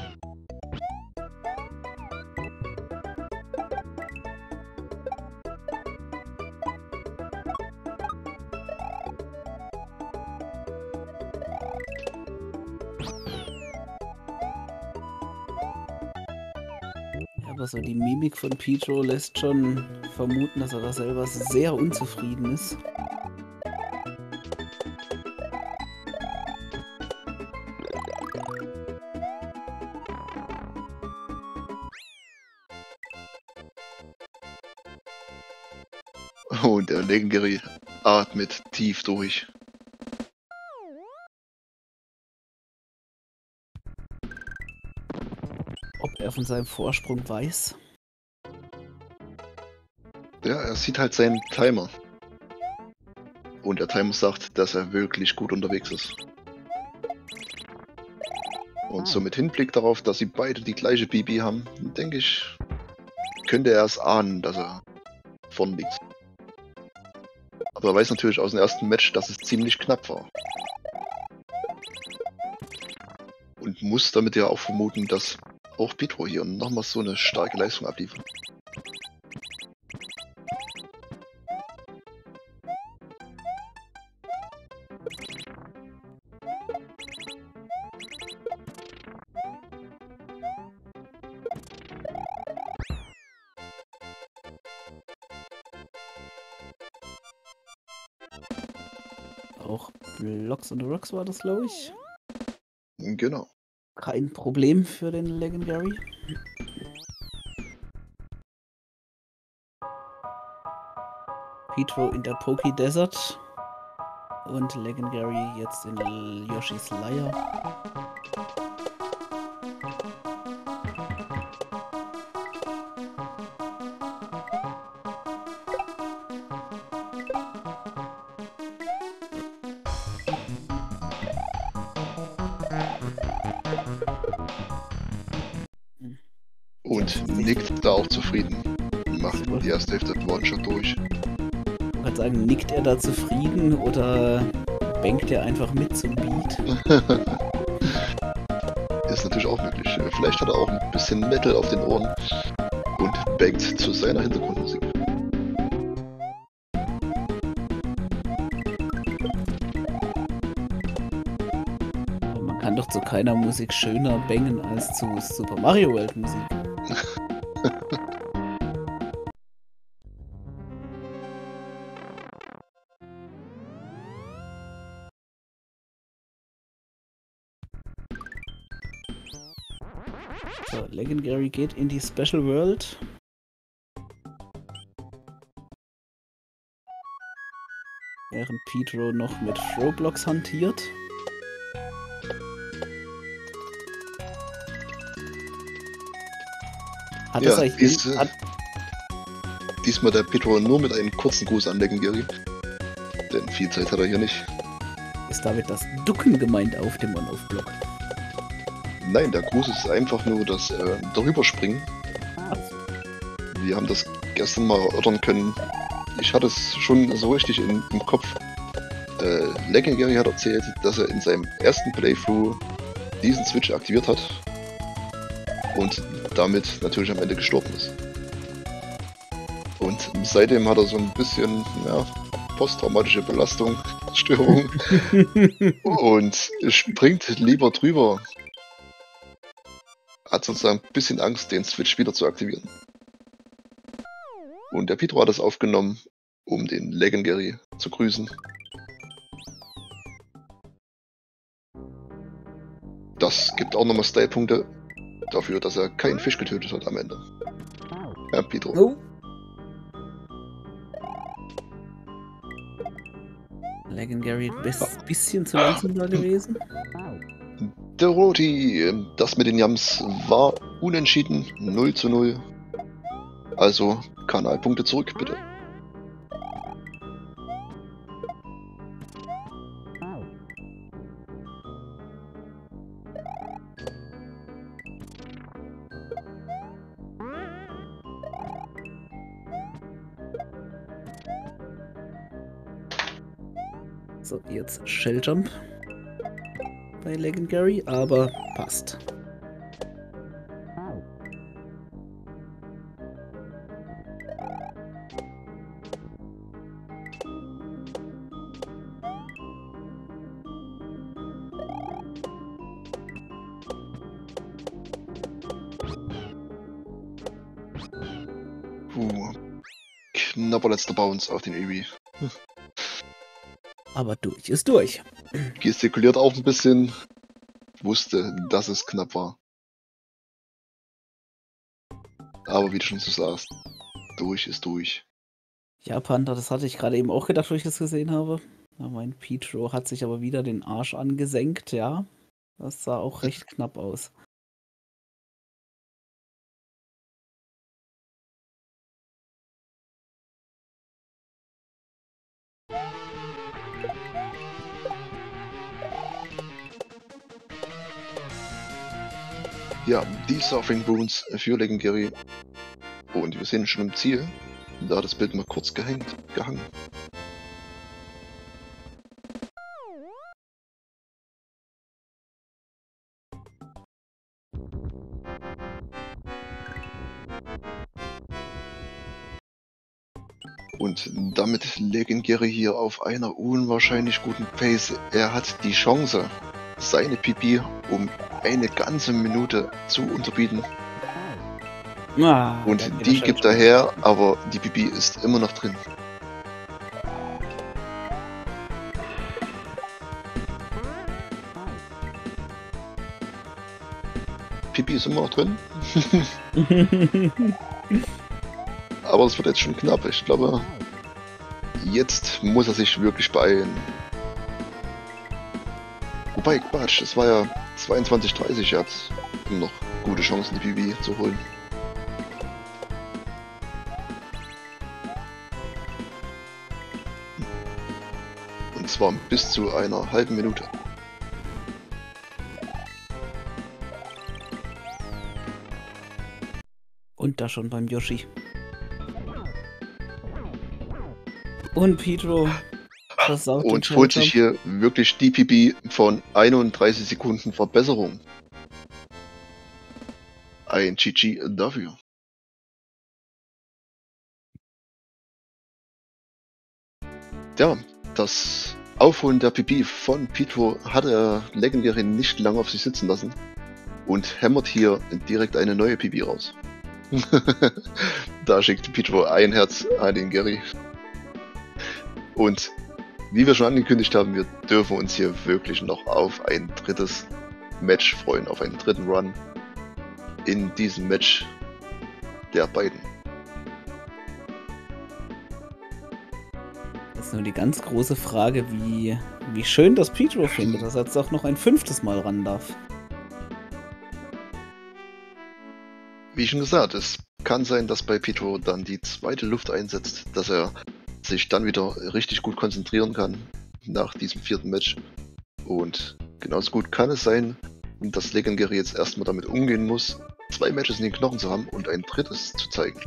Ja, aber so die Mimik von Pietro lässt schon vermuten, dass er da selber sehr unzufrieden ist. Und der Legendary atmet tief durch. Ob er von seinem Vorsprung weiß? Ja, er sieht halt seinen Timer. Und der Timer sagt, dass er wirklich gut unterwegs ist. Und so mit Hinblick darauf, dass sie beide die gleiche B B haben, denke ich, könnte er es ahnen, dass er vorn liegt. Aber er weiß natürlich aus dem ersten Match, dass es ziemlich knapp war. Und muss damit ja auch vermuten, dass auch Petro hier nochmal so eine starke Leistung abliefert. Auch Blocks on the Rocks war das, glaube ich. Genau. Kein Problem für den Legendary. Petro in der Poké Desert. Und Legendary jetzt in Yoshi's Lair. Und nickt da auch zufrieden. Macht die erste Hälfte One-Shot durch. Man kann sagen, nickt er da zufrieden oder bangt er einfach mit zum Beat? Ist natürlich auch möglich. Vielleicht hat er auch ein bisschen Metal auf den Ohren und bangt zu seiner Hintergrundmusik. Aber man kann doch zu keiner Musik schöner bangen als zu Super Mario World Musik. So, Legendary geht in die Special World. Während Petro noch mit Throwblocks hantiert. Hat Ja, das eigentlich ist, hat, Diesmal der Petro nur mit einem kurzen Gruß an Legendary. Denn viel Zeit hat er hier nicht. ist damit das Ducken gemeint auf dem On-Off-Block? Nein, der Gruß ist einfach nur das äh, Darüberspringen. Wir haben das gestern mal erörtern können. Ich hatte es schon so richtig in, im Kopf. Äh, Legendary hat erzählt, dass er in seinem ersten Playthrough diesen Switch aktiviert hat. Und damit natürlich am Ende gestorben ist. Und seitdem hat er so ein bisschen, ja, posttraumatische Belastung, Störung und springt lieber drüber. Hat sozusagen ein bisschen Angst, den Switch wieder zu aktivieren. Und der Petro hat es aufgenommen, um den Legendary zu grüßen. Das gibt auch nochmal Style-Punkte dafür, dass er keinen Fisch getötet hat am Ende. Ja, Petro. Oh. Legendary ein bis- bisschen zu langsam da gewesen. Der Roti, das mit den Yams war unentschieden, null zu null. Also Kanalpunkte zurück, bitte. So, jetzt Shelljump bei Legendary, aber passt. Puh. Knapper letzter Bounce auf den Eevee. Aber durch ist durch. Gestikuliert auch ein bisschen. Wusste, dass es knapp war. Aber wie du schon so sagst, durch ist durch. Ja, Panther, das hatte ich gerade eben auch gedacht, wo ich das gesehen habe. Ja, mein Petro hat sich aber wieder den Arsch angesenkt, ja. Das sah auch recht knapp aus. Ja, die Surfing Boons für Legendary. Und wir sind schon im Ziel. Da hat das Bild mal kurz gehängt, gehangen. Und damit Legendary hier auf einer unwahrscheinlich guten Pace. Er hat die Chance, seine P P um eine ganze Minute zu unterbieten. Ah, Und da geht die er gibt schon. er her, aber die P P ist immer noch drin. P P ist immer noch drin. Aber es wird jetzt schon knapp. Ich glaube, jetzt muss er sich wirklich beeilen. Wobei, Quatsch, es war ja zweiundzwanzig dreißig, er hat immer noch gute Chancen, die P B zu holen. Und zwar bis zu einer halben Minute. Und da schon beim Yoshi. Und Petro versaut den Und holt sich Showjump. hier wirklich die P B von einunddreißig Sekunden Verbesserung. Ein G G dafür. Ja, das Aufholen der P P von Petro hat er Legendary nicht lange auf sich sitzen lassen und hämmert hier direkt eine neue P P raus. Da schickt Petro ein Herz an den Gary. Und wie wir schon angekündigt haben, wir dürfen uns hier wirklich noch auf ein drittes Match freuen, auf einen dritten Run in diesem Match der beiden. Das ist nur die ganz große Frage, wie, wie schön das Petro findet, dass er jetzt auch noch ein fünftes Mal ran darf. Wie schon gesagt, es kann sein, dass bei Petro dann die zweite Luft einsetzt, dass er sich dann wieder richtig gut konzentrieren kann nach diesem vierten Match. Und genauso gut kann es sein, dass Legendary jetzt erstmal damit umgehen muss, zwei Matches in den Knochen zu haben und ein drittes zu zeigen.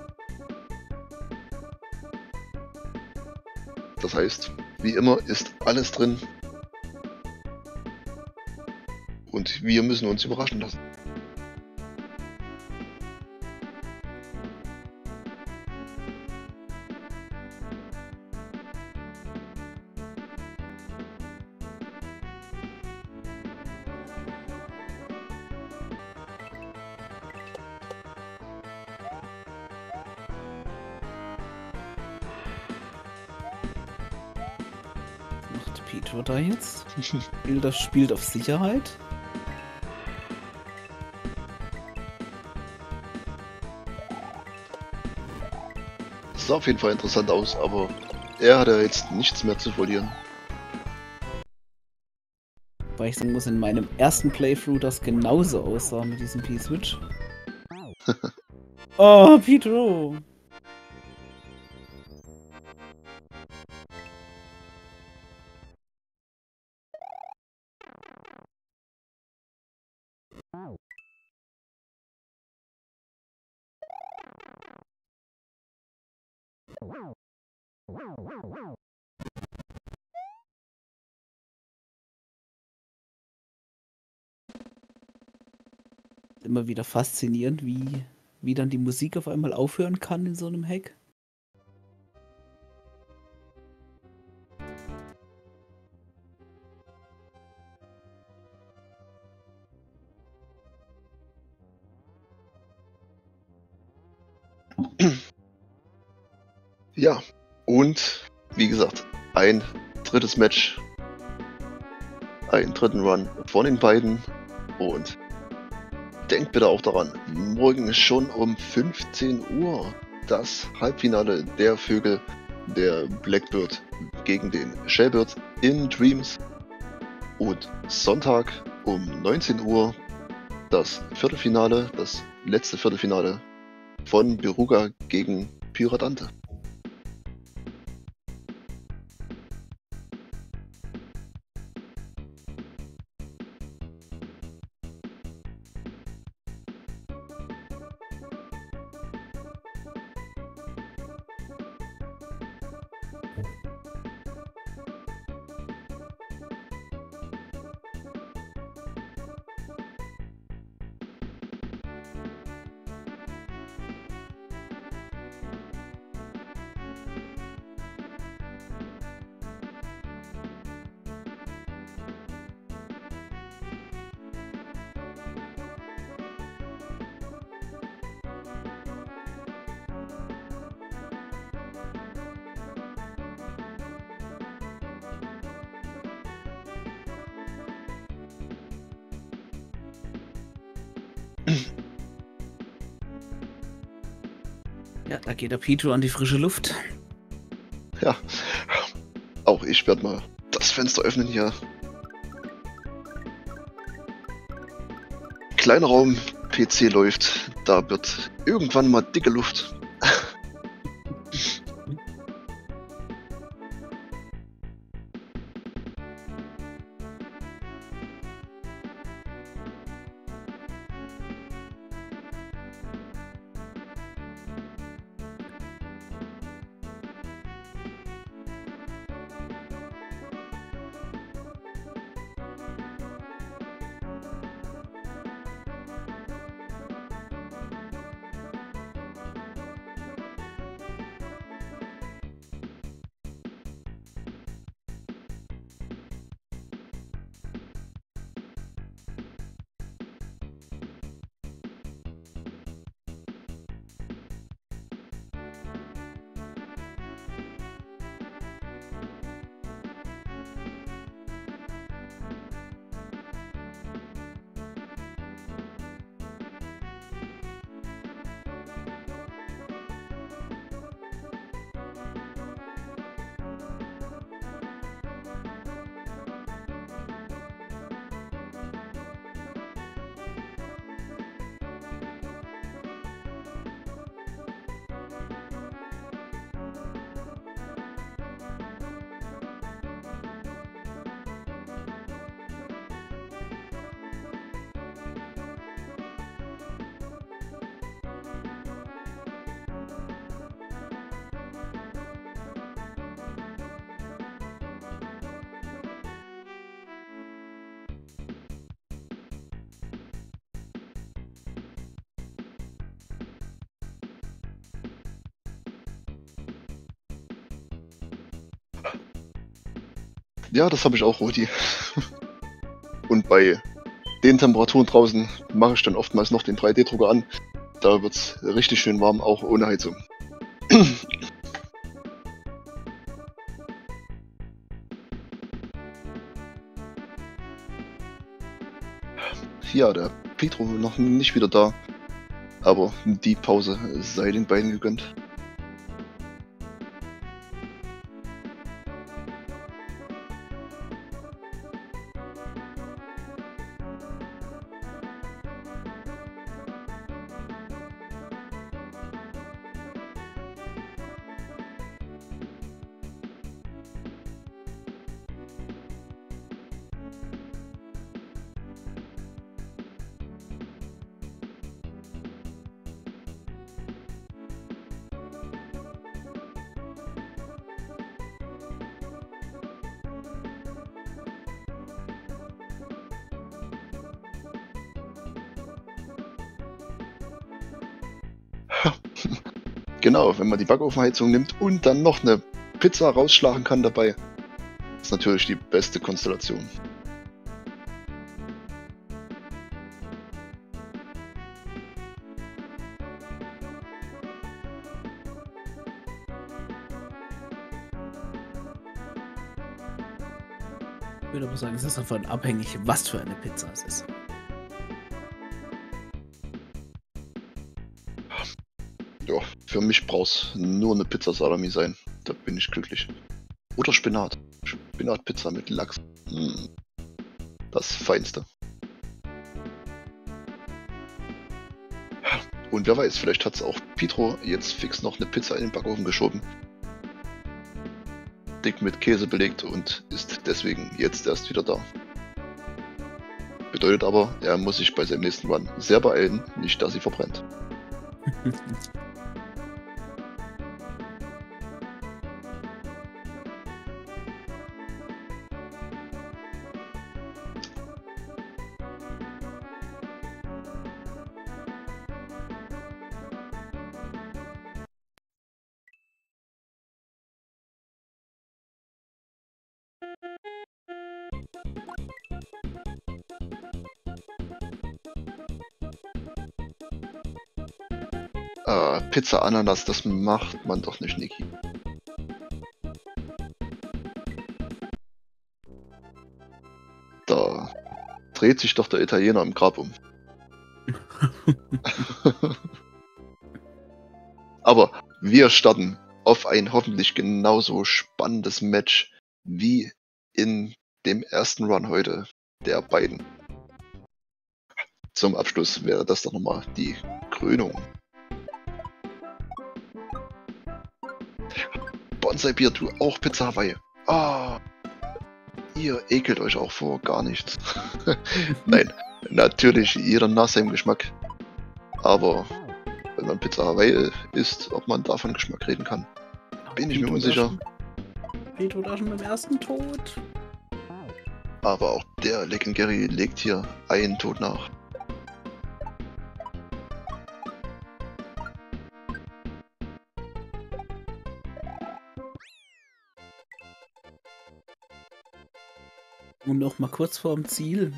Das heißt, wie immer ist alles drin und wir müssen uns überraschen lassen. Macht Petro da jetzt? Spielt das spielt auf Sicherheit? Es sah auf jeden Fall interessant aus, aber er hat ja jetzt nichts mehr zu verlieren. Weil ich sagen muss, in meinem ersten Playthrough das genauso aussah mit diesem P-Switch. Oh, Petro! Immer wieder faszinierend, wie, wie dann die Musik auf einmal aufhören kann in so einem Hack. Ja, und wie gesagt, ein drittes Match, einen dritten Run von den beiden und denkt bitte auch daran, morgen ist schon um fünfzehn Uhr das Halbfinale der Vögel, der Blackbird gegen den Shellbird in Dreams. Und Sonntag um neunzehn Uhr das Viertelfinale, das letzte Viertelfinale von Beruga gegen Pyradante. Ja, da geht der Pietro an die frische Luft. Ja, auch ich werde mal das Fenster öffnen hier. Kleiner Raum, P C läuft, da wird irgendwann mal dicke Luft. Ja, das habe ich auch, Rudi. Und bei den Temperaturen draußen mache ich dann oftmals noch den drei D Drucker an. Da wird es richtig schön warm, auch ohne Heizung. Ja, der Pietro noch nicht wieder da. Aber die Pause sei den beiden gegönnt. Genau, wenn man die Backofenheizung nimmt und dann noch eine Pizza rausschlagen kann dabei, ist natürlich die beste Konstellation. Ich würde aber sagen, es ist davon abhängig, was für eine Pizza es ist. Ja, Für mich brauch's nur eine Pizza Salami sein. Da bin ich glücklich. Oder Spinat. Spinatpizza mit Lachs. Mm. Das Feinste. Und wer weiß, vielleicht hat's auch Pietro jetzt fix noch eine Pizza in den Backofen geschoben. Dick mit Käse belegt und ist deswegen jetzt erst wieder da. Bedeutet aber, er muss sich bei seinem nächsten Run sehr beeilen, nicht dass sie verbrennt. Äh, Pizza Ananas, das macht man doch nicht, Niki. Da dreht sich doch der Italiener im Grab um. Aber wir starten auf ein hoffentlich genauso spannendes Match wie in dem ersten Run heute der beiden. Zum Abschluss wäre das doch nochmal die Krönung. Bonsai Bier, du auch Pizza Hawaii. Ah, ihr ekelt euch auch vor gar nichts. Nein, natürlich jeder nach seinem Geschmack. Aber wenn man Pizza Hawaii isst, ob man davon Geschmack reden kann, bin ich mir unsicher. Pietro da schon beim ersten Tod. Aber auch der Legendary legt hier einen Tod nach. Und noch mal kurz vorm Ziel.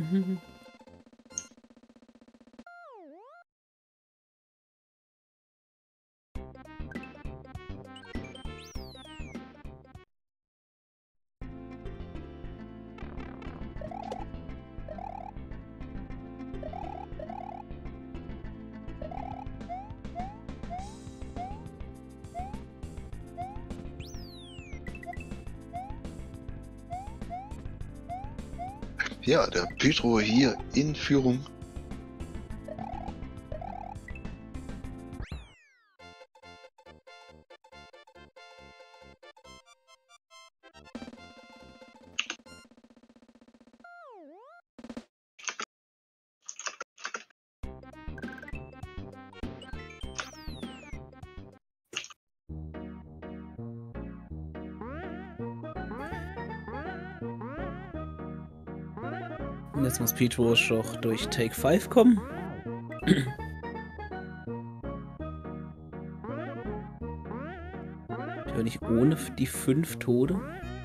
Ja, der Pietro hier in Führung. Und jetzt muss Pietro doch durch Take fünf kommen. Ich höre nicht ohne die fünf Tode.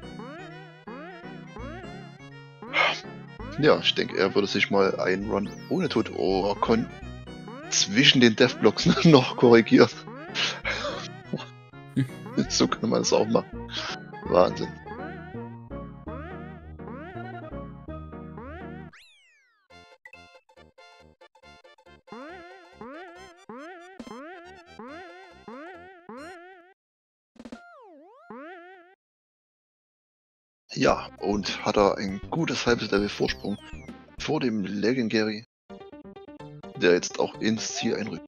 Ja, ich denke, er würde sich mal einen Run ohne Tod oh, kon zwischen den Deathblocks noch korrigieren. So kann man es auch machen. Wahnsinn. Ja, und hat er ein gutes halbes Level Vorsprung vor dem Legendary, der jetzt auch ins Ziel einrückt.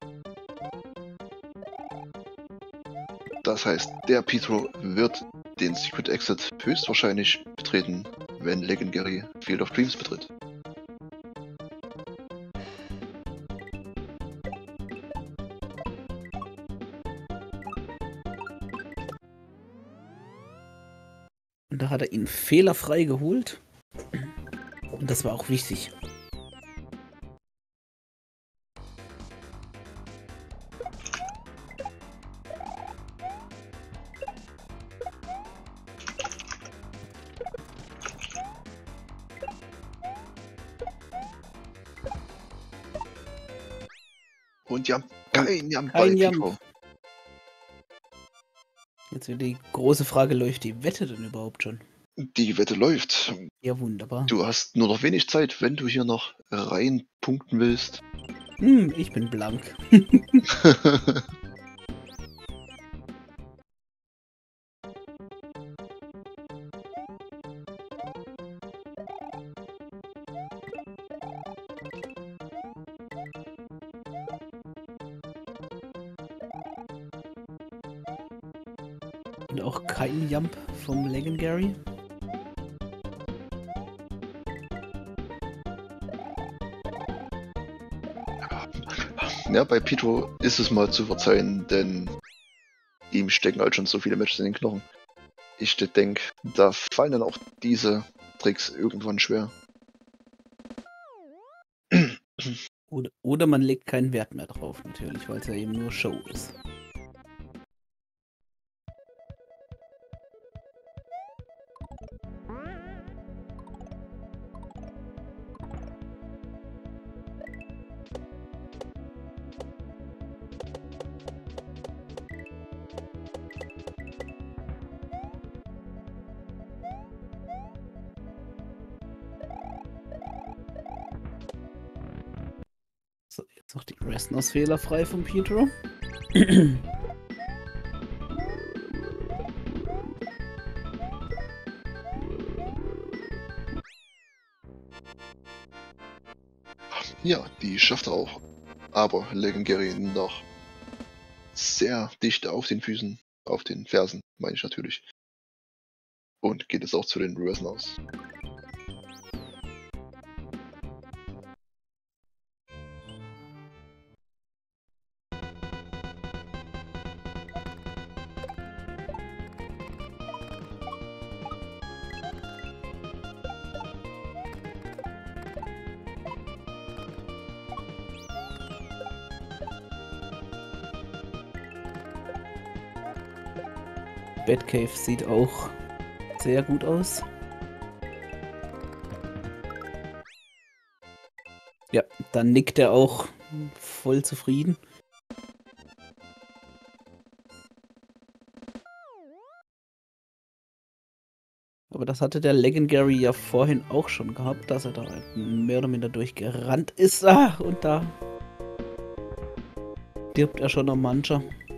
Das heißt, der Pietro wird den Secret Exit höchstwahrscheinlich betreten, wenn Legendary Field of Dreams betritt. Und da hat er ihn fehlerfrei geholt. Und das war auch wichtig. Und ja, kein Jam bei Kein Jam. Pietro. Jetzt wird die große Frage, läuft die Wette denn überhaupt schon? Die Wette läuft. Ja, wunderbar. Du hast nur noch wenig Zeit, wenn du hier noch rein punkten willst. Hm, ich bin blank. Und auch kein Jump vom Legendary. Ja, bei Pito ist es mal zu verzeihen, denn ihm stecken halt schon so viele Matches in den Knochen. Ich denke, da fallen dann auch diese Tricks irgendwann schwer. Oder, oder man legt keinen Wert mehr drauf, natürlich, weil es ja eben nur Show ist. So, jetzt noch die Restnos fehlerfrei von Pietro. Ja, die schafft er auch. Aber Legendary noch sehr dicht auf den Füßen, auf den Fersen, meine ich natürlich. Und geht es auch zu den Restnos. Batcave sieht auch sehr gut aus. Ja, dann nickt er auch voll zufrieden. Aber das hatte der Legendary ja vorhin auch schon gehabt, dass er da mehr oder minder durchgerannt ist. Ah, und da stirbt er schon am Mancher.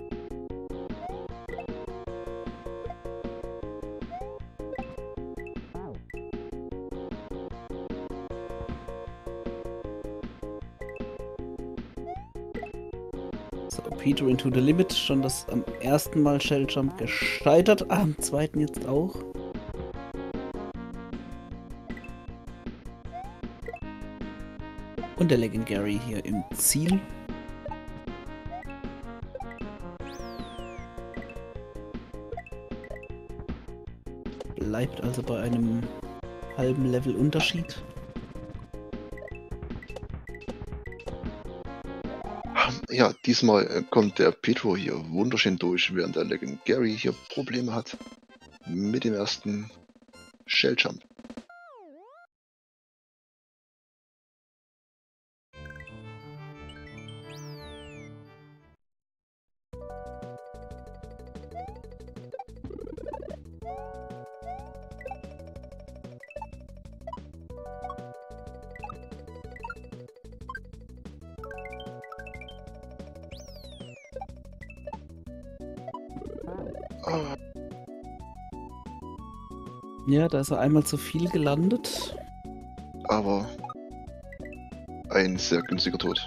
Peter into the Limit, schon das am ersten Mal Shelljump gescheitert, ah, am zweiten jetzt auch. Und der Legendary hier im Ziel. Bleibt also bei einem halben Level Unterschied. Ja, diesmal kommt der Petro hier wunderschön durch, während der Legendary hier Probleme hat mit dem ersten Shelljump. Ja, da ist er einmal zu viel gelandet. Aber ein sehr günstiger Tod.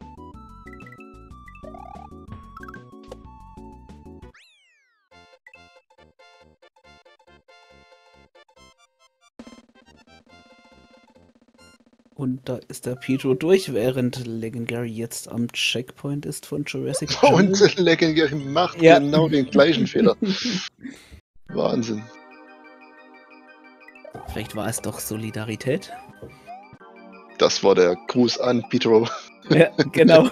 Und da ist der Pietro durch, während Legendary jetzt am Checkpoint ist von Jurassic Jungle. Und Legendary macht Ja. genau den gleichen Fehler. Wahnsinn. Vielleicht war es doch Solidarität. Das war der Gruß an Petro. Ja, genau.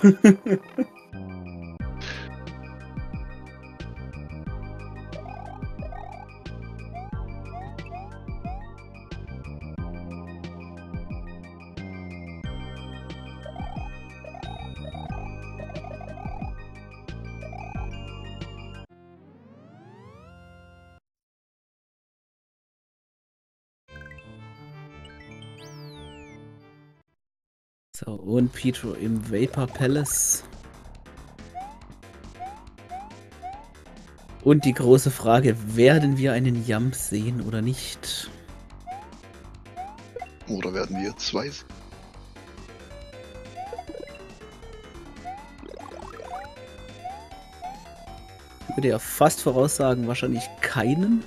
So, und Pietro im Vapor Palace. Und die große Frage, werden wir einen Jump sehen oder nicht? Oder werden wir zwei? würde ja fast voraussagen, wahrscheinlich keinen.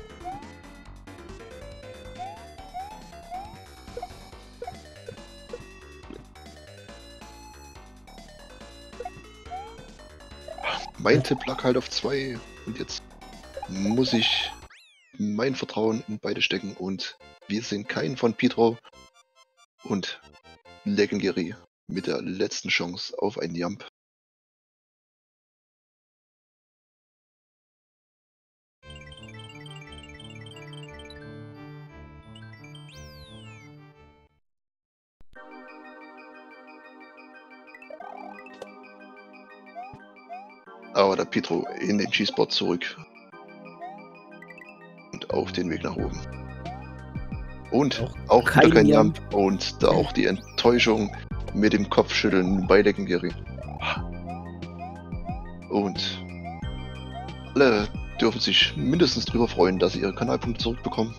Mein Tipp lag halt auf zwei und jetzt muss ich mein Vertrauen in beide stecken und wir sind keinen von Pietro und Legendary mit der letzten Chance auf einen Jump. Aber der Pietro in den G-Spot zurück und auf den Weg nach oben. Und Auch auch, kein wieder kein Jump. Jump und da auch die Enttäuschung mit dem Kopfschütteln bei Legendary. Und alle dürfen sich mindestens drüber freuen, dass sie ihre Kanalpunkte zurückbekommen.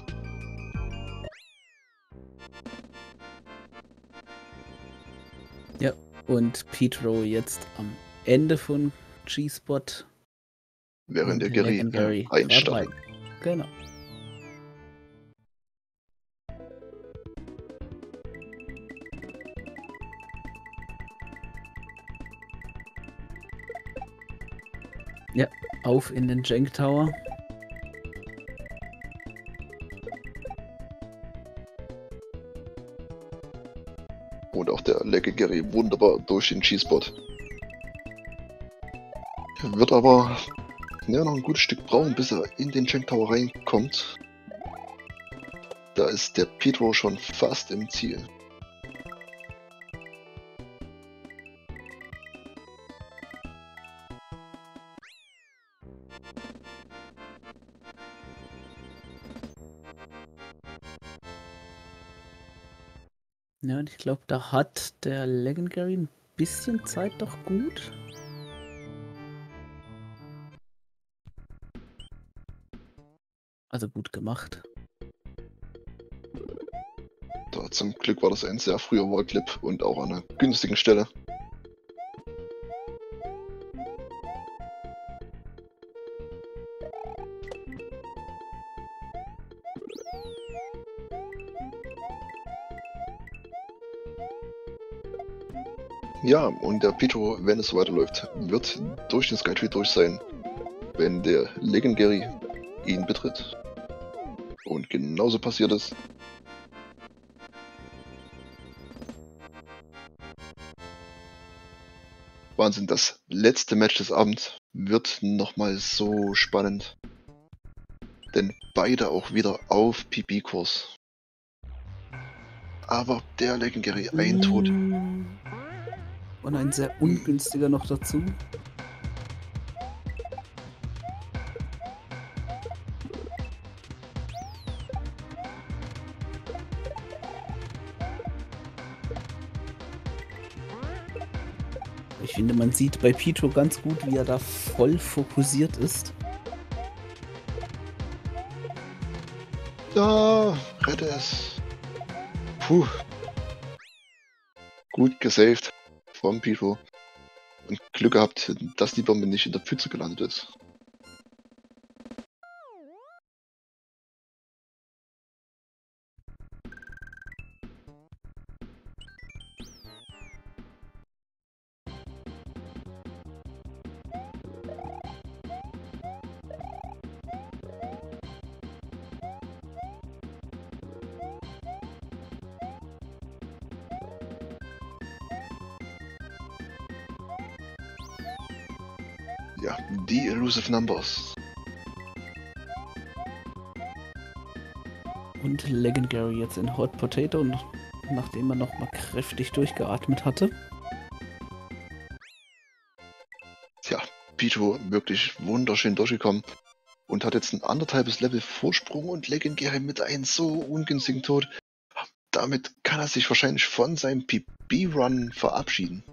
Und Pietro jetzt am Ende von G-Spot. Während und der Gary Legendary äh, grad einstartet. rein. Genau. Ja, auf in den Jank Tower. Und auch der Legendary wunderbar durch den G-Spot. Wird aber ja, noch ein gutes Stück brauchen, bis er in den Jank Tower reinkommt. Da ist der Pietro schon fast im Ziel. Ja, und ich glaube, da hat der Legendary ein bisschen Zeit doch gut. Also gut gemacht. Da zum Glück war das ein sehr früher Wallclip und auch an einer günstigen Stelle. Ja, und der Pietro, wenn es so weiterläuft, wird durch den Skytree durch sein, wenn der Legendary ihn betritt. Und genauso passiert es. Wahnsinn, das letzte Match des Abends wird nochmal so spannend. Denn beide auch wieder auf P B-Kurs. Aber der Legendary ein Tod. Und ein sehr ungünstiger noch dazu. Ich finde, man sieht bei Pietro ganz gut, wie er da voll fokussiert ist. Ja, rette es. Puh. Gut gesaved vom Pietro. Und Glück gehabt, dass die Bombe nicht in der Pfütze gelandet ist. Ja, die Elusive Numbers. Und Legendary jetzt in Hot Potato, nachdem er nochmal kräftig durchgeatmet hatte. Tja, Pietro wirklich wunderschön durchgekommen und hat jetzt ein anderthalbes Level Vorsprung und Legendary mit einem so ungünstigen Tod. Damit kann er sich wahrscheinlich von seinem P B-Run verabschieden.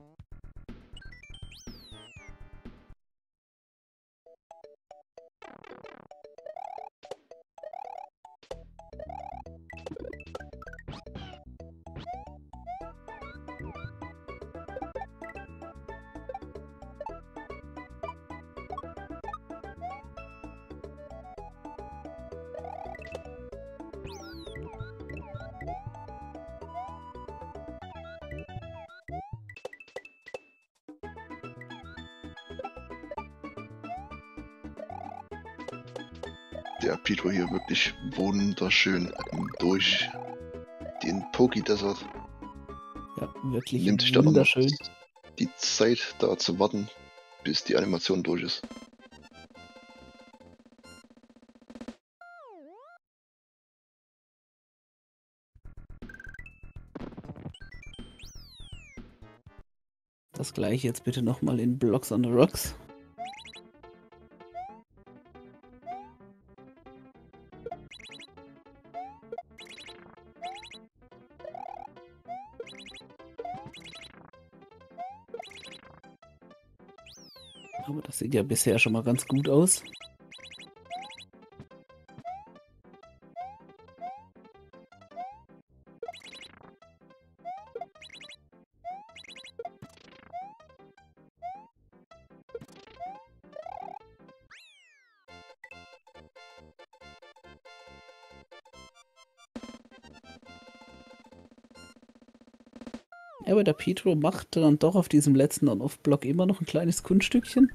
Der Pietro hier wirklich wunderschön durch den Poké Desert. Ja, wirklich Nimmt sich dann noch wunderschön. die Zeit da zu warten, bis die Animation durch ist. Das gleiche jetzt bitte nochmal in Blocks on the Rocks. Aber das sieht ja bisher schon mal ganz gut aus. Ja, aber der Pietro macht dann doch auf diesem letzten On-Off-Block immer noch ein kleines Kunststückchen.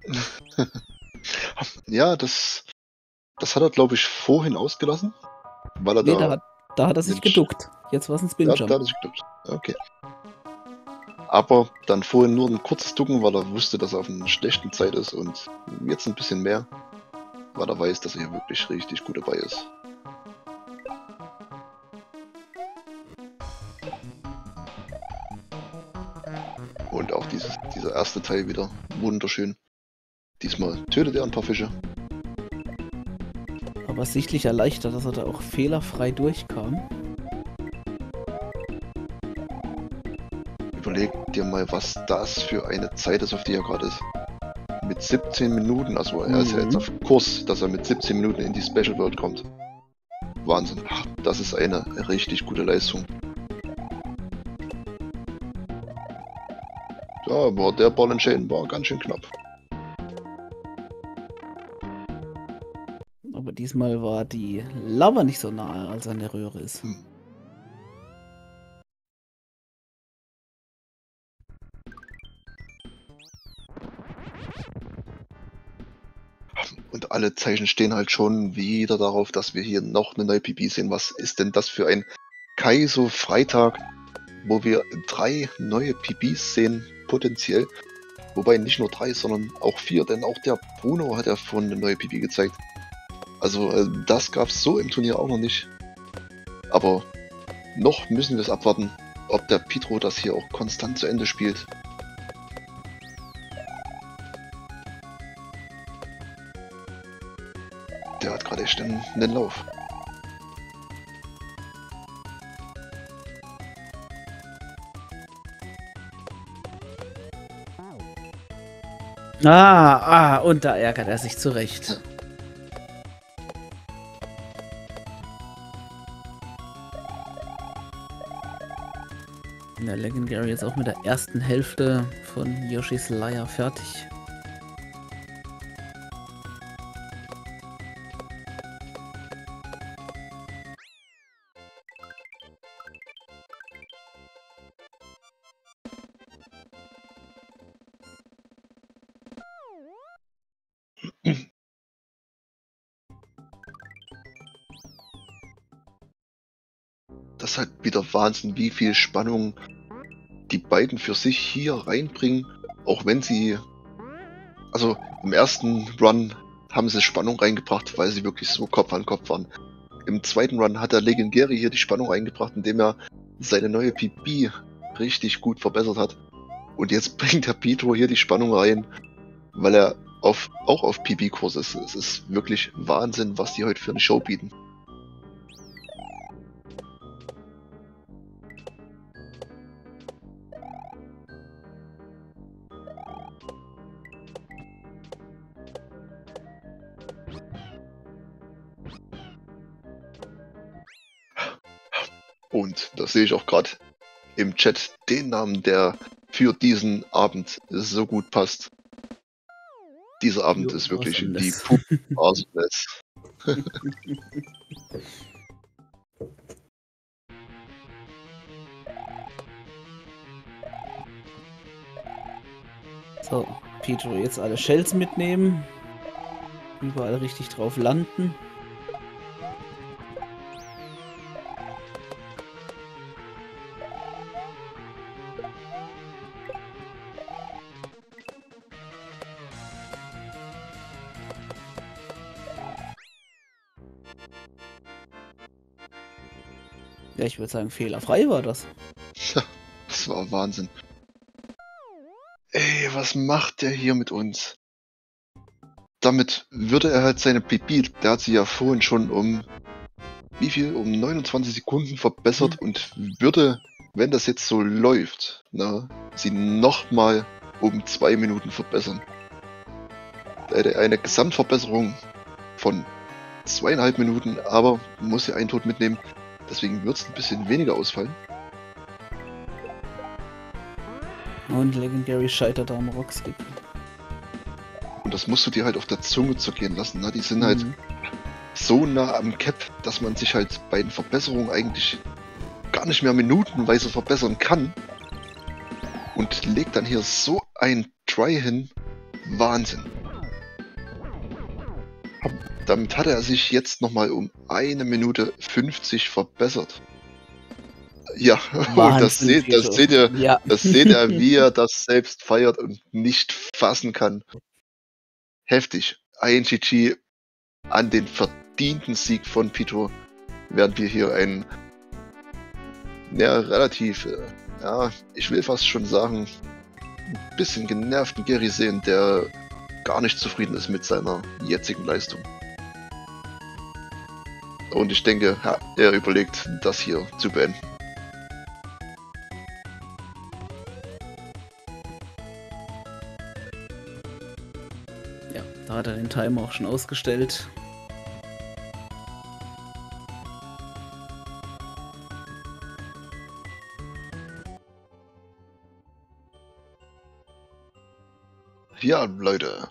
Ja, das, das hat er, glaube ich, vorhin ausgelassen. Weil er Nee, da. da hat, da hat er sich Mensch. geduckt. Jetzt war es ein Ja, Spin-Jump. da hat er sich geduckt. Okay. Aber dann vorhin nur ein kurzes Ducken, weil er wusste, dass er auf einer schlechten Zeit ist und jetzt ein bisschen mehr, weil er weiß, dass er hier wirklich richtig gut dabei ist. Und auch dieses, dieser erste Teil wieder wunderschön. Diesmal tötet er ein paar Fische. Aber sichtlich erleichtert, dass er da auch fehlerfrei durchkam. Überleg dir mal, was das für eine Zeit ist, auf die er gerade ist. Mit siebzehn Minuten, also er ist ja Mhm. jetzt auf Kurs, dass er mit siebzehn Minuten in die Special World kommt. Wahnsinn. Ach, das ist eine richtig gute Leistung. Ja, aber der Ball entscheiden war ganz schön knapp. Aber diesmal war die Lava nicht so nahe, als er an der Röhre ist. Hm. Und alle Zeichen stehen halt schon wieder darauf, dass wir hier noch eine neue P B sehen. Was ist denn das für ein Kaizo-Freitag, wo wir drei neue P Bs sehen, potenziell. Wobei nicht nur drei, sondern auch vier, denn auch der Bruno hat ja vorhin eine neue P B gezeigt. Also äh, das gab es so im Turnier auch noch nicht. Aber noch müssen wir es abwarten, ob der Pietro das hier auch konstant zu Ende spielt. Der hat gerade echt einen, einen Lauf. Ah, ah, und da ärgert er sich zurecht. Der Legendary ist auch mit der ersten Hälfte von Yoshis Lair fertig. Das ist halt wieder Wahnsinn, wie viel Spannung die beiden für sich hier reinbringen, auch wenn sie, also im ersten Run haben sie Spannung reingebracht, weil sie wirklich so Kopf an Kopf waren. Im zweiten Run hat der Legendary hier die Spannung reingebracht, indem er seine neue P B richtig gut verbessert hat. Und jetzt bringt der Pietro hier die Spannung rein, weil er auf, auch auf P B-Kurs ist. Es ist wirklich Wahnsinn, was die heute für eine Show bieten. Und das sehe ich auch gerade im Chat, den Namen, der für diesen Abend so gut passt. Dieser Abend Pure ist wirklich Awesomeness. die pure Awesomeness. So, Pietro, jetzt alle Shells mitnehmen. Überall richtig drauf landen. Ja, ich würde sagen, fehlerfrei war das. Das war Wahnsinn. Ey, was macht der hier mit uns? Damit würde er halt seine P P, der hat sie ja vorhin schon um, wie viel? Um neunundzwanzig Sekunden verbessert Mhm. und würde, wenn das jetzt so läuft, na, sie nochmal um zwei Minuten verbessern. Da hätte er eine Gesamtverbesserung von zweieinhalb Minuten, aber muss ja einen Tod mitnehmen. Deswegen wird es ein bisschen weniger ausfallen. Und Legendary scheitert am Rockskip. Und das musst du dir halt auf der Zunge zergehen lassen. Ne? Die sind halt Mhm. so nah am Cap, dass man sich halt bei den Verbesserungen eigentlich gar nicht mehr minutenweise verbessern kann. Und legt dann hier so ein Try hin. Wahnsinn. Damit hat er sich jetzt nochmal um eine Minute fünfzig verbessert. Ja, und das Wahnsinn, seht, das Pietro. seht ihr, Ja. das seht ihr, wie er das selbst feiert und nicht fassen kann. Heftig. I N G G an den verdienten Sieg von Pietro, während wir hier einen, ja, relativ, äh, ja, ich will fast schon sagen, ein bisschen genervten Gary sehen, der gar nicht zufrieden ist mit seiner jetzigen Leistung. Und ich denke, ja, er überlegt, das hier zu beenden. Ja, da hat er den Timer auch schon ausgestellt. Ja, Leute.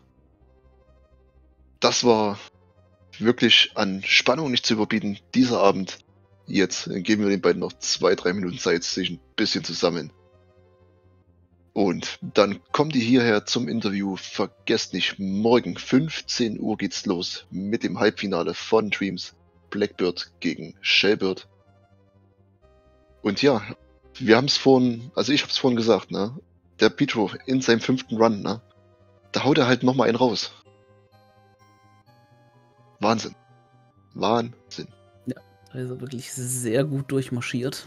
Das war wirklich an Spannung nicht zu überbieten, dieser Abend. Jetzt geben wir den beiden noch zwei, drei Minuten Zeit, sich ein bisschen zu sammeln. Und dann kommen die hierher zum Interview. Vergesst nicht, morgen fünfzehn Uhr geht's los mit dem Halbfinale von Dreams. Blackbird gegen Shellbird. Und ja, wir haben es vorhin, also ich hab's vorhin gesagt, ne? Der Pietro in seinem fünften Run, ne? Da haut er halt nochmal einen raus. Wahnsinn. Wahnsinn. Also wirklich sehr gut durchmarschiert.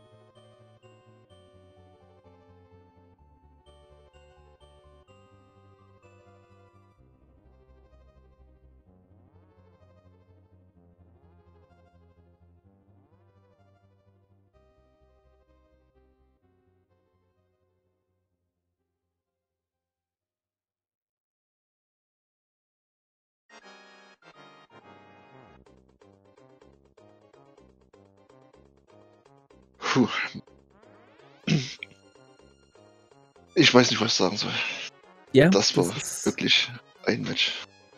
Puh. Ich weiß nicht, was ich sagen soll. Ja, Das war ist wirklich ein Match.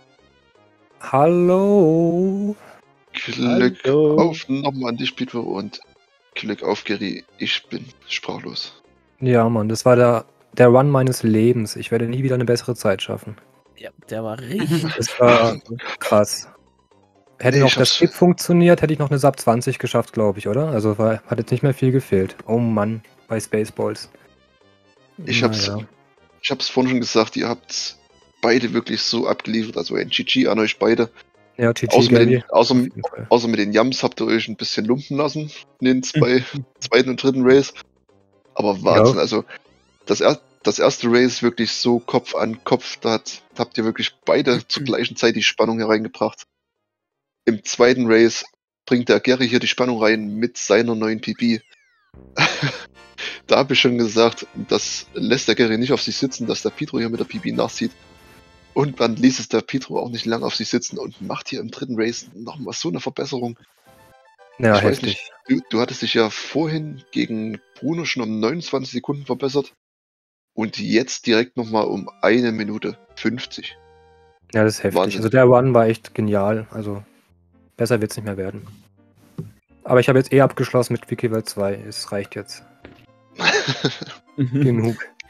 Hallo. Glück Hallo. auf nochmal an dich, Pietro, und Glück auf, Gary. Ich bin sprachlos. Ja, Mann, das war der, der Run meines Lebens. Ich werde nie wieder eine bessere Zeit schaffen. Ja, der war richtig. Das war krass. Hätte Nee, noch ich das hab's- Skip funktioniert, hätte ich noch eine Sub zwanzig geschafft, glaube ich, oder? Also war, hat jetzt nicht mehr viel gefehlt. Oh Mann, bei Spaceballs. Ich hab's, Naja. ich hab's vorhin schon gesagt, ihr habt beide wirklich so abgeliefert, also ein G G an euch beide. Ja, G G, Außer mit, Gary. den, außer, Auf jeden Fall. außer mit den Yams habt ihr euch ein bisschen lumpen lassen in den zwei, zweiten und dritten Race. Aber Wahnsinn, Ja. also das, er, das erste Race wirklich so Kopf an Kopf, da hat, habt ihr wirklich beide zur gleichen Zeit die Spannung hereingebracht. Im zweiten Race bringt der Gary hier die Spannung rein mit seiner neuen P P. Da habe ich schon gesagt, das lässt der Gary nicht auf sich sitzen, dass der Pietro hier mit der P P nachzieht. Und dann ließ es der Pietro auch nicht lange auf sich sitzen und macht hier im dritten Race nochmal so eine Verbesserung. Ja, ich weiß heftig. nicht, du, du hattest dich ja vorhin gegen Bruno schon um neunundzwanzig Sekunden verbessert und jetzt direkt nochmal um eine Minute fünfzig. Ja, das ist heftig. Wahnsinn. Also der Run war echt genial. Also besser wird es nicht mehr werden. Aber ich habe jetzt eh abgeschlossen mit Wiki World zwei. Es reicht jetzt. Mhm. Genug.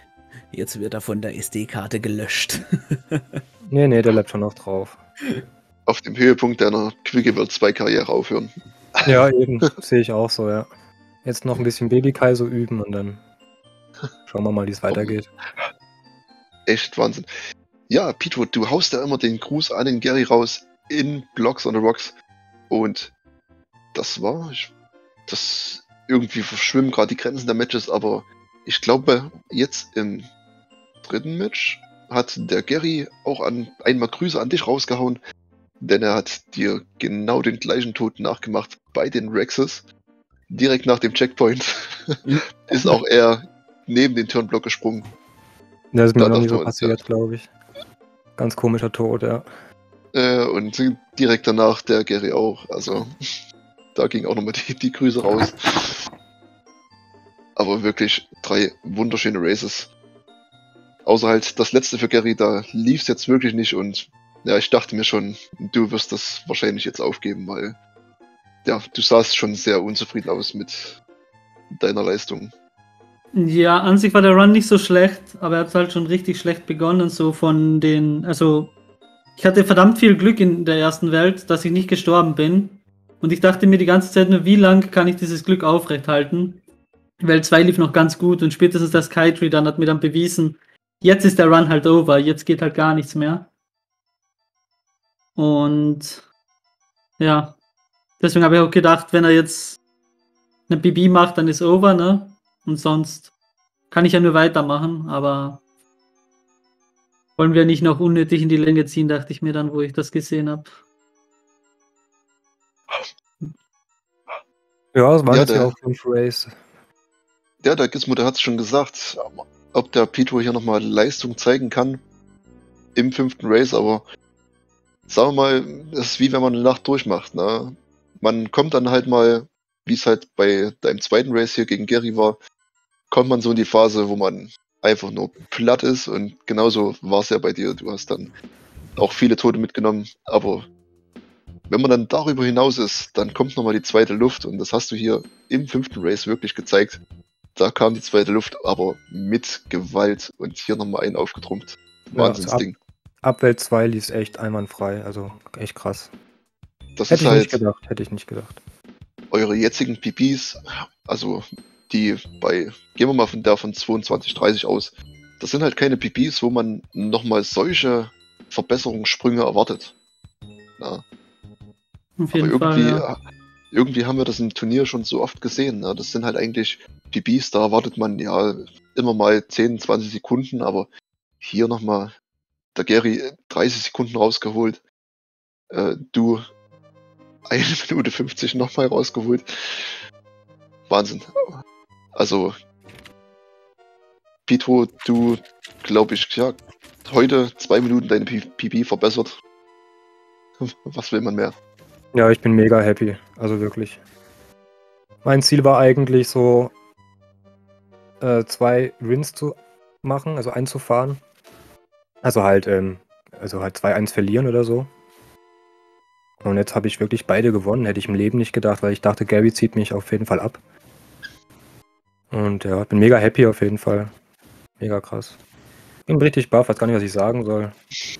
Jetzt wird er von der S D-Karte gelöscht. Nee, nee, der bleibt schon noch drauf. Auf dem Höhepunkt deiner Quickie World zwei Karriere aufhören. Ja, eben. Sehe ich auch so, ja. Jetzt noch ein bisschen Baby-Kaizo üben und dann schauen wir mal, wie es weitergeht. Echt Wahnsinn. Ja, Pito, du haust ja immer den Gruß an den Gary raus in Blocks on the Rocks. Und das war, ich, das irgendwie verschwimmen gerade die Grenzen der Matches, aber ich glaube, jetzt im dritten Match hat der Gary auch an, einmal Grüße an dich rausgehauen, denn er hat dir genau den gleichen Tod nachgemacht bei den Rexes. Direkt nach dem Checkpoint ist auch er neben den Turnblock gesprungen. Das ist mir Da noch nie dachten so wir uns, passiert, glaube ich. Ganz komischer Tod, ja. Äh, und direkt danach der Gary auch. Also da ging auch nochmal die, die Grüße raus. Aber wirklich drei wunderschöne Races. Außer halt das letzte für Gary, da lief es jetzt wirklich nicht und ja, ich dachte mir schon, du wirst das wahrscheinlich jetzt aufgeben, weil ja, du sahst schon sehr unzufrieden aus mit deiner Leistung. Ja, an sich war der Run nicht so schlecht, aber er hat halt schon richtig schlecht begonnen, so von den, also ich hatte verdammt viel Glück in der ersten Welt, dass ich nicht gestorben bin und ich dachte mir die ganze Zeit nur, wie lange kann ich dieses Glück aufrechthalten? Welt zwei lief noch ganz gut und spätestens der Skytree dann hat mir dann bewiesen, jetzt ist der Run halt over, jetzt geht halt gar nichts mehr. Und ja, deswegen habe ich auch gedacht, wenn er jetzt eine B B macht, dann ist over, ne? Und sonst kann ich ja nur weitermachen, aber wollen wir nicht noch unnötig in die Länge ziehen, dachte ich mir dann, wo ich das gesehen habe. Ja, es waren Ja, jetzt ja der- auch fünf Race. Ja, der Gizmo, der hat es schon gesagt, ob der Pito hier nochmal Leistung zeigen kann im fünften Race, aber sagen wir mal, das ist wie wenn man eine Nacht durchmacht, ne? Man kommt dann halt mal, wie es halt bei deinem zweiten Race hier gegen Gary war, kommt man so in die Phase, wo man einfach nur platt ist und genauso war es ja bei dir. Du hast dann auch viele Tote mitgenommen, aber wenn man dann darüber hinaus ist, dann kommt nochmal die zweite Luft und das hast du hier im fünften Race wirklich gezeigt. Da kam die zweite Luft, aber mit Gewalt und hier nochmal einen aufgetrumpft. Ja, Wahnsinnsding. Ab Welt zwei lief es echt einwandfrei, also echt krass. Das Hätte ist ich nicht halt gedacht, hätte ich nicht gedacht. eure jetzigen P Ps, also die bei, gehen wir mal von der von zweiundzwanzig dreißig aus, das sind halt keine P Ps, wo man nochmal solche Verbesserungssprünge erwartet. Ja, Auf aber jeden Fall, irgendwie, ja. irgendwie haben wir das im Turnier schon so oft gesehen. Ne? Das sind halt eigentlich P Ps, da erwartet man ja immer mal zehn, zwanzig Sekunden, aber hier nochmal der Gary dreißig Sekunden rausgeholt. Äh, du eine Minute fünfzig nochmal rausgeholt. Wahnsinn. Also, Pito, du, glaube ich, ja, heute zwei Minuten deine P P verbessert. Was will man mehr? Ja, ich bin mega happy, also wirklich. Mein Ziel war eigentlich so, äh, zwei Wins zu machen, also einzufahren. Also halt, ähm, also halt zwei eins verlieren oder so. Und jetzt habe ich wirklich beide gewonnen, hätte ich im Leben nicht gedacht, weil ich dachte, Gary zieht mich auf jeden Fall ab. Und ja, bin mega happy auf jeden Fall. Mega krass. Bin richtig baff, weiß gar nicht, was ich sagen soll.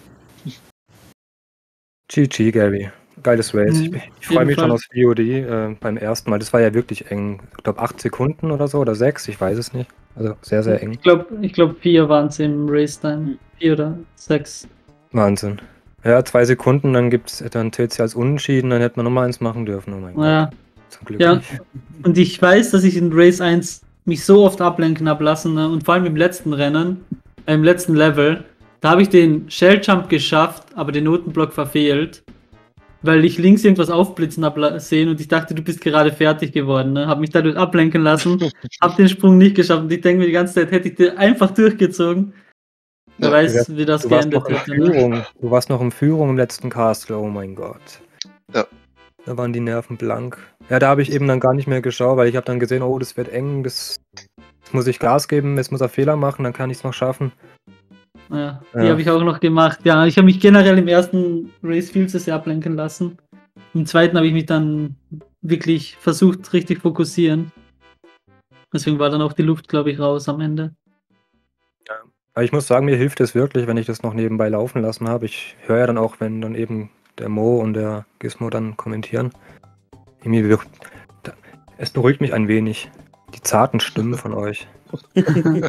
G G, Gary. Geiles Race. Mhm, Ich, bin- ich freue mich schon jedenfalls. aufs V O D äh, beim ersten Mal. Das war ja wirklich eng. Ich glaube acht Sekunden oder so oder sechs, ich weiß es nicht. Also sehr, sehr eng. Ich glaube, ich glaub, vier waren es im Race-Time. Vier oder sechs. Wahnsinn. Ja, zwei Sekunden, dann gibt's, dann zählt sie als unentschieden, dann hätte man nochmal eins machen dürfen. Oh mein Gott. Ja, Zum Glück ja. nicht. Und ich weiß, dass ich in Race eins mich so oft ablenken habe lassen, ne? Und vor allem im letzten Rennen, äh, im letzten Level, da habe ich den Shelljump geschafft, aber den Notenblock verfehlt, weil ich links irgendwas aufblitzen habe sehen und ich dachte, du bist gerade fertig geworden, ne? Habe mich dadurch ablenken lassen, habe den Sprung nicht geschafft und ich denke mir die ganze Zeit, hätte ich den einfach durchgezogen. Wer Ja, weiß, wie das Du warst geendet noch in hätte. Ne? Führung. Du warst noch in Führung im letzten Castle, oh mein Gott. Ja. Da waren die Nerven blank. Ja, da habe ich eben dann gar nicht mehr geschaut, weil ich habe dann gesehen, oh, das wird eng, das, das muss ich Gas geben, jetzt muss er Fehler machen, dann kann ich es noch schaffen. Ja, die Ja. habe ich auch noch gemacht. Ja, ich habe mich generell im ersten Race viel zu sehr ablenken lassen. Im zweiten habe ich mich dann wirklich versucht, richtig fokussieren. Deswegen war dann auch die Luft, glaube ich, raus am Ende. Aber ich muss sagen, mir hilft es wirklich, wenn ich das noch nebenbei laufen lassen habe. Ich höre ja dann auch, wenn dann eben der Mo und der Gizmo dann kommentieren. Irgendwie wir- da- Es beruhigt mich ein wenig. Die zarten Stimmen von euch. Das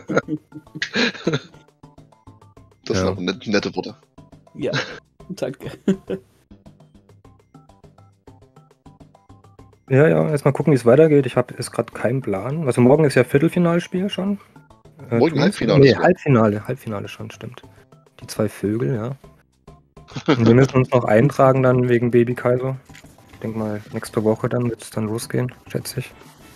Ja. sind aber net, nette Worte. Ja, danke. Ja, ja, erstmal gucken, wie es weitergeht. Ich habe jetzt gerade keinen Plan. Also morgen ist ja Viertelfinalspiel schon. Äh, Morgen Twins- Halbfinale Nee, sogar. Halbfinale. Halbfinale schon, stimmt. Die zwei Vögel, ja. Und wir müssen uns noch eintragen dann wegen Baby Kaiser. Ich denke mal, nächste Woche dann wird es dann losgehen, schätze ich.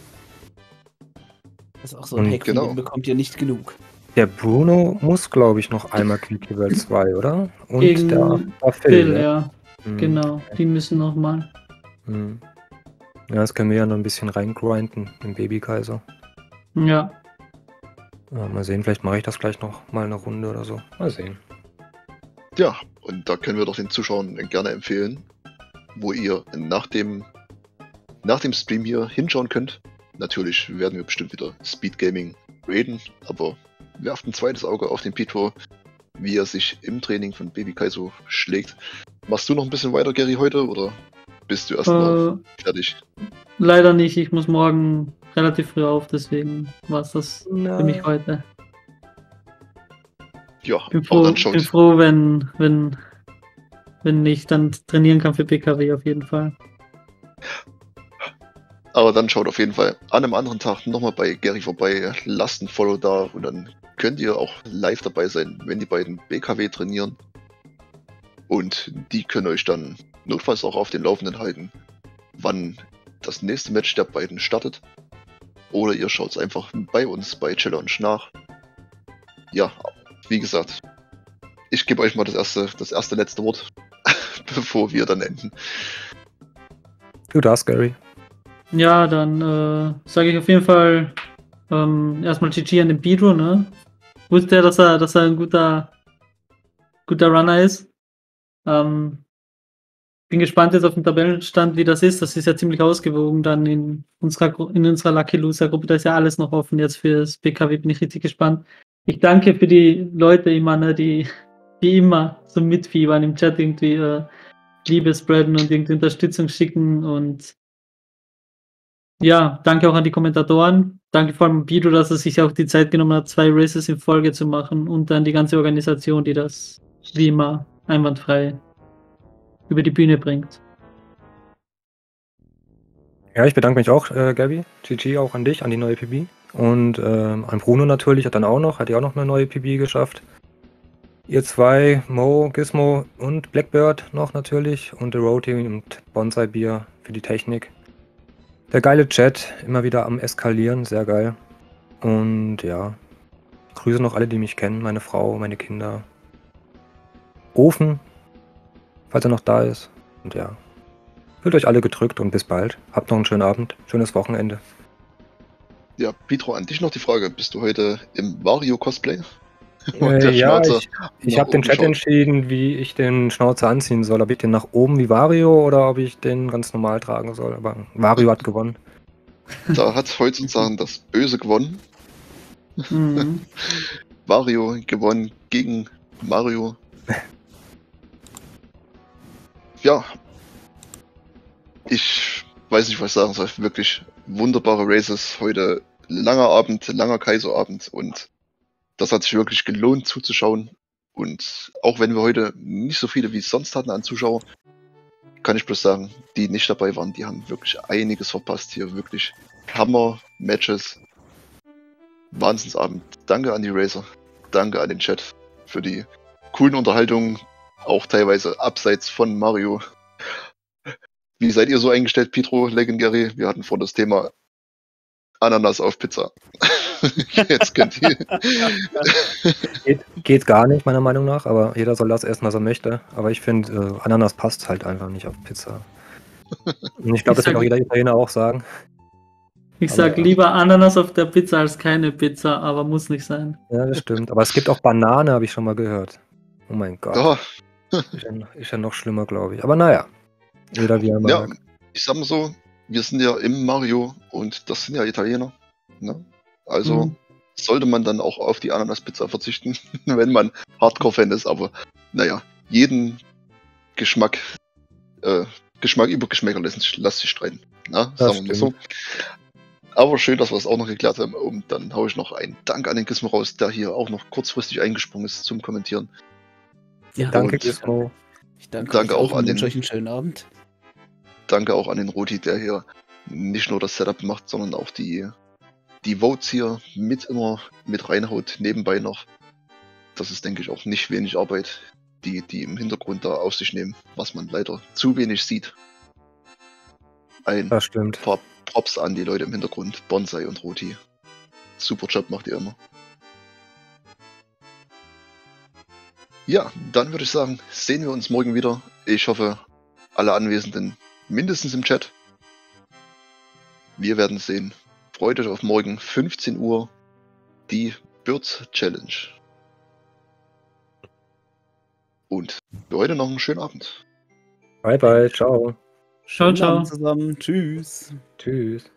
Das ist auch so ein Und Hack, genau. von dem bekommt ihr nicht genug. Der Bruno muss, glaube ich, noch einmal Quickie World zwei, oder? Und Gegen der, der Phil, Phil, ne? ja. Mhm. Genau. Die müssen nochmal. Mhm. Ja, das können wir ja noch ein bisschen reingrinden im Baby Kaiser. Ja. Ja, mal sehen, vielleicht mache ich das gleich noch mal eine Runde oder so. Mal sehen. Ja, und da können wir doch den Zuschauern gerne empfehlen, wo ihr nach dem, nach dem Stream hier hinschauen könnt. Natürlich werden wir bestimmt wieder Speed Gaming reden, aber werft ein zweites Auge auf den Pietro, wie er sich im Training von Baby Kaizo schlägt. Machst du noch ein bisschen weiter, Gary, heute, oder bist du erstmal Äh, fertig? leider nicht. Ich muss morgen relativ früh auf, deswegen war es das für mich heute. Ja, Bin aber froh, dann bin schaut. froh wenn, wenn, wenn ich dann trainieren kann für P K W auf jeden Fall. Aber dann schaut auf jeden Fall an einem anderen Tag nochmal bei Gary vorbei, lasst ein Follow da und dann könnt ihr auch live dabei sein, wenn die beiden B K W trainieren. Und die können euch dann notfalls auch auf den Laufenden halten, wann das nächste Match der beiden startet. Oder ihr schaut es einfach bei uns bei Challenge nach. Ja, wie gesagt, ich gebe euch mal das erste, das erste letzte Wort, bevor wir dann enden. Du darfst, Gary. Ja, dann äh, sage ich auf jeden Fall ähm, erstmal G G an den Pedro, ne? Wusste er, dass er, dass er ein guter, guter Runner ist. Ähm, bin gespannt jetzt auf den Tabellenstand, wie das ist. Das ist ja ziemlich ausgewogen dann in unserer, Gru- in unserer Lucky Loser Gruppe. Da ist ja alles noch offen jetzt fürs B K W. Bin ich richtig gespannt. Ich danke für die Leute immer, ne, die, die immer so mitfiebern im Chat irgendwie äh, Liebe spreaden und irgendwie Unterstützung schicken und ja, danke auch an die Kommentatoren. Danke vor allem Bido, dass er sich auch die Zeit genommen hat, zwei Races in Folge zu machen und dann die ganze Organisation, die das wie immer einwandfrei über die Bühne bringt. Ja, ich bedanke mich auch, äh, Gabby. G G auch an dich, an die neue P B. Und ähm, an Bruno natürlich, hat dann auch noch, hat ja auch noch eine neue P B geschafft. Ihr zwei, Mo, Gizmo und Blackbird noch natürlich und The Roadie und Bonsai Bier für die Technik. Der geile Chat, immer wieder am Eskalieren, sehr geil. Und ja, ich grüße noch alle, die mich kennen, meine Frau, meine Kinder. Ofen, falls er noch da ist. Und ja, fühlt euch alle gedrückt und bis bald. Habt noch einen schönen Abend, schönes Wochenende. Ja, Pietro, an dich noch die Frage. Bist du heute im Wario-Cosplay? Äh, ja, Schnauzer ich, ich nach habe den oben Chat schaut. entschieden, wie ich den Schnauzer anziehen soll. Ob ich den nach oben wie Wario oder ob ich den ganz normal tragen soll. Aber Wario hat gewonnen. Da hat heute sozusagen das Böse gewonnen. Mhm. Wario gewonnen gegen Mario. Ja. Ich weiß nicht, was ich sagen soll. Wirklich wunderbare Races. Heute langer Abend, langer Kaiserabend. Und das hat sich wirklich gelohnt zuzuschauen. Und auch wenn wir heute nicht so viele wie sonst hatten an Zuschauern, kann ich bloß sagen, die nicht dabei waren, die haben wirklich einiges verpasst hier. Wirklich Hammer-Matches. Wahnsinnsabend. Danke an die Racer. Danke an den Chat für die coolen Unterhaltungen. Auch teilweise abseits von Mario. Wie seid ihr so eingestellt, Pietro, Legendary? Wir hatten vor das Thema Ananas auf Pizza. Jetzt könnt ihr. Geht, geht gar nicht, meiner Meinung nach, aber jeder soll das essen, was er möchte. Aber ich finde, äh, Ananas passt halt einfach nicht auf Pizza. Und ich glaube, Ich das wird sag- auch jeder Italiener auch sagen. Ich Aber sag ja. lieber Ananas auf der Pizza als keine Pizza, aber muss nicht sein. Ja, das stimmt. Aber es gibt auch Banane, habe ich schon mal gehört. Oh mein Gott. Ja, Ist ja, noch- ist ja noch schlimmer, glaube ich. Aber naja. Jeder wie er mag. ja, ich sag mal so, wir sind ja im Mario und das sind ja Italiener. Ne? Also Mhm. sollte man dann auch auf die Ananas-Pizza verzichten, wenn man Hardcore-Fan ist, aber naja, jeden Geschmack, äh, Geschmack über Geschmäcker lassen sich, lässt sich streiten. Na, Das sagen wir mal so. Aber schön, dass wir es auch noch geklärt haben. Und dann haue ich noch einen Dank an den Gizmo raus, der hier auch noch kurzfristig eingesprungen ist zum Kommentieren. Ja, Danke, Und- Gizmo. ich danke, Danke euch auch auch an und den- wünsche euch einen schönen Abend. Danke auch an den Roti, der hier nicht nur das Setup macht, sondern auch die, die Votes hier mit immer mit reinhaut, nebenbei noch. Das ist, denke ich, auch nicht wenig Arbeit, die, die im Hintergrund da auf sich nehmen, was man leider zu wenig sieht. Ein Das stimmt. paar Props an die Leute im Hintergrund, Bonsai und Roti. Super Job macht ihr immer. Ja, dann würde ich sagen, sehen wir uns morgen wieder. Ich hoffe, alle Anwesenden mindestens im Chat. Wir werden sehen. Freut euch auf morgen, fünfzehn Uhr, die Birds Challenge. Und für heute noch einen schönen Abend. Bye, bye. Ciao. Ciao, Schönen ciao. Abend zusammen. Tschüss. Tschüss.